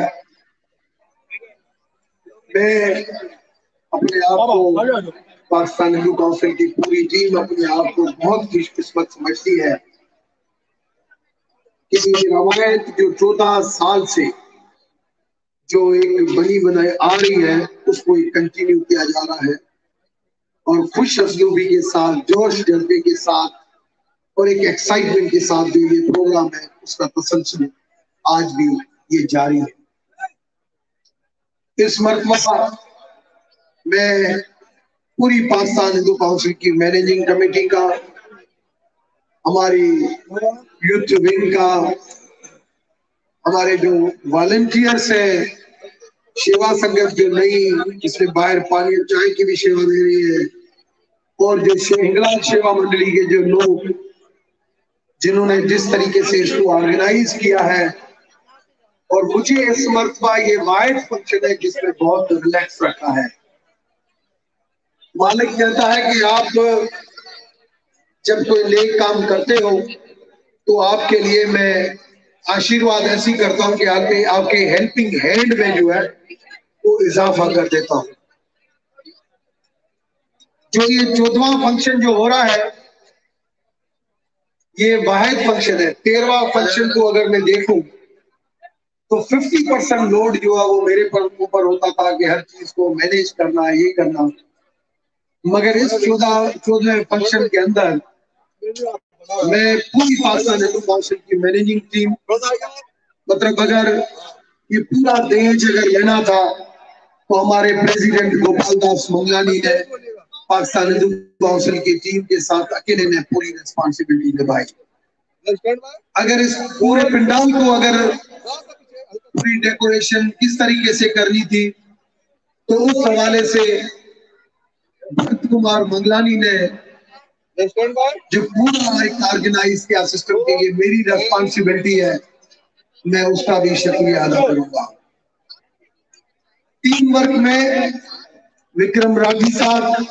मैं अपने आप को, पाकिस्तान हिंदू काउंसिल की पूरी टीम अपने आप को बहुत खुशकिस्मत समझती है कि रवायत जो चौदह साल से जो एक बनी बनाई आ रही है, उसको एक कंटिन्यू किया जा रहा है और खुश असलूबी के साथ, जोश जज्बे के साथ और एक एक्साइटमेंट के साथ जो ये प्रोग्राम है, उसका तसलसल आज भी ये जारी है। इस मरतबा मैं पूरी पाकिस्तान हिंदू काउंसिल की मैनेजिंग कमेटी का, हमारी यूथ विंग का, हमारे जो वॉलंटियर्स हैं, सेवा संगत जो नई जिसमें बाहर पानी और चाय की भी सेवा दे रही है, और जो हिंगलाज सेवा मंडली के जो लोग जिन्होंने जिस तरीके से इसको ऑर्गेनाइज किया है, और मुझे इस मरतबा ये वाइड फंक्शन है जिसमें बहुत रिलैक्स रखा है। मालिक कहता है कि आप जब कोई नेक काम करते हो तो आपके लिए मैं आशीर्वाद ऐसी करता हूं कि आपके आपके हेल्पिंग हैंड में जो है वो इजाफा कर देता हूं। जो ये चौदहवां फंक्शन जो हो रहा है, ये वाहिद फंक्शन है। तेरहवां फंक्शन को अगर मैं देखूं तो पचास परसेंट लोड जो है वो मेरे पर ऊपर होता था कि हर चीज को मैनेज करना, ये करना। मगर इस चौदह चौदहवें फंक्शन के अंदर मैं पूरी पाकिस्तान हिंदू काउंसिल की मैनेजिंग टीम, मतलब अगर ये पूरा देश अगर लेना था तो हमारे प्रेसिडेंट गोपाल दास मंगलानी ने पाकिस्तान हिंदू काउंसिल की टीम के साथ अकेले ने पूरी रिस्पॉन्सिबिलिटी निभाई। अगर इस पूरे पंडाल को अगर पूरी डेकोरेशन किस तरीके से करनी थी तो उस हवाले से भरत कुमार मंगलानी ने जो पूरा एक ऑर्गेनाइज किया सिस्टम के लिए, मेरी रिस्पॉन्सिबिलिटी है, मैं उसका भी शुक्रिया अदा करूंगा। टीम वर्क में विक्रम राठी साहब,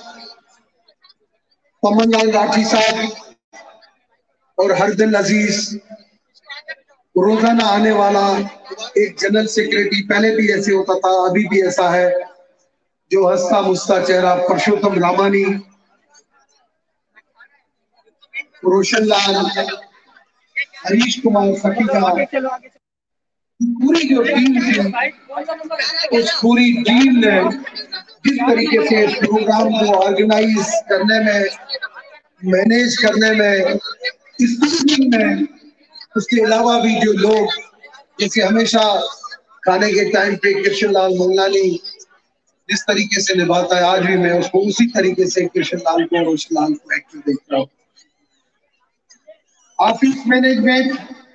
पमन लाल राठी साहब और हरदिल अजीज, रोजाना आने वाला एक जनरल सेक्रेटरी, पहले भी ऐसे होता था, अभी भी ऐसा है, जो हंसता मुस्ता चेहरा परशोत्तम रामानी, रोशन लाल, हरीश कुमार सखीका, पूरी जो टीम थी, उस पूरी टीम ने जिस तरीके से इस प्रोग्राम को ऑर्गेनाइज करने में, मैनेज करने में, स्कूलिंग में, उसके अलावा भी जो लोग जैसे हमेशा खाने के टाइम पे कृष्ण लाल मंगलानी जिस तरीके से निभाता है, आज भी मैं उसको उसी तरीके से कृष्ण लाल को, रोशन लाल को एक्टिव देख रहा हूँ। ऑफिस मैनेजमेंट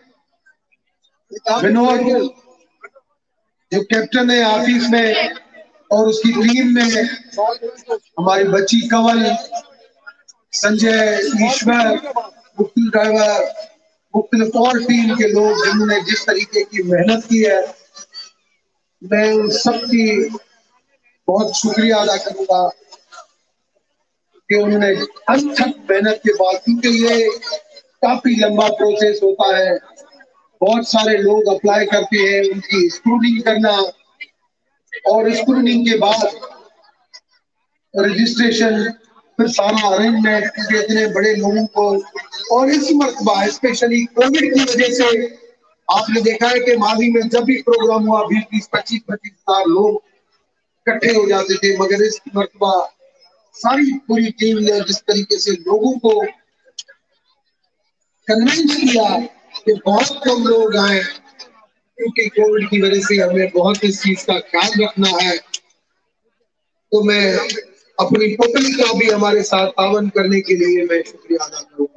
विनोद जो कैप्टन है ऑफिस में, और उसकी टीम में हमारी बच्ची कंवल, संजय, ईश्वर, मुक्ति ड्राइवर, मुख्तलिफ और टीम के लोग जिन्होंने जिस तरीके की मेहनत की है, मैं उन सबकी बहुत शुक्रिया अदा करूंगा कि उन्होंने अथक मेहनत के बाद, क्योंकि ये काफी लंबा प्रोसेस होता है, बहुत सारे लोग अप्लाई करते हैं, उनकी स्क्रूनिंग करना, और स्क्रूनिंग के बाद रजिस्ट्रेशन, फिर सारा अरेंजमेंट, क्योंकि इतने बड़े लोगों को, और इस मरतबा स्पेशली कोविड की वजह से आपने देखा है कि माजी में जब भी प्रोग्राम हुआ बीस बीस पच्चीस पच्चीस हजार लोग इकट्ठे हो जाते थे, मगर इस मरतबा सारी पूरी टीम ने जिस तरीके से लोगों को कन्विंस किया कि बहुत कम लोग आए, क्योंकि कोविड की वजह से हमें बहुत इस चीज का ख्याल रखना है, तो मैं अपनी पत्नी का भी हमारे साथ तावन करने के लिए मैं शुक्रिया अदा करूंगा।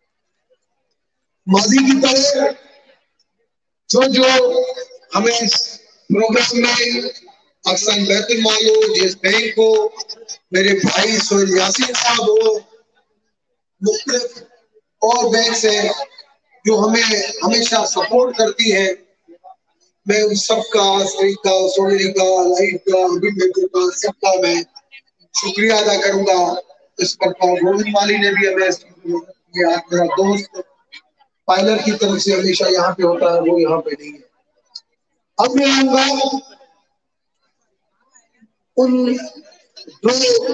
माजी की तरह जो जो हमें इस प्रोग्राम में अक्सर बैतुल माल हो, जिस बैंक हो, मेरे भाई सोहेल यासीन साहब हो, मुख्तलिफ और बैंक से जो हमें हमेशा सपोर्ट करती है, मैं उन सबका, सही का, सोनेरी का, लाइट का, अभिमेंद्र का, सबका मैं शुक्रिया अदा करूंगा। इस पर गोविंद माली ने भी हमें किया, मेरा दोस्त पायलट की तरफ से हमेशा यहाँ पे होता है, वो यहाँ पे नहीं है। अब मैं आऊंगा उन दो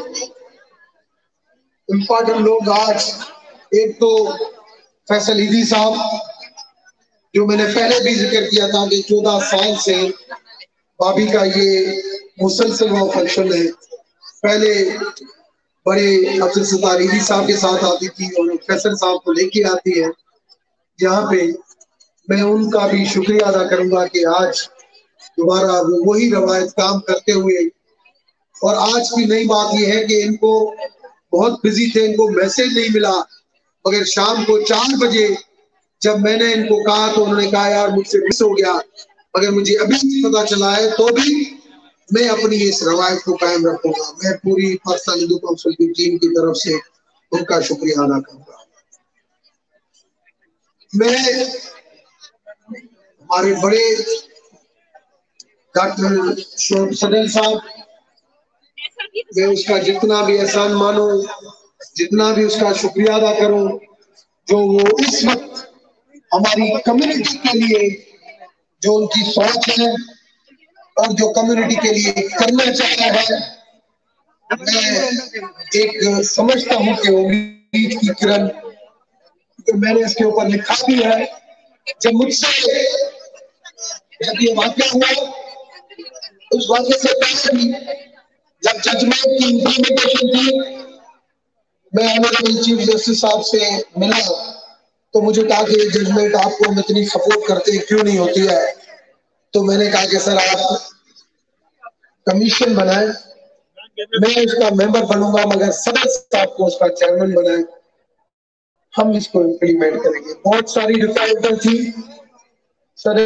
इम्पोर्टेंट लोग आज, एक तो फैसल ईदी साहब, जो मैंने पहले भी जिक्र किया था कि चौदह साल से भाभी का ये मुसलसल वो फंक्शन है। पहले बड़े अब्दुल सत्तार ईदी साहब के साथ आती थी और फैसल साहब को लेके आती है यहाँ पे। मैं उनका भी शुक्रिया अदा करूंगा कि आज दोबारा वो वही रवायत काम करते हुए, और आज की नई बात यह है कि इनको बहुत बिजी थे, इनको मैसेज नहीं मिला, मगर शाम को चार बजे जब मैंने इनको कहा तो उन्होंने कहा यार मुझसे मिस हो गया, मगर मुझे अभी पता चला है, तो भी मैं अपनी इस रवायत को कायम रखूंगा। मैं पूरी पाकिस्तान हिंदू काउंसिल की टीम की तरफ से उनका शुक्रिया अदा करूंगा। मैं हमारे बड़े डॉक्टर शोभ सदन साहब, मैं उसका जितना भी एहसान मानूं, जितना भी उसका शुक्रिया अदा करूं, जो वो इस वक्त हमारी कम्युनिटी के लिए जो उनकी सोच है और जो कम्युनिटी के लिए करना चाहता है, मैं एक समझता हूं कि उम्मीद की किरण, तो मैंने इसके ऊपर लिखा भी है। जब मुझसे जब ये वाक़या हुआ, उस वाक़े से पहले भी जब जजमेंट की इम्प्लीमेंटेशन थी, मैं ऑनरेबल चीफ जस्टिस साहब से मिला तो मुझे कहा कि जजमेंट आपको हम इतनी सपोर्ट करते क्यों नहीं होती है। तो मैंने कहा कि सर आप कमीशन बनाए, मैं उसका मेंबर बनूंगा, मगर सदर साहब को उसका चेयरमैन बनाए, हम इसको इम्प्लीमेंट करेंगे। बहुत सारी रिक्वायरमेंट थी, सर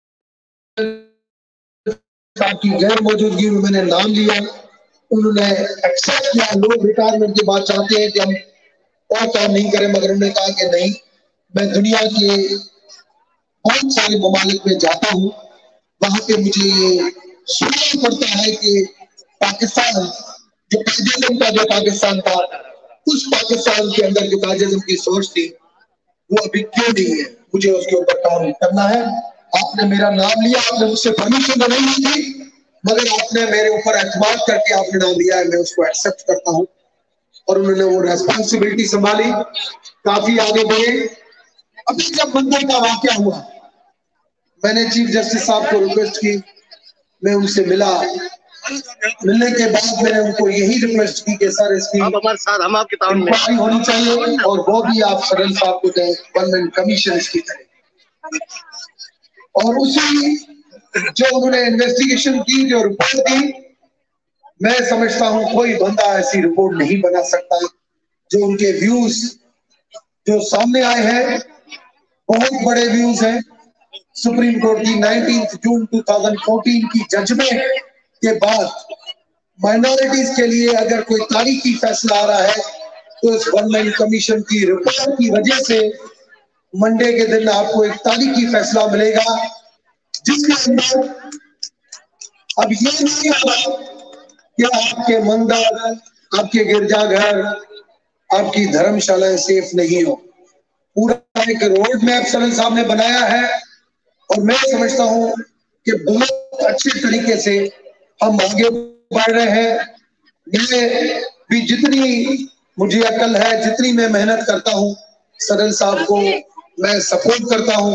साहब की गैर मौजूदगी में मैंने नाम लिया, उन्होंने एक्सेप्ट किया। लोग रिटायरमेंट के बाद चाहते हैं कि हम और काम नहीं करें, मगर उन्होंने कहा कि नहीं, मैं दुनिया के बहुत सारे ममालिक में जाता हूँ, वहां पे मुझे ये सुनना पड़ता है कि पाकिस्तान जो कायदेज़म का जो पाकिस्तान था, उस पाकिस्तान के अंदर जो कायदेज़म की सोच थी वो अभी क्यों नहीं है, मुझे उसके ऊपर काम करना है। आपने मेरा नाम लिया, आपने मुझसे परमिशन नहीं ली थी, मगर आपने मेरे ऊपर एतमाद करके आपने नाम लिया है, मैं उसको एक्सेप्ट करता हूँ। और उन्होंने वो रेस्पॉन्सिबिलिटी संभाली, काफी आगे बढ़े। अभी जब मंदिर का वाकया हुआ, मैंने चीफ जस्टिस साहब को रिक्वेस्ट की, मैं उनसे मिला, मिलने के बाद मैंने उनको यही रिक्वेस्ट की कि सर इसकी इंक्वायरी होनी चाहिए और वो भी आप सदन साहब को दें, वन मैन कमीशन इसकी करें। और उसी जो उन्होंने इन्वेस्टिगेशन की, जो रिपोर्ट दी, मैं समझता हूं कोई बंदा ऐसी रिपोर्ट नहीं बना सकता। जो उनके व्यूज जो सामने आए हैं, बहुत बड़े व्यूज हैं। सुप्रीम कोर्ट की नाइनटीन जून दो हज़ार चौदह की जजमेंट के बाद माइनॉरिटीज के लिए अगर कोई तारीखी फैसला आ रहा है तो इस वन मैन कमीशन की रिपोर्ट की वजह से मंडे के दिन आपको एक तारीखी फैसला मिलेगा, जिसके अंदर अब ये नहीं होगा कि आपके मंदिर, आपके गिरजाघर, आपकी धर्मशालाएं सेफ नहीं हो। पूरा एक रोड मैप सदन साहब ने बनाया है और मैं समझता हूं कि बहुत अच्छे तरीके से हम आगे बढ़ रहे हैं। मैं भी जितनी मुझे अकल है, जितनी मैं मेहनत करता हूँ, सरल साहब को मैं सपोर्ट करता हूँ,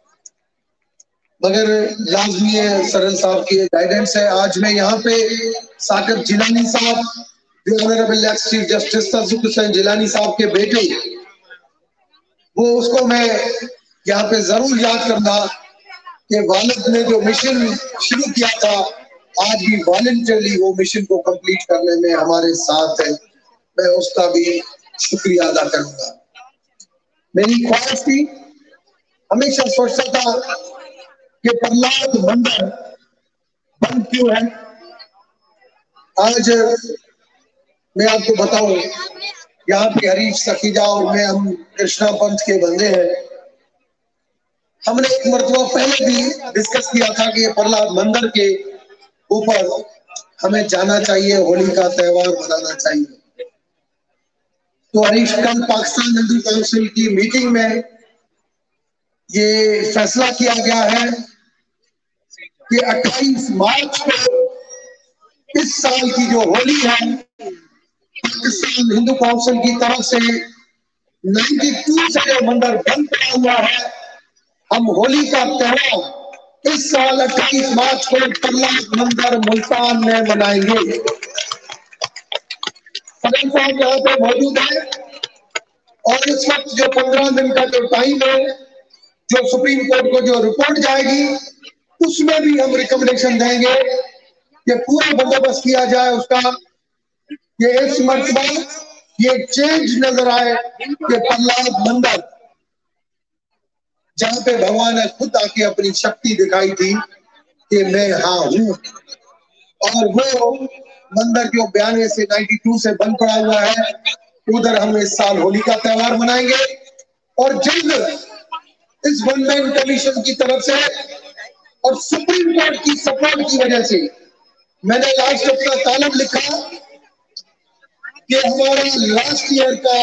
मगर लाजमी है सरल साहब की गाइडेंस है। आज मैं यहाँ पे साकिब जिलानी साहब, जो honourable ex chief justice Tassaduq Hussain Jilani साहब के बेटे, वो उसको मैं यहाँ पे जरूर याद करना कि वालिद ने जो मिशन शुरू किया था, आज भी वॉलंटरली वो मिशन को कंप्लीट करने में हमारे साथ है। मैं उसका भी शुक्रिया अदा करूंगा। मेरी ख्वाहिश थी, हमेशा सोचता था कि प्रहलाद मंदिर बंद क्यों है। आज मैं आपको बताऊं, यहाँ पे हरीश सखीजा और मैं, हम कृष्णा पंथ के बंदे हैं। हमने एक मरतबा पहले भी डिस्कस किया था कि प्रहलाद मंदिर के ऊपर हमें जाना चाहिए, होली का त्योहार मनाना चाहिए। तो हरीश, कल पाकिस्तान हिंदू काउंसिल की मीटिंग में ये फैसला किया गया है कि अट्ठाईस मार्च को इस साल की जो होली है, पाकिस्तान हिंदू काउंसिल की तरफ से बानवे से जो मंदिर बंद पड़ा हुआ है, हम होली का त्योहार इस साल अट्ठाईस मार्च को प्रहलाद मंदिर मुल्तान में मनाएंगे। सदन साहब यहाँ पे मौजूद है और इस वक्त जो पंद्रह दिन का जो टाइम है, जो सुप्रीम कोर्ट को जो रिपोर्ट जाएगी, उसमें भी हम रिकमेंडेशन देंगे कि पूरा बंदोबस्त किया जाए उसका, कि इस मरतबा ये चेंज नजर आए कि प्रहलाद मंदिर, जहां पे भगवान ने खुद आके अपनी शक्ति दिखाई थी कि मैं हाँ हूं, और वो मंदिर जो बयानवे से बानवे से बंद पड़ा हुआ है, उधर हम इस साल होली का त्योहार मनाएंगे। और जल्द इस वन मैन कमीशन की तरफ से और सुप्रीम कोर्ट की सपोर्ट की वजह से मैंने लास्ट अपना तालब लिखा कि हमारा लास्ट ईयर का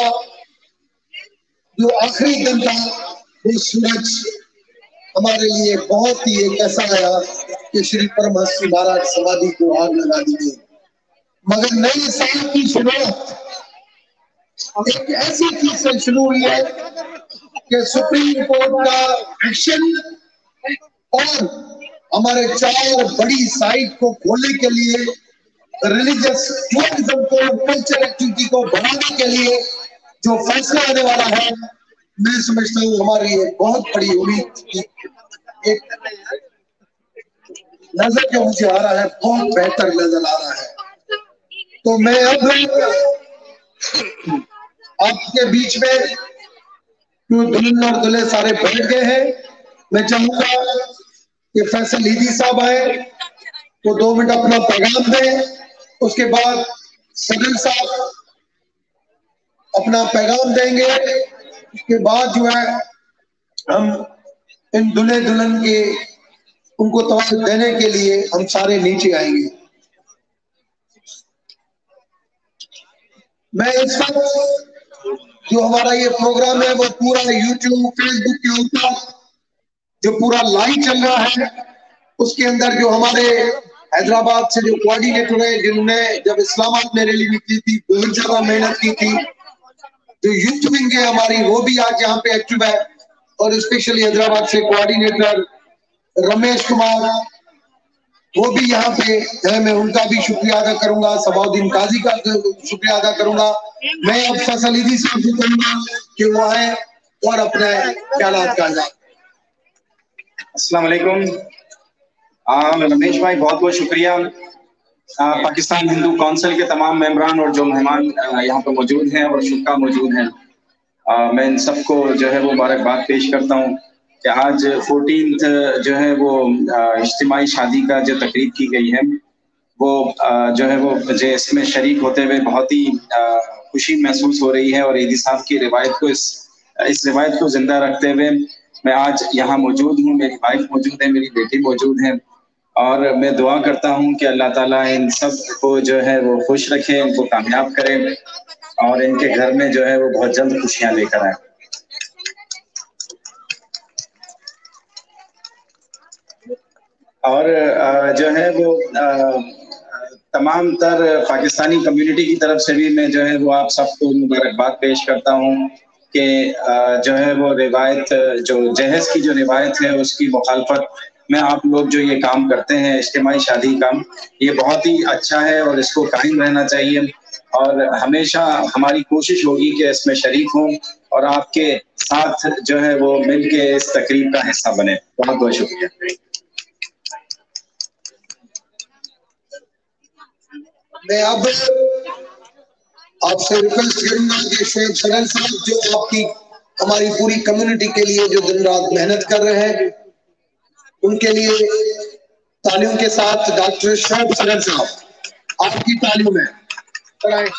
जो आखिरी दिन था, वो सूरज हमारे लिए बहुत ही एक ऐसा आया कि श्री परमहंस महाराज समाधि को आग लगा दी गई। मगर नए साल की शुरुआत एक ऐसी चीज से शुरू हुई है कि सुप्रीम कोर्ट का एक्शन और हमारे चार बड़ी साइट को खोलने के लिए, रिलीजियस टूरिज्म को, कल्चर एक्टिविटी को बढ़ाने के लिए जो फैसला आने वाला है, मैं समझता हूँ हमारी एक बहुत बड़ी उम्मीद की एक नजर जो मुझे आ रहा है, बहुत बेहतर नजर आ रहा है। तो मैं अब आपके बीच में, दुल्हन और दूल्हे सारे बैठ गए हैं, मैं चाहूंगा कि फैसल ईदी साहब आए, वो दो मिनट अपना पैगाम दें, उसके बाद सदन साहब अपना पैगाम देंगे, उसके बाद जो है हम इन दूल्हे दुल्हन के उनको तवज्जो देने के लिए हम सारे नीचे आएंगे। मैं इस वक्त जो हमारा ये प्रोग्राम है, वो पूरा यूट्यूब, फेसबुक के ऊपर जो पूरा लाइव चल रहा है, उसके अंदर जो हमारे हैदराबाद से जो कोऑर्डिनेटर है, जिन्होंने जब इस्लामाबाद में रैली की थी, बहुत ज्यादा मेहनत की थी, जो यूथ विंग है हमारी, वो भी आज यहाँ पे एक्टिव है, और स्पेशली हैदराबाद से कोऑर्डिनेटर रमेश कुमार, वो भी यहाँ पे है, मैं उनका भी शुक्रिया अदा करूंगा, सबाउद्दीन काजी का शुक्रिया अदा करूंगा। मैं अब फैसल ईदी साहब से कहूंगा कि वो आए और अपने ख्यालात का जाए। अस्सलाम वालेकुम। रमेश भाई, बहुत बहुत शुक्रिया। आ, पाकिस्तान हिंदू काउंसिल के तमाम मेंबरान और जो मेहमान यहाँ पे मौजूद हैं और शुक्का मौजूद हैं, आ, मैं इन सबको जो है वो मुबारकबाद पेश करता हूँ कि आज चौदह जो है वो इज्तिमाई शादी का जो तकरीब की गई है, वो आ, जो है वो मुझे इसमें शरीक होते हुए बहुत ही आ, खुशी महसूस हो रही है। और ईदी साहब की रिवायत को इस इस रिवायत को जिंदा रखते हुए मैं आज यहाँ मौजूद हूँ। मेरी वाइफ मौजूद है, मेरी बेटी मौजूद है, और मैं दुआ करता हूँ कि अल्लाह ताला इन सब को जो है वो खुश रखे, इनको कामयाब करे, और इनके घर में जो है वो बहुत जल्द खुशियाँ लेकर आए। और जो है वो तमाम तर पाकिस्तानी कम्युनिटी की तरफ से भी मैं जो है वो आप सबको मुबारकबाद पेश करता हूँ कि जो है वो रिवायत, जो जहेज की जो रिवायत है उसकी मुखालफत में आप लोग जो ये काम करते हैं, इज्तिमाई शादी काम, ये बहुत ही अच्छा है और इसको कायम रहना चाहिए। और हमेशा हमारी कोशिश होगी कि इसमें शरीक हों और आपके साथ जो है वो मिल के इस तकरीब का हिस्सा बने। बहुत बहुत शुक्रिया। मैं अब आपसे रिक्वेस्ट करूंगा कि शोएब सदर साहब जो आपकी हमारी पूरी कम्युनिटी के लिए जो दिन रात मेहनत कर रहे हैं, उनके लिए तालियों के साथ डॉक्टर शोएब सदर साहब आपकी तालियों में कराएं।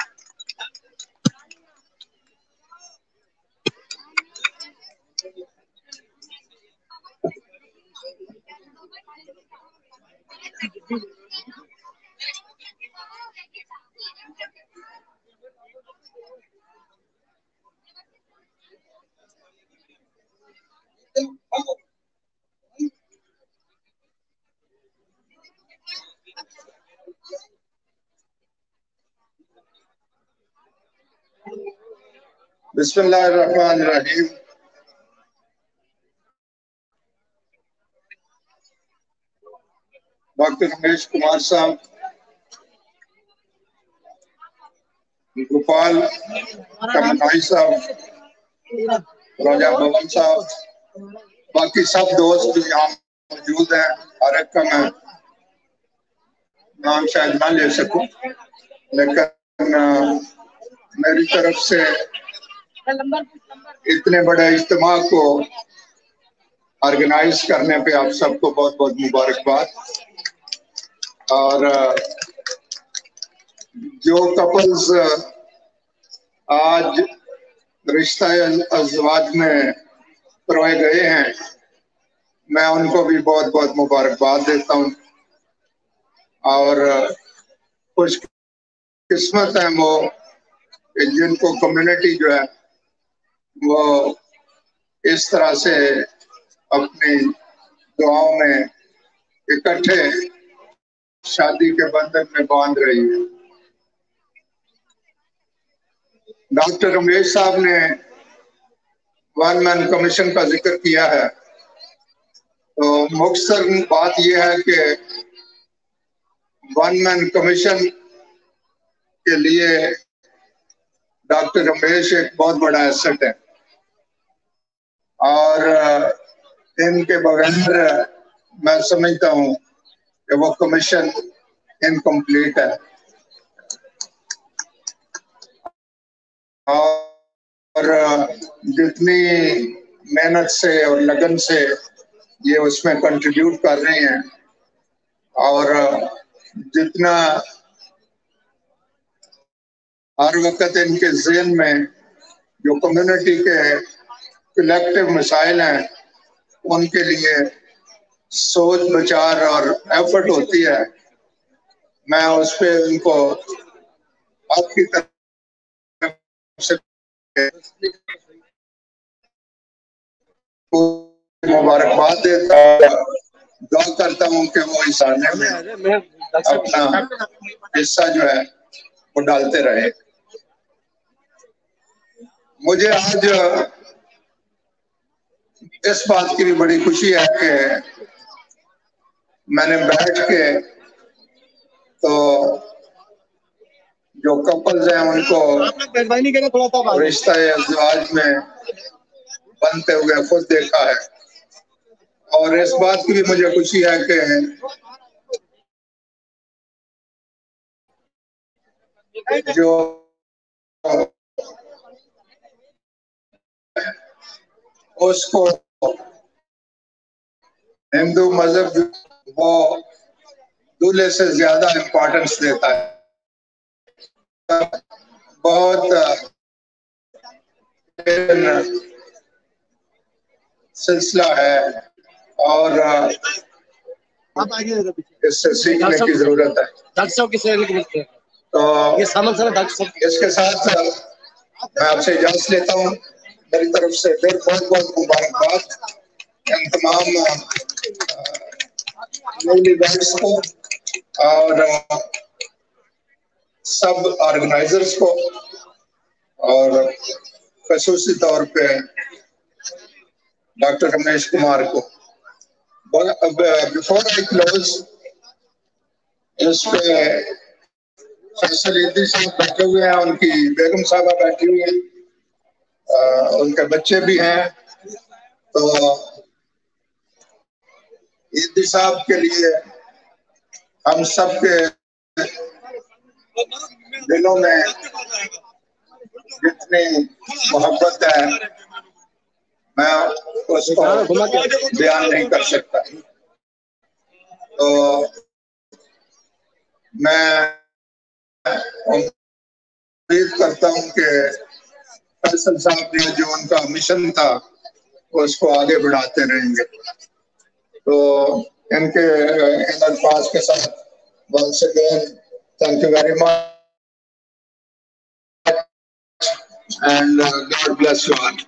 बिस्मिल्लाहिर्रहमानिर्रहीम। डॉक्टर रमेश कुमार साहब, गोपाल कमनाई साहब, राजा भवन साहब, बाकी सब दोस्त भी यहाँ मौजूद हैं। हर एक का मैं नाम शायद ना ले सकूं, लेकिन मेरी तरफ से इतने बड़े इज्तिमा को ऑर्गेनाइज करने पे आप सबको बहुत बहुत मुबारकबाद। और जो कपल्स आज रिश्ता अज़वाज में परोए गए हैं, मैं उनको भी बहुत बहुत मुबारकबाद देता हूँ। और खुश किस्मत है वो जिनको कम्युनिटी जो है वो इस तरह से अपनी दुआओं में इकट्ठे शादी के बंधन में बांध रही है। डॉक्टर रमेश साहब ने वन मैन कमीशन का जिक्र किया है, तो मुख्तसर बात यह है कि वन मैन कमीशन के लिए डॉक्टर रमेश एक बहुत बड़ा एसेट है और इनके बगैर मैं समझता हूँ कि वो कमीशन इनकम्प्लीट है। और जितनी मेहनत से और लगन से ये उसमें कंट्रीब्यूट कर रहे हैं और जितना हर वक्त इनके ज़हन में जो कम्युनिटी के कलेक्टिव मसाइल हैं उनके लिए सोच विचार और एफर्ट होती है, मैं उस पर उनको आपकी तरफ से मुबारकबाद देता दुआ करता हूँ कि वो इस आने में अपना हिस्सा जो है वो डालते रहे। मुझे आज इस बात की भी बड़ी खुशी है कि मैंने बैठ के तो जो कपल्स हैं उनको रिश्ता अज़वाज में बनते हुए खुद देखा है और इस बात की भी मुझे खुशी है कि जो उसको हिंदू मजहब वो दूल्हे से ज्यादा इम्पोर्टेंस देता है। बहुत सिलसिला है और इससे सीखने की जरूरत है। डॉक्टर साहब किस तो ये सामान सर डॉक्टर साहब इसके साथ मैं आपसे इजाजत लेता हूँ। मेरी तरफ से फिर बहुत बहुत मुबारकबाद इन तमाम न्यूली बैड्स को और सब ऑर्गेनाइजर्स को और खसूसी तौर पे डॉक्टर रमेश कुमार को। बिफोर आई क्लोज, इस पे फैसल ईदी साहब बैठे हुए हैं, उनकी बेगम साहबा बैठी हुई है, उनके बच्चे भी हैं। तो ईदी साहब के लिए हम सब के दिलों में जितनी मोहब्बत है मैं उसको बयान नहीं कर सकता। तो मैं उम्मीद करता हूं कि फैसल साहब ने जो उनका मिशन था उसको आगे बढ़ाते रहेंगे। तो इनके इन अल्फाज के साथ once again thank you very much and uh, God bless you all.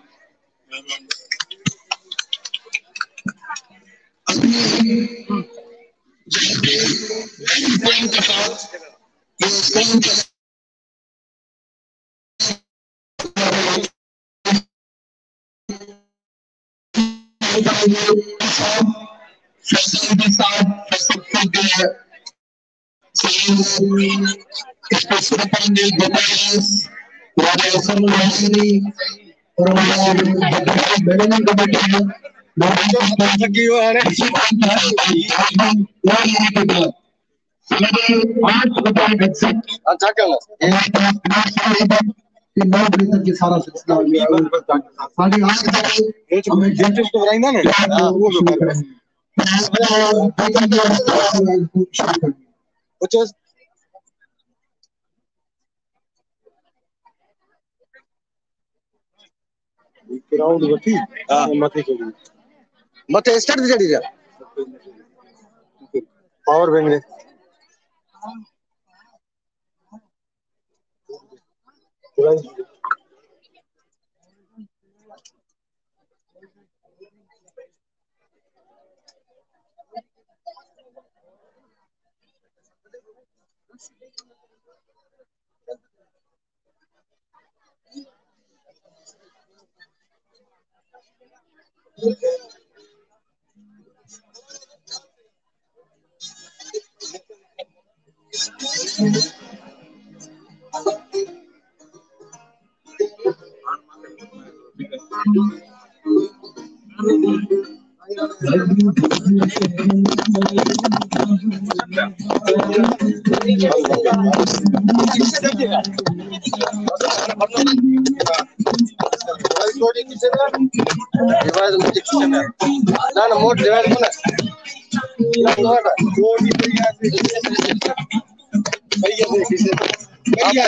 नौ बजे तक ये सारा सिलसिला साढ़े आठ बजे हमें डेंटिस्ट को बुलाएंगे ना वो शुरू करेंगे। क्राउड बठी मथे चली मथे स्टार्ट दे चढ़ी जा पावर बैंक ने ना ना मोट डिवाइड को ना भैया भैया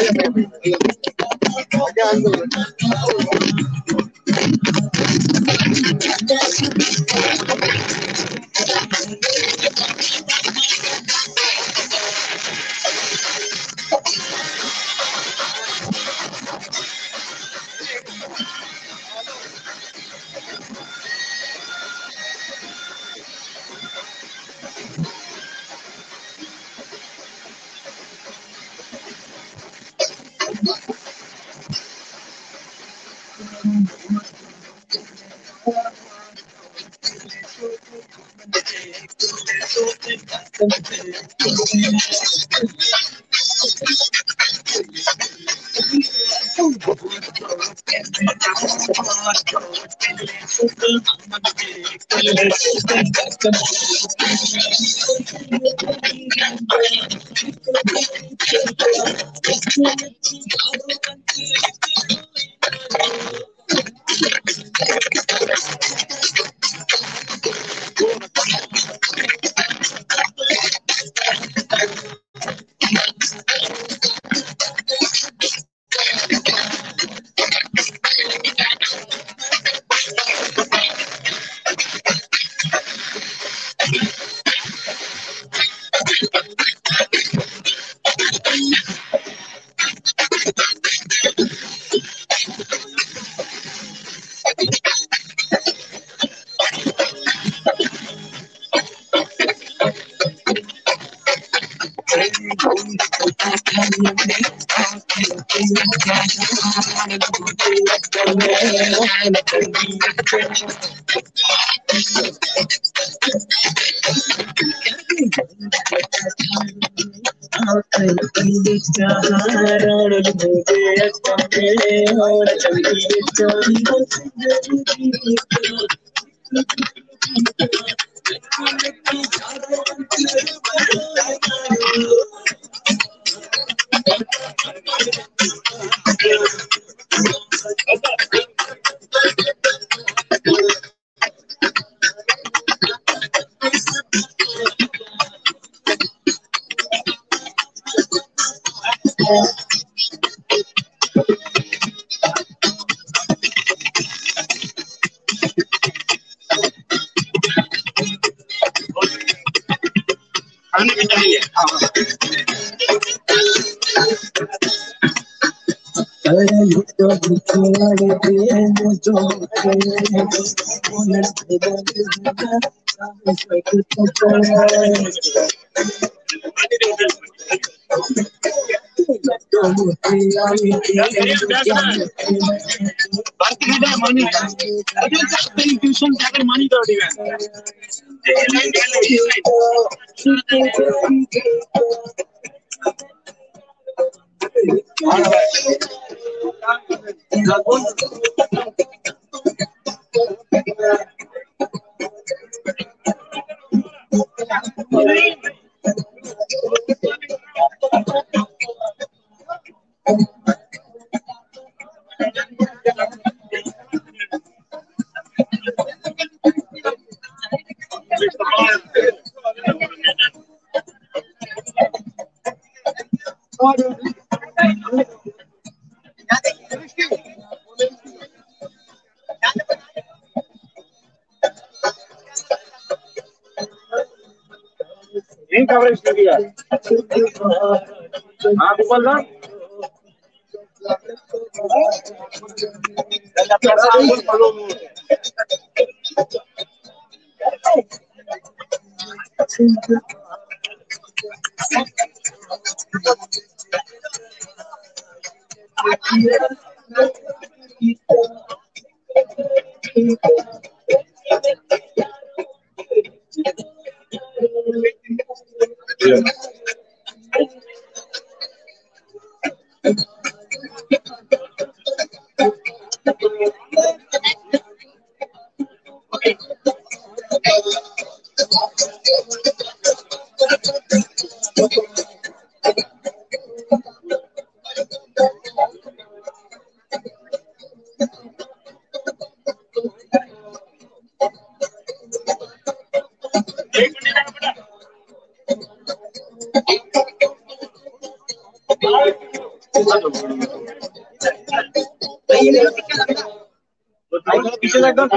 पीछे एकदम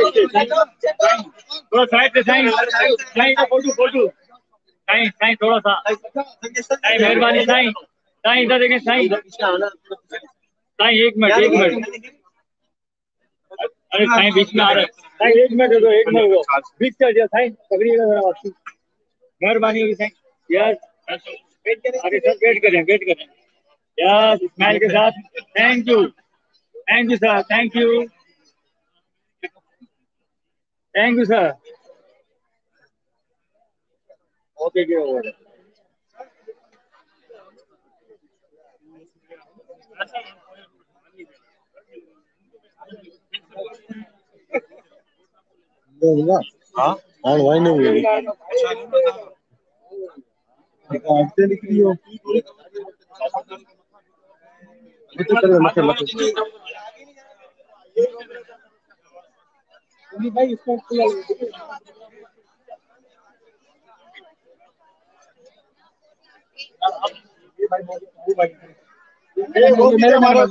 थोड़ा साइड से साइन साइन का फोटो फोटो साइन साइन थोड़ा सा साइन मेहरबानी साइन साइन इधर देखें साइन साइन एक मिनट एक मिनट अरे साइन बीच में आ रहा है साइन एक मिनट दे दो एक मिनट दो बीच कर दिया साइन पकड़िएगा जरा वापसी मेहरबानी होगी साइन यस अरे सर वेट करें वेट करें यस स्माइल के साथ thank you thank you sir thank you thank you sir okay give over हाँ और वही नहीं हुई आपसे लिख रही हो भाई इसको मेरे मारो